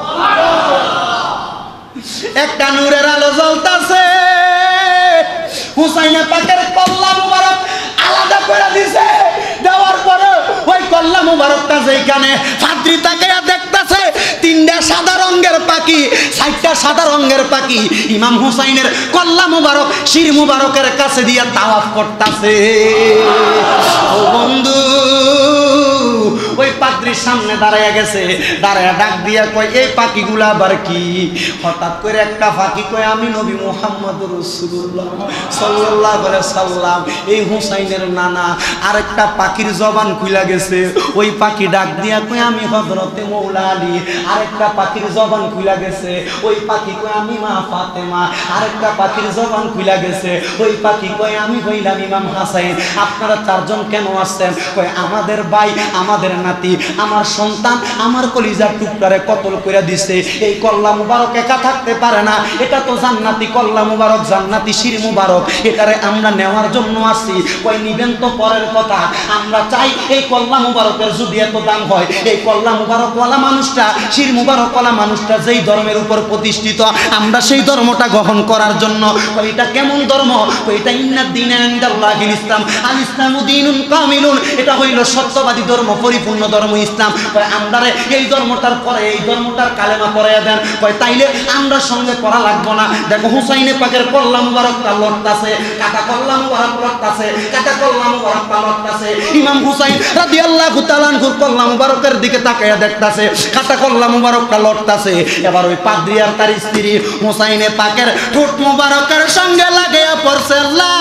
একটা নূরের আলো জ্বলতাছে। হুসাইনে পাকের কল্লা মুবারক আলাদা করে দিছে, দেওয়ার পরে ওই কল্লা মুবারকটা যেখানে পাদ্রী তাকায়া দেখতাছে তিনটা সাদা রঙের পাখি, চারটা সাদা রঙের পাখি ইমাম হুসাইনের কল্লা মুবারক শির মুবারকের কাছে দিয়া তাওয়াফ করতাছে। ও বন্ধু ওই পাদ্রীর সামনে দাঁড়ায়া গেছে, দাঁড়ায়া ডাক দিয়া কয় এই পাখিগুলা আবার কি? হঠাৎ করে একটা পাখি কয় আমি নবী মুহাম্মদুর রাসূলুল্লাহ সাল্লাল্লাহু আলাইহি সাল্লাম, এই হুসাইনের নানা। আরেকটা পাখির জবান খুলে গেছে, ওই পাখি ডাক দিয়া কয় আমি হযরতে মৌলা আলী। আরেকটা পাখির জবান খুলে গেছে, ওই পাখি কয় আমি মা ফাতেমা। আরেকটা পাখির জবান খুলে গেছে, ওই পাখি কয় আমি হইলাম ইমাম হাসাইন। আপনারা চারজন কেন আসছেন? কয় আমাদের ভাই, আমাদের নাতি, আমার সন্তান, আমার কলিজার টুকরারে কতল করে দিছে। এই কল্লা মুবারক একা থাকতে পারে না, এটা তো জান্নাতি কল্লা মুবারক, জান্নাতি শির মুবারক, এটারে আমরা নেওয়ার জন্য আসছি। কয় নিবেন তো পরের কথা, আমরা চাই এই কল্লা মুবারকের যদি এত দাম হয়, এই কল্লা মুবারক ওয়ালা মানুষটা, শির মুবারক ওয়ালা মানুষটা যেই ধর্মের উপর প্রতিষ্ঠিত, আমরা সেই ধর্মটা গ্রহণ করার জন্য। এটা কেমন ধর্ম? এটা ইন্নাদ দীনা ইনদাল্লাহিল ইসলাম, আল ইসলামু দীনুন কামিলুন, এটা হইল সত্যবাদী ধর্ম, পরিপূর্ণ ধর্ম ইসলাম। আমরা এই ধর্মটার পরে এই ধর্মটার কালেমা পড়াইয়া দেন। কয় তাইলে আমরা সঙ্গে করা লাগবো না। দেখো হুসাইনে পাকের কল্লা মুবারকটা লড়তাছে, কাটা কল্লা মুবারক লড়তাছে, কাটা কল্লা মুবারকটা লড়তাছে। ইমাম হুসাইন রাদিয়াল্লাহু তাআলা আনহুর কল্লা মুবারকের দিকে তাকায়া দেখতাছে, কাটা কল্লা মুবারকটা লড়তাছে। এবার ওই পাদ্রী আর তার স্ত্রী হুসাইনে পাকের ঠোঁট মুবারকের সঙ্গে লাগায়া পড়ছে লা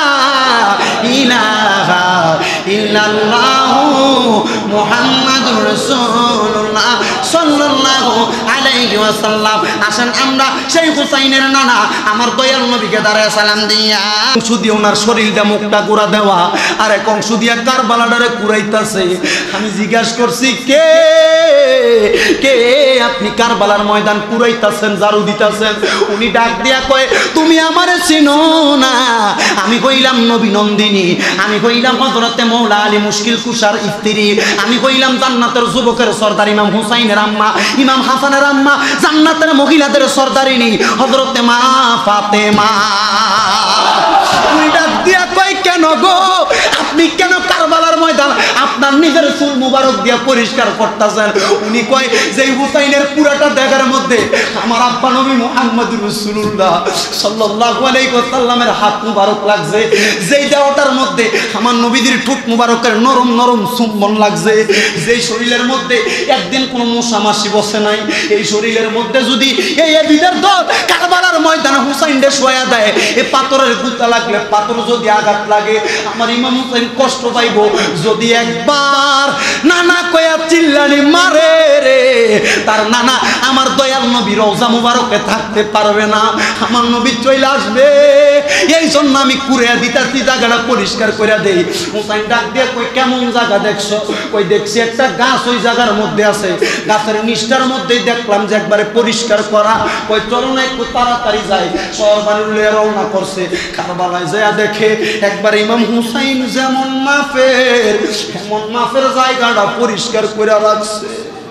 ইলাহা ইল্লাল্লাহু মুহাম্মাদুর রাসূলুল্লাহ সাল্লাল্লাহু আলাইহি ওয়াসাল্লাম। আসেন আমরা সেই হুসাইনের নানা আমার দয়াল নবীকে দাঁড়ায় সালাম দিয়া অংশ দিয়ে ওনার শরীরটা মুখটা গুড়া দেওয়া, আর এক অংশ দিয়া কারবালাটারে কুড়াইতাছে। আমি জিজ্ঞাসা করছি কে কে আপনি কারবালার ময়দান কুড়াইতাছেন, ঝাড়ু দিতাছেন? উনি ডাক দিয়া কয় তুমি আমারে চিনো না, আমি কইলাম নবী নন্দিনী, আমি কইলাম হযরতে মৌলা আলী মুশকিল কুশার স্ত্রী, আমি কইলাম জান্নাতের যুবকের সর্দার ইমাম হুসাইনের আম্মা, ইমাম হাসানের আম্মা, জান্নাতের মহিলাদের সর্দারিনী হযরতে মা ফাতেমা। উনি ডাক দিয়া কয় কেন গো আপনি কেন কারবালার ময়দান আপনার নিজের চুল মুবারক দিয়া পরিষ্কার করতেছেন? উনি কয় যে হুসাইনের পুরাটা দেখার মধ্যে আমার আব্বা নবী মুহাম্মদুর রাসূলুল্লাহ সাল্লাল্লাহু আলাইহি ওয়াসাল্লামের হাত মুবারক লাগছে, যেই দেওয়াটার মধ্যে আমার নবীদের ঠোঁট মুবারকের নরম নরম চুম্বন লাগছে, যেই শরীরের মধ্যে একদিন কোনো মশা মাছি বসে নাই, এই শরীরের মধ্যে যদি এই এবিদের দল কারবালার ময়দানে হুসাইনকে শোয়া দেয়, এই পাথরের গুতা লাগলে, পাথর যদি আঘাত লাগে আমার ইমাম হুসাইন কষ্ট পাইব। যদি একবার নানা কয়া চিল্লানি মারে রে, তার নানা আমার দয়াল নবী রওজা মুবারকে থাকতে পারবে না, আমার নবী চলে আসবে এই জন্য আমি কুড়ে দিতাছি জায়গাটা পরিষ্কার করে দেই। হুসাইন ডাক দিয়ে কই কেমন জায়গা দেখছো? কই দেখছি একটা গাছ ওই জায়গার মধ্যে আছে, গাছের নিচটার মধ্যেই দেখলাম যে একবারে পরিষ্কার করা। কই চলো না একটু তাড়াতাড়ি যাই। শহর বাড়ির লইয়া রওনা করছে। কারবালায় যায় দেখে একবার ইমাম হুসাইন যেমন মাফের এমন মাফের জায়গাটা পরিষ্কার করে রাখছে।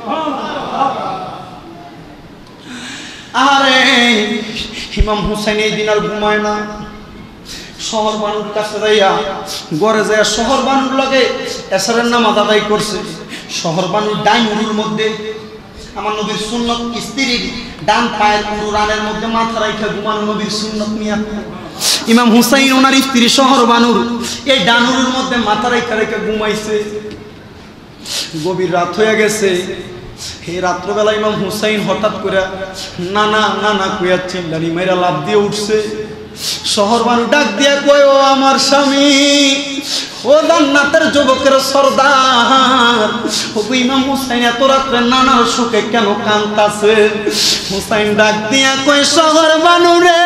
আরে ইমাম হুসাইন এই দিন আর ঘুমায় না। শহর বানুর কাছে যাইয়া গড়ে যায় শহর বানুর লগে এশারের নামাজ আদায় করছে। শহর বানুর ডাইন উরুর মধ্যে আমার নবীর সুন্নত স্ত্রীর ডান পায়ের উরু রানের মধ্যে মাথা রাইখা ঘুমানো নবীর সুন্নত নিয়া ইমাম হুসাইন ওনার স্ত্রী শহর বানুর এই ডান উরুর মধ্যে মাথা রাইখা রেখে ঘুমাইছে। গভীর রাত হয়ে গেছে। এই রাত্রবেলা ইমাম হুসাইন হঠাৎ করে নানা নানা কইয়া চিল্লানি মেয়েরা লাভ দিয়ে উঠছে। শহর বানু ডাক দিয়া কয় ও আমার স্বামী, ও জান্নাতের যুবকের সর্দার, ও ইমাম হুসাইন এত রাত্রে নানার সুখে কেন কাঁদতাছে? হুসাইন ডাক দিয়া কয় শহর বানু রে,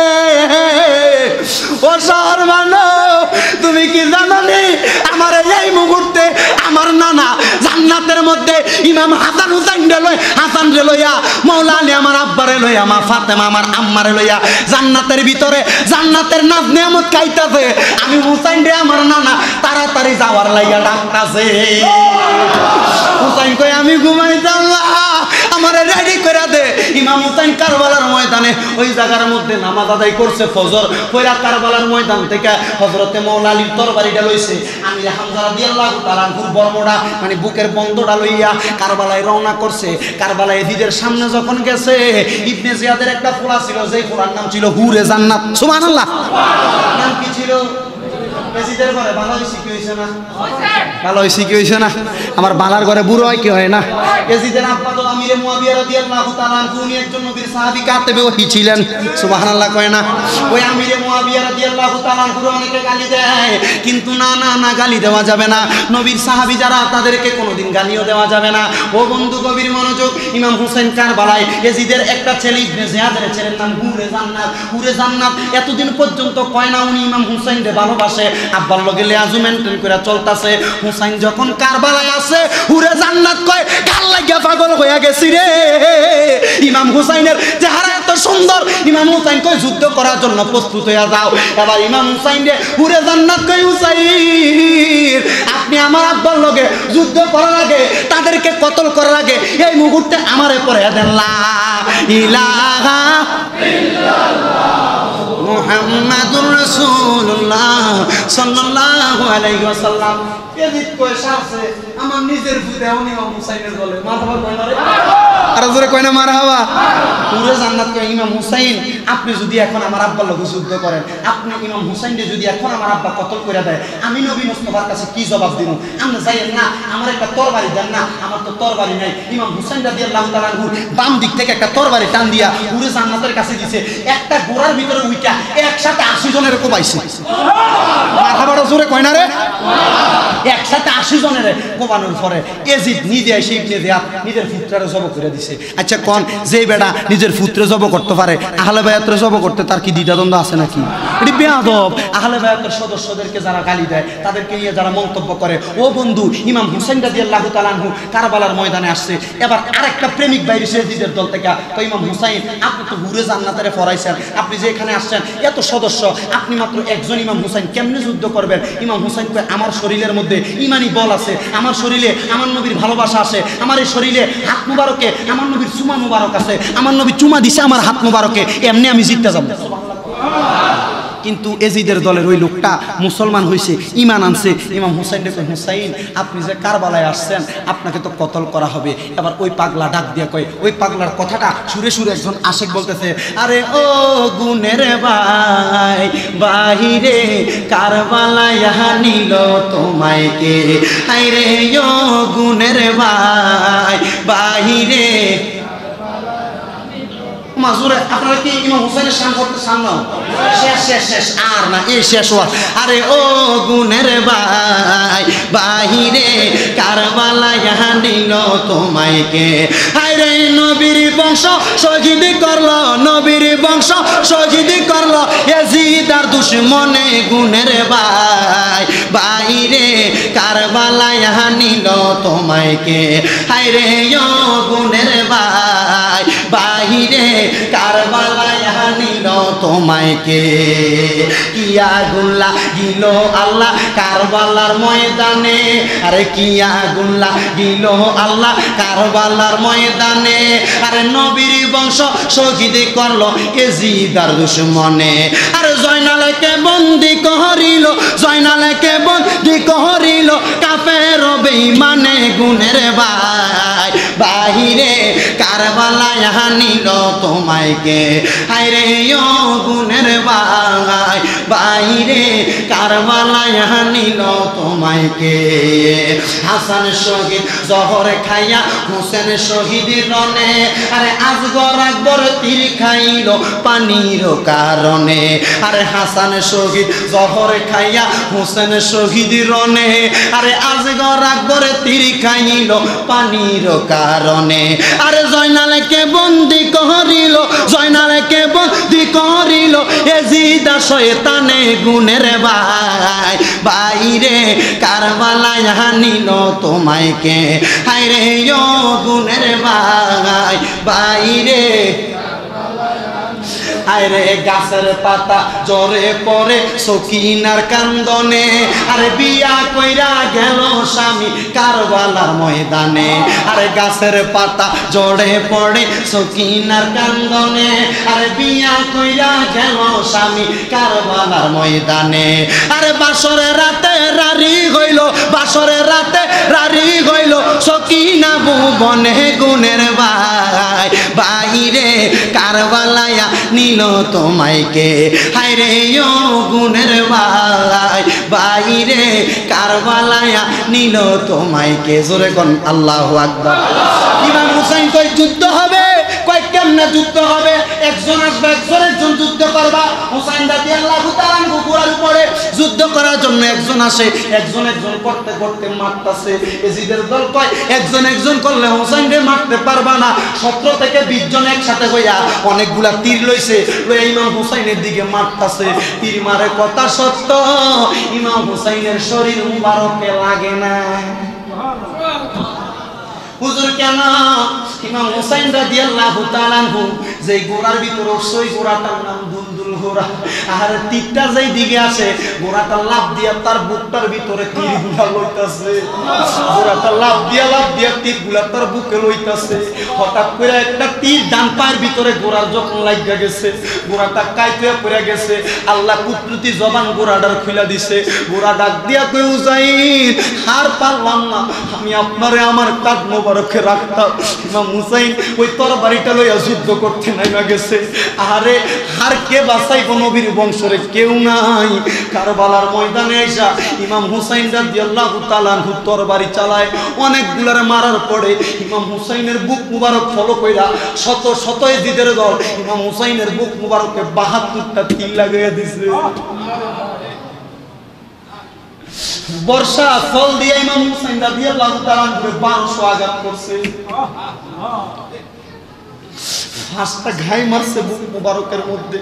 ও শহর বানু, তুমি কি জানো নি আমার এই মুহূর্তে আমার নানা জান্নাতের মধ্যে ইমাম হাসান হুসাইন রে লই হাসান রে লইয়া মাওলা আলী আমার আব্বারে লইয়া মা ফাতেমা আমার আম্মারে লইয়া জান্নাতের ভিতরে জান্নাতের নাজ নিয়ামত খাইতাছে। আমি হুসাইন রে আমার নানা তাড়াতাড়ি যাওয়ার লাইয়া ডাকতাছে। হুসাইন কই আমি ঘুমাইতাম না, আমারে রেডি করে দে। ইমাম হুসাইন কারবালার ময়দানে ওই জায়গার মধ্যে নামাজ আদায় করছে ফজর। কইরা কারবালার ময়দান থেকে হযরতে মাওলা আলীর তরবারিটা লইছে। আমির হামজা রাদিয়াল্লাহু তাআলা আনহুর বর্মটা মানে বুকের বন্ধটা লইয়া কারবালায় রওনা করছে। কারবালায় এজিদের সামনে যখন গেছে, ইবনে জিয়াদের একটা ফোঁড়া ছিল, যেই ফোঁড়ার নাম ছিল হুরে জান্নাত। সুবহানাল্লাহ। নাম কি ছিল? এজিদের ঘরে ভালো হইছে কি হইছে না? ভালো হইছে কি হইছে না? আমার বালার ঘরে বুড়ো হয় কি হয় না? এজিদের আব্বা তো আমিরে মুয়াবিয়া রাদিয়াল্লাহু তাআলা আনহু উনি একজন নবীর সাহাবী কাতেবে ওহী ছিলেন। সুবহানাল্লাহ কয় না? ওই আমিরে মুয়াবিয়া রাদিয়াল্লাহু তাআলা আনহু অনেকে গালি দেয়, কিন্তু না না না গালি দেওয়া যাবে না। নবীর সাহাবী যারা তাদেরকে কোনোদিন গালিও দেওয়া যাবে না। ও বন্ধু গভীর মনোযোগ। ইমাম হুসাইন কারবালায় এজিদের একটা ছেলে ইবনে জিয়াদের ছেলের নাম হুরে জান্নাত। হুরে জান্নাত এতদিন পর্যন্ত কয় না উনি ইমাম হুসাইনকে ভালোবাসে, আব্বার লগে লিয়াজু মেইনটেইন করে চলতাছে। হুসাইন যখন কারবালায় আছে, হুরে জান্নাত কয় কাল লাগিয়া পাগল হইয়া গেছি রে। ইমাম হুসাইনের চেহারা এত সুন্দর, ইমাম হুসাইন কয় যুদ্ধ করার জন্য প্রস্তুত হইয়া যাও। এবার ইমাম হুসাইন রে হুরে জান্নাত কয় হুসাইন, আপনি আমার আব্বার লগে যুদ্ধ করার আগে, তাদেরকে কতল করার আগে এই মুহূর্তে আমারে পড়ে দেন লা ইলাহা ইল্লাল্লাহ মুহাম্মাদুর রাসূলুল্লাহ সাল্লাল্লাহু আলাইহি ওয়াসাল্লাম। এদিক কয় সারছে আমার নিজের ফুটে ইমাম হুসাইনের বলে মারহাবা কয় না রে? আর জোরে কয় না মারহাবা? পুরো জান্নাত কয় ইমাম হুসাইন, আপনি যদি এখন আমার আব্বার লগে যুদ্ধ করেন, আপনি ইমাম হুসাইনকে যদি এখন আমার আব্বা কতল করে দেয়, আমি নবী মুস্তাফার কাছে কি জবাব দিব? আপনি যাইয়েন না, আমার একটা তরবারি দেন না। আমার তো তরবারি নাই। ইমাম হুসাইন রাদিয়াল্লাহু তাআলা আনহু বাম দিক থেকে একটা তরবারি টান দিয়া পুরো জান্নাতের কাছে দিছে। একটা ঘোড়ার ভিতরে উইটা একসাথে আশি জনের কোবাইছে। মারহাবাটা জোরে কয় না রে? একসাথে আশি জনের কোবানোর পরে এজিদ নিজে এসে ইবনে জিয়াদ নিজের পুত্রের জব করে দিছে। আচ্ছা কোন যে বেটা নিজের পুত্রে জব করতে পারে, আহলে বায়াতের জব করতে তার কি দ্বিধা দ্বন্দ্ব আছে নাকি? এটি বেয়াদব। আহলে বায়াতের সদস্যদেরকে যারা গালি দেয়, তাদেরকে নিয়ে যারা মন্তব্য করে, ও বন্ধু ইমাম হুসাইন রাদিয়াল্লাহু তাআলা আনহু কারবালার ময়দানে আসছে। এবার আরেকটা প্রেমিক বাইরে এজিদের দল থেকে, তো ইমাম হুসাইন আপনি তো হুরে জান্নাতের ফরাইছেন, আপনি যে এখানে আসছেন এত সদস্য, আপনি মাত্র একজন ইমাম হুসাইন কেমনে যুদ্ধ করবেন? ইমাম হুসাইন কয় আমার শরীরের মধ্যে ইমানি বল আছে, আমার শরীরে আমার নবীর ভালোবাসা আছে, আমার এই শরীরে হাত মুবারকে আমার নবীর চুমা মুবারক আছে, আমার নবী চুমা দিছে আমার হাত মুবারকে, এমনি আমি জিততে যাব। কিন্তু এজিদের দলের ওই লোকটা মুসলমান হয়েছে, ইমান আনছে। ইমাম হুসাইন রে কয় হুসাইন, আপনি যে কারবালায় আসছেন আপনাকে তো কতল করা হবে। এবার ওই পাগলা ডাক দিয়া কয়, ওই পাগলার কথাটা সুরে সুরে একজন আশেক বলতেছে, আরে ও গুনের ভাই বাহিরে কারবালায় নিল তোমায় কে, আরে ও গুনের ভাই বাহিরে। মাজুরে আপনারা কি ইমাম হুসাইনের শান করতে চান না? শেষ শেষ শেষ আর না, এই শেষ হওয়া। আরে ও গুনের ভাই বাহিরে কারবালায় নিল নিল তোমায় কে হায় রে নবীর বংশ শহীদ করলো নবীর বংশ শহীদ করলো ইয়াজিদ আর দুশমনে গুণের ভাই বাইরে কারবালায় নিল তোমায় কে হায় রে ও গুণের ভাই বাইরে কারবালায় নিল তোমায় কে কি আগুন লাগিল আল্লাহ কারবালার ময়দানে আরে কি আগুন লাগিল আল্লাহ কারবালার ময়দানে আরে নবীর বংশ শহীদ করলো ইয়াজিদ আর দুশমনে আরে জয়নালকে বন্দি করিল জয়নালকে বন্দি করিল কাফের বেঈমানে গুণের ভাই বাহিরে কারবালায় নিল তোমায় কে হায় রে ও গুণের ভাই বাইরে কারবালায় নিল তোমায় কে হাসান শহীদ জহর খাইয়া হোসেন শহীদ রনে আরে আজগর আকবর তীর খাইল পানির কারণে আরে হাসান শহীদ জহর খাইয়া হোসেন শহীদ রনে আরে আজগর আকবর তীর খাইল পানির কারণে আরে জয়নালকে বন্দি করিল জয়নালকে বন্দি করিল ইয়াজিদ শয়তানে গুণের ভাই বাইরে কারবালায় নিল তোমায় কে হায় রে ও গুণের ভাই বাইরে আরে গাছের পাতা জরে পরে সকিনার কান্দনে আরে বিয়া কইরা গেল স্বামী কারবালার ময়দানে আরে গাছের পাতা জড়ে পড়ে সকিনার কান্দনে আরে বিয়া কইরা গেল স্বামী কারবালার ময়দানে আরে বাসরের রাতে রারি হইল বাসরের রাতে রারি হইল সকিনা ভুবনে গুণের ভাই বাইরে কারবালায়া নিল তোমায় কে হায় রে ও গুণের ভাই বাইরে কারবালায়া নিল তোমায় কে জোরে কোন আল্লাহু আকবার ইমাম হুসাইন কই যুদ্ধ হবে কই কেমনে যুদ্ধ হবে একজন আসবে একজন একজন যুদ্ধ করবা হুসাইন রাদিয়াল্লাহু তাআলা ঘোড়ার উপরে যুদ্ধ করার জন্য একজন আসে একজন একজন করতে করতে মারতাছে ইয়াজিদের দল কয় একজন একজন করলে হুসাইন রে মারতে পারবা না সতেরো থেকে বিশ জন একসাথে হইয়া অনেকগুলা তীর লইছে লইয়া ইমাম হুসাইনের দিকে মারতাছে তীর মারে কথা সত্য ইমাম হুসাইনের শরীর মুবারকে লাগে না হুজুর কেন ইমাম হুসাইন রাদিয়াল্লাহু তাআলা আনহু যে ঘোড়ার ভিতর ওই ঘোড়াটার নাম দুলদুল ঘোড়া আর তীরটা যেই দিকে আসে ঘোড়াটা লাফ দিয়া তার বুকটার ভিতরে তীরগুলা লইতাছে ঘোড়াটা লাফ দিয়া লাফ দিয়া তীরগুলা তার বুকে লইতাছে হঠাৎ করে একটা তীর ডান পায়ের ভিতরে ঘোড়ার যখন লাগা গেছে ঘোড়াটা কাইতে পড়ে গেছে আল্লাহ কুদরতি জবান ঘোড়াটার খুলে দিছে ঘোড়া ডাক দিয়া কই হুসাইন হার পারলাম না আমি আপনারে আমার কাঁধ মোবারকে রাখতাম ইমাম হুসাইন ওই তরবারিটা লইয়া যুদ্ধ করতে নাইমা গেছে আরে আর কে বাঁচাইব নবীর বংশরে কেউ নাই কারবালার ময়দানে আইসা ইমাম হুসাইন রাদিয়াল্লাহু তাআলা আনহু তরবারি চালায় অনেকগুলার মারার পরে ইমাম হুসাইনের বুক মুবারক ফলো কইরা শত শত ইয়াজিদের দল ইমাম হুসাইনের বুক মুবারকে বাহাত্তরটা তীর লাগাইয়া দিছে বর্ষা ফল দিয়ে ইমাম হুসাইন রাদিয়াল্লাহু তাআলা আনহু বারোশো আঘাত করছে পাঁচটা ঘাই মারছে বুক মুবারকের মধ্যে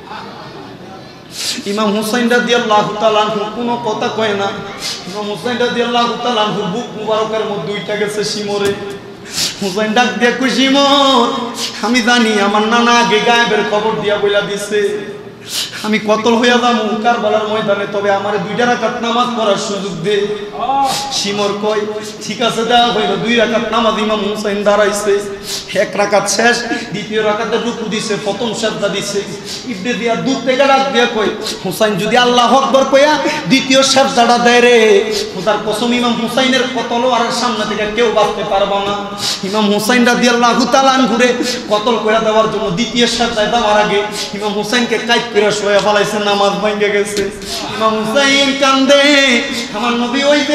ইমাম হুসাইন রাদিয়াল্লাহু তাআলা আনহু কোনো কথা কয় না ইমাম হুসাইন রাদিয়াল্লাহু তাআলা আনহু বুক মুবারকের মধ্যে দুইটা গেছে শিমরে হুসাইন ডাক দিয়ে কই শিমর আমি জানি আমার নানা আগে গায়েবের খবর দিয়া বইলা দিছে আমি কতল হইয়া যাবো কারবালার ময়দানে তবে আমার দুইটা রাকাত নামাজ পড়ার সুযোগ দে শিমর কয় ঠিক আছে দেওয়া হইল দুই রাকাত নামাজ ইমাম হুসাইন দাঁড়াইছে এক রাকাত শেষ দ্বিতীয় রাকাতে রুকু দিছে প্রথম সাজদা দিছে ইবনে দিয়া দূর থেকে ডাক দিয়া কই হুসাইন যদি আল্লাহু আকবার কইয়া দ্বিতীয় সাজদাটা দেয় রে খোদার কসম ইমাম হুসাইনের কতল আর সামনে থেকে কেউ বাঁচতে পারবে না ইমাম হুসাইন রাদিয়াল্লাহু তাআলা আনহুরে কতল কইরা দেওয়ার জন্য দ্বিতীয় সাজদায় দেওয়ার আগে ইমাম হুসাইনকে কাইত করে শোয়া ফলাইছে নামাজ ভাঙ্গে গেছে ইমাম হুসাইন কান্দে আমার নবী ওই যে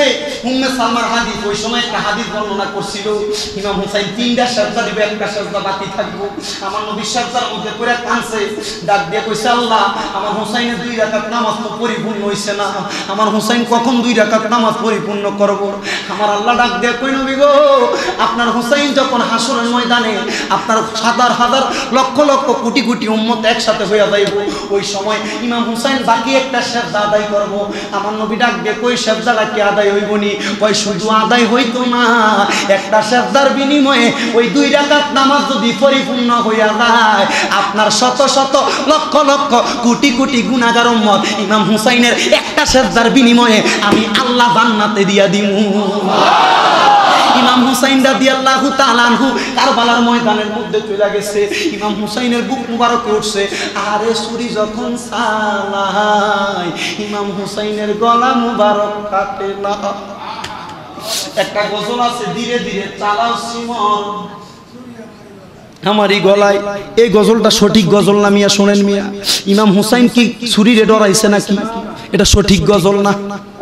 উম্মে সালমার হাদিস ওই সময় একটা হাদিস বর্ণনা করছিল ইমাম হুসাইন তিনটা সেজদা দিবে একটা সেজদা বাকি থাকবো আমার নবী সেজদার মধ্যে পড়ে কাঁদছে ডাক দিয়ে কইছে আল্লাহ আমার হুসাইনের দুই রাকাত নামাজ তো পরিপূর্ণ হইছে না আমার হুসাইন কখন দুই রাকাত নামাজ পরিপূর্ণ করব আমার আল্লাহ ডাক দিয়ে কই নবী গো আপনার হুসাইন যখন হাসরের ময়দানে আপনার হাজার হাজার লক্ষ লক্ষ কোটি কোটি উম্মত একসাথে হইয়া যাইব ওই সময় ইমাম হুসাইন বাকি একটা সেজদা আদায় করব আমার নবী ডাক দিয়ে কই সেজদাটা কি আদায় হইব নি কই শুধু আদায় হইতো না একটা সেজদার বিনিময়ে ওই দুই রাকাত নামাজ যদি পরিপূর্ণ হইয়া যায় আপনার শত শত লক্ষ লক্ষ কোটি কোটি গুনাহগার উম্মত ইমাম হুসাইনের একটা সেজদার বিনিময়ে আমি আল্লাহ জান্নাতে দিয়া দিমু ইমাম হুসাইন রাদিয়াল্লাহু তাআলা আনহু কারবালার ময়দানের মধ্যে চলে গেছে ইমাম হুসাইনের বুক মুবারকে উঠছে আরে ছুরি যখন চালায় ইমাম হুসাইনের গলা মুবারক কাটে না একটা গজল আছে ধীরে ধীরে চালাও সিমন আমারই গলায় এই গজলটা সঠিক গজল না মিয়া শোনেন মিয়া ইমাম হুসাইন কি ছুরিরে ডরাইছে নাকি এটা সঠিক গজল না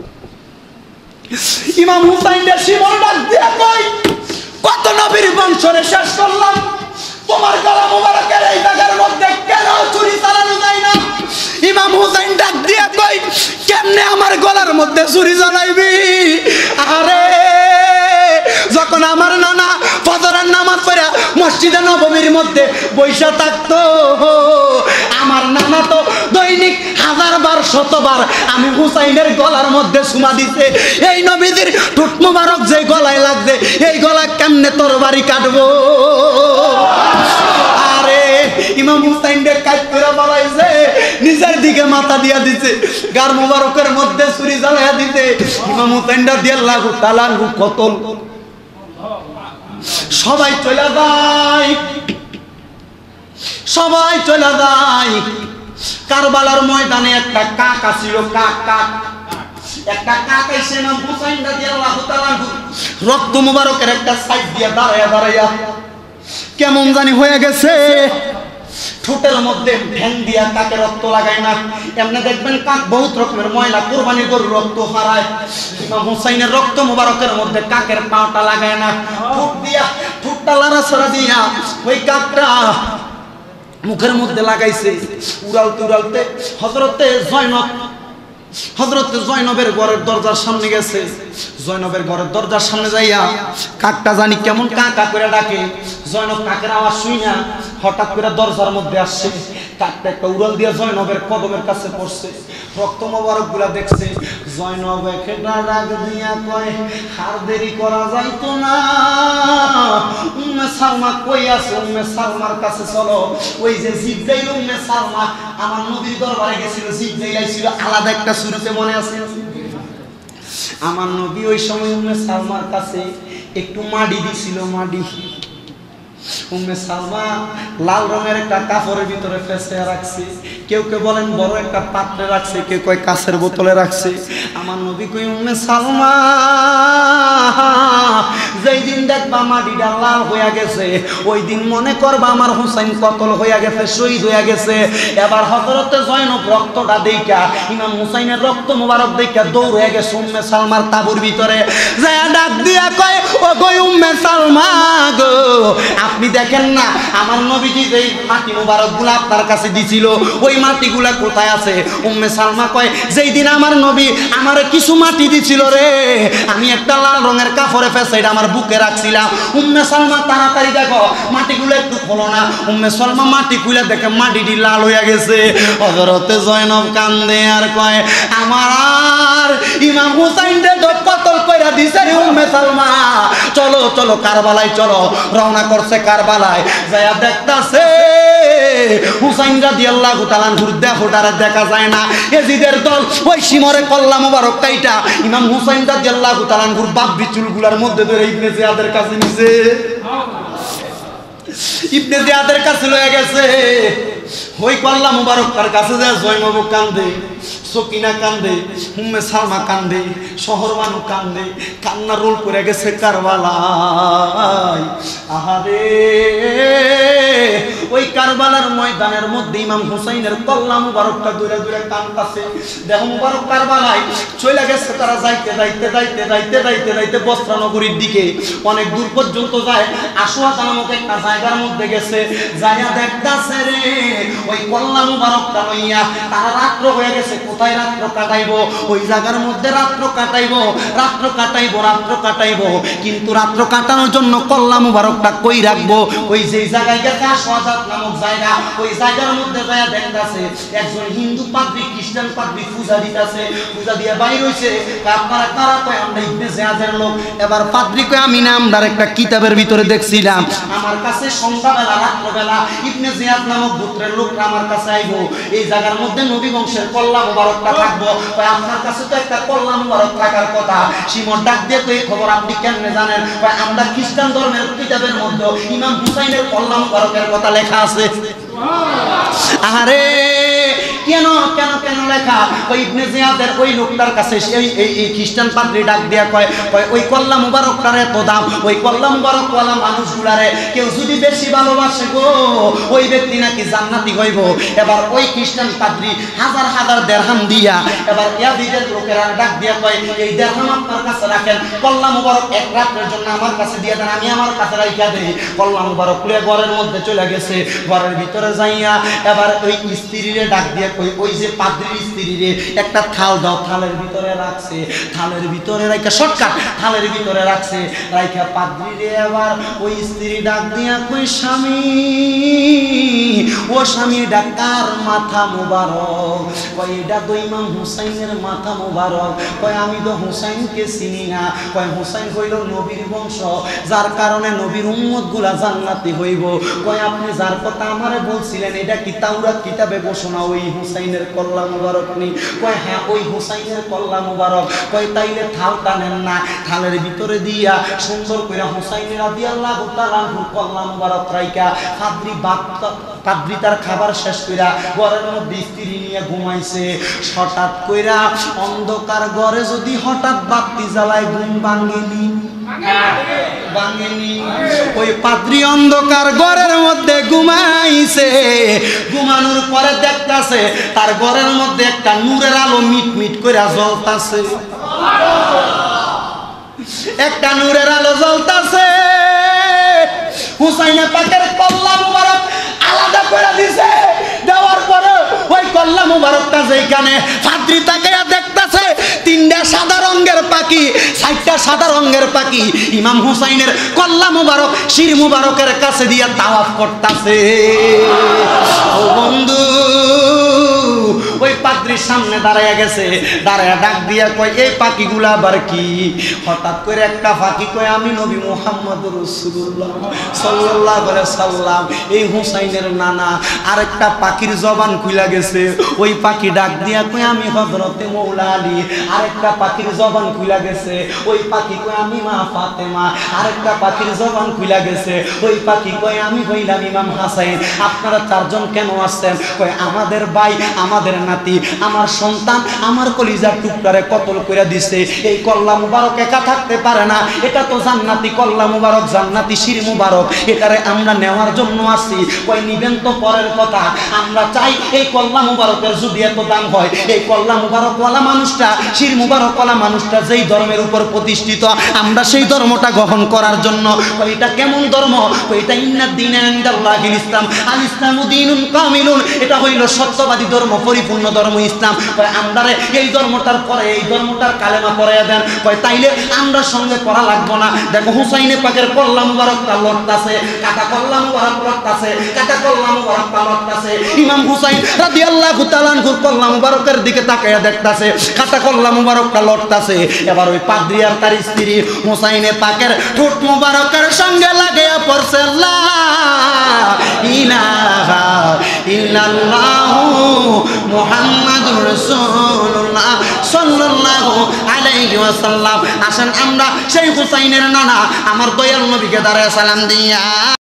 ইমাম হুসাইনের শিমল ডাক দিয়া কই কত নবীর বংশরে শেষ করলাম তোমার গলা মুবারকের এই জায়গার মধ্যে কেন ছুরি চালানো যায় না ইমাম হুসাইন ডাক দিয়া কই কেমনে আমার গলার মধ্যে ছুরি চালাইবি আরে যখন আমার নানা ফজরের নামাজ পড়া মসজিদে নববীর মধ্যে বৈশা থাকতো আমার নানা তো দৈনিক হাজার বার শতবার আমি হুসাইনের গলার মধ্যে সুমা দিতে এই নবীদের ঠোঁট মোবারক যে গলায় লাগছে এই গলা কেমনে তরবারি কাটবো আরে ইমাম হুসাইনের কাজ করে বাড়াইছে নিজের দিকে মাথা দিয়া দিছে গার মোবারকের মধ্যে ছুরি জ্বালাইয়া দিতে ইমাম হুসাইন রাদিয়াল্লাহু তাআলা আনহু কতল সবাই চলে যায় সবাই চলে যায় কারবালার ময়দানে একটা কাক ছিল কাক কাক একটা কাক এসে নাম হুসাইন রাদিয়াল্লাহু তাআলা আনহু রক্ত মুবারকের একটা সাইড দিয়া দাঁড়ায়া দাঁড়ায়া কেমন জানি হয়ে গেছে ঠোঁটের মধ্যে ভ্যান দিয়া কাকে রক্ত লাগায় না এমনি দেখবেন কাক বহুত রকমের ময়লা কুরবানি গরুর রক্ত হারায় ইমাম হুসাইনের রক্ত মুবারকের মধ্যে কাকের পাওটা লাগায় না ঠোঁট দিয়া ঠোঁটটা লাড়াছাড়া দিয়া ওই কাকটা মুখের মধ্যে লাগাইছে উড়ালতে উড়ালতে হযরতে জয়নব হযরতে জয়নবের ঘরের দরজার সামনে গেছে জয়নবের ঘরের দরজার সামনে যাইয়া কাকটা জানি কেমন কা কা করে ডাকে জয়নব কাকের আওয়াজ শুইনা হঠাৎ করে দরজার মধ্যে আসছে কাকটা একটা উড়াল দিয়ে জয়নবের কদমের কাছে পড়ছে রক্ত মোবারক গুলা দেখছে জয়নব একটা ডাক দিয়া কয় আর দেরি করা যাইতো না উম্মে সালমা কই আছে উম্মে সালমার কাছে চলো ওই যে জিবরাইল উম্মে সালমা আমার নবীর দরবারে গেছিল জিবরাইল আইছিল আলাদা একটা সুরতে মনে আছে আমার নবী ওই সময় উম্মে সালমার কাছে একটু মাটি দিছিল মাটি উম্মে সালমা লাল রঙের একটা কাপড়ের ভিতরে ফেসে রাখছে কেউ কেউ বলেন বড় একটা পাত্রে রাখছে কেউ কয় কাঁচের বোতলে রাখছে আমার নবী কই উম্মে সালমা যেই দিন দেখবা মাটিটা লাল হইয়া গেছে ওই দিন মনে করবা আমার হুসাইন কতল হইয়া গেছে শহীদ হইয়া গেছে এবার হযরতে জয়নব রক্তটা দেইখা ইমাম হুসাইনের রক্ত মোবারক দেইখা দৌড় হয়ে গেছে উম্মে সালমার তাবুর ভিতরে যায় ডাক দিয়া কয় ও গো উম্মে সালমা গো আপনি দেখেন না আমার নবীজি যেই মাটি মোবারকগুলো আপনার কাছে দিছিল ওই মাটিগুলা কোথায় আছে উম্মে সালমা কয় যেই দিন আমার নবী আমারে কিছু মাটি দিছিল রে আমি একটা লাল রঙের কাপড়ে ফেসে এটা আমার বুকে রাখছিলাম উম্মে সালমা তাড়াতাড়ি দেখো মাটিগুলো একটু খোলো না উম্মে সালমা মাটি খুলে দেখে মাটিটি লাল হয়ে গেছে হযরতে জয়নব কান্দে আর কয় আমার আর ইমাম হুসাইনকে তো কতল কইরা দিছে রে উম্মে সালমা চলো চলো কারবালায় চলো রওনা করছে কারবালায় যায়া দেখতাছে হুসাইন রাদিয়াল্লাহু তাআলা আনহুর দেহটারে দেখা যায় না এজিদের দল ওই শিমরে কল্লা মোবারক কাইটা ইমাম হুসাইন রাদিয়াল্লাহু তাআলা আনহুর বাব্বি চুলগুলার মধ্যে ধরে ইবনে জিয়াদের কাছে নিছে ইবনে জিয়াদের কাছে লয়ে গেছে ওই কল্লা মুবারকটার কাছে যায় জয়নব কান্দে, সকিনা কান্দে, উম্মে সালমা কান্দে, শহর মানু কান্দে, কান্না রোল করে গেছে কারবালায়। আহারে ওই কারবালার ময়দানের মধ্যে ইমাম হুসাইনের কল্লা মুবারকটা দূরে দূরে কান্দতেছে। দেহ মুবারক কারবালায় চলে গেছে। তারা যাইতে যাইতে যাইতে যাইতে যাইতে যাইতে বস্ত্রা নগরীর দিকে অনেক দূর পর্যন্ত যায়। আশুয়া নামক একটা জায়গার মধ্যে গেছে, যাইয়া দেখতাছে রে ওই কল্লা মুবারকটা লইয়া তারা রাত্র হয়ে গেছে। কোথায় রাত্র কাটাইবো? ওই জায়গার মধ্যে রাত্র কাটাইবো, রাত্র কাটাইবো, রাত্র কাটাইবো। কিন্তু রাত্র কাটানোর জন্য কল্লা মুবারকটা কই রাখবো? ওই যে জায়গায় গেছে আশুয়া নামক জায়গা, ওই জায়গার মধ্যে যাইয়া দেখতাছে একজন হিন্দু পাদ্রী খ্রিস্টান পাদ্রী পূজা দিতেছে। পূজা দিয়ে বাইর হইছে। আপনারা কারা? কয় আমরা ইবনে জিয়াদের লোক। এবার পাদ্রী কয় আমি না আমরা একটা কিতাবের ভিতরে দেখছিলাম, আমার কাছে সন্ধ্যাবেলা রাত্রবেলা ইবনে জিয়াদ নামক গোত্রের লোকরা আমার কাছে আইবো, এই জায়গার মধ্যে নবী বংশের কল্লা মুবারকটা থাকবো। কয় আপনার কাছে তো একটা কল্লা মুবারক থাকার কথা। সিমন ডাক দিয়ে তো এই খবর আপনি কেমনে জানেন? কয় আমরা খ্রিস্টান ধর্মের কিতাবের মধ্যে ইমাম হুসাইনের কল্লা মুবারকের কথা লেখা আছে। আরে কেন কেন কেন লেখা? ওই ইবনে জিয়াদের ওই লোকটার কাছে এই এই খ্রিস্টান পাদ্রী ডাক দিয়া কয় কয় ওই কল্লা মুবারকটার এত দাম, ওই কল্লা মুবারক ওয়ালা মানুষগুলারে কেউ যদি বেশি ভালোবাসে গো ওই ব্যক্তি নাকি জান্নাতি হইব। এবার ওই খ্রিস্টান পাদ্রী হাজার হাজার দেরহাম দিয়া এবার ইয়াজিদের লোকেরা ডাক দিয়া কয় এই দেরহাম আপনার কাছে রাখেন, কল্লা মুবারক এক রাতের জন্য আমার কাছে দিয়ে দেন, আমি আমার কাছে রাইখা দেই। কল্লা মুবারক খুলে ঘরের মধ্যে চলে গেছে। ঘরের ভিতরে যাইয়া এবার ওই স্ত্রীরে ডাক দিয়া কই ওই যে পাদ্রীর স্ত্রীরে একটা থাল দাও, থালের ভিতরে রাখছে। থালের ভিতরে রাইখা শর্টকাট থালের ভিতরে রাখছে। রাইখা পাদ্রীরে এবার ওই স্ত্রী ডাক দিয়া কই স্বামী ও স্বামী এটা কার মাথা মুবারক? কয় এটা তো ইমাম হুসাইনের মাথা মুবারক। কয় আমি তো হুসাইনকে চিনি না। কয় হুসাইন হইল নবীর বংশ, যার কারণে নবীর উম্মত গুলা জান্নাতি হইব। কয় আপনি যার কথা আমারে বলছিলেন এটা কি তাওরাত কিতাবে ঘোষণা ওই হুসাইনের কল্লা মুবারক নেই? কয় হ্যাঁ ওই হুসাইনের কল্লা মুবারক। কয় তাইলে থালটা নেন না, থালের ভিতরে দিয়া সুন্দর করে হুসাইন রাদিয়াল্লাহু তাআলা আনহু কল্লা মুবারক রাইকা পাদ্রী বাত পাদ্রী তার খাবার শেষ কইরা ঘরের মধ্যে স্ত্রী নিয়ে ঘুমাইছে। হঠাৎ কইরা অন্ধকার ঘরে যদি হঠাৎ বাতি জ্বালায় ঘুম ভাঙেনি ভাঙেনি? ওই পাদ্রী অন্ধকার ঘরের মধ্যে ঘুমাইছে। ঘুমানোর পরে দেখতাছে তার ঘরের মধ্যে একটা নূরের আলো মিট মিট করে জ্বলতাছে। একটা নূরের আলো জ্বলতাছে। হুসাইনে পাকের কল্লা মুবারক আলাদা করে দিছে। দেওয়ার পরে ওই কল্লা মুবারকটা যেখানে পাদ্রী তাকায়া দেখতাছে তিনটা সাদা রঙের পাখি, চারটা সাদা রঙের পাখি ইমাম হুসাইনের কল্লা মুবারক শির মুবারকের কাছে দিয়া তাওয়াফ করতাছে। ও বন্ধু ওই পাদ্রীর সামনে দাঁড়ায়া গেছে। দাঁড়ায়া ডাক দিয়া কয় এই পাখিগুলা আবার কি? হঠাৎ করে একটা পাখি কয় আমি নবী মুহাম্মদুর রাসূলুল্লাহ সাল্লাল্লাহু আলাইহি সাল্লাম এই হুসাইনের নানা। আরেকটা পাখির জবান খুলে গেছে। ওই পাখি ডাক দিয়া কয় আমি হযরতে মৌলা আলী। আরেকটা পাখির জবান খুলে গেছে। ওই পাখি কয় আমি মা ফাতেমা। আরেকটা পাখির জবান খুলে গেছে। ওই পাখি কয় আমি হইলাম ইমাম হাসাইন। আপনারা চারজন কেন আসছেন? কয় আমাদের ভাই, আমাদের নাতি, আমার সন্তান, আমার কলিজার টুকরারে কতল করে দিছে। এই কল্লা মুবারক একা থাকতে পারে না। এটা তো জান্নাতি কল্লা মুবারক, জান্নাতি শির মুবারক। এটারে আমরা নেওয়ার জন্য আসি। কয় নিবেন তো পরের কথা। আমরা চাই এই কল্লা মুবারকের যদি এত দাম হয়, এই কল্লা মুবারকওয়ালা মানুষটা, শির মুবারকওয়ালা মানুষটা যেই ধর্মের উপর প্রতিষ্ঠিত, আমরা সেই ধর্মটা গ্রহণ করার জন্য। কয় এটা কেমন ধর্ম? কয় এটা ইন্নাদ দীনা ইনদাল্লাহিল ইসলাম, আল ইসলামু দীনুন কামিলুন। এটা হইল সত্যবাদী ধর্ম, পরিপূর্ণ ধর্ম ইসলাম। কয় আমরা এই ধর্মটার পরে এই ধর্মটার কালেমা পড়াইয়া দেন। কয় তাইলে আমরা সঙ্গে করা লাগবো না। দেখো হুসাইনে পাকের কল্লা মুবারকটা লড়তাছে, কাটা কল্লা মুবারক লড়তাছে, কাটা কল্লা মুবারকটা লড়তাছে। ইমাম হুসাইন রাদিয়াল্লাহু তাআলা আনহুর কল্লা মুবারকের দিকে তাকায়া দেখতাছে, কাটা কল্লা মুবারকটা লড়তাছে। এবার ওই পাদ্রী আর তার স্ত্রী হুসাইনে পাকের ঠোঁট মুবারকের সঙ্গে লাগায়া পড়ছে লা ইলাহা ইল্লাল্লাহু মুহাম্মাদুর রাসূলুল্লাহ সাল্লাল্লাহু আলাইহি ওয়াসাল্লাম। আসেন আমরা সেই হুসাইনের নানা আমার দয়াল নবীকে দাঁড়ায় সালাম দিয়া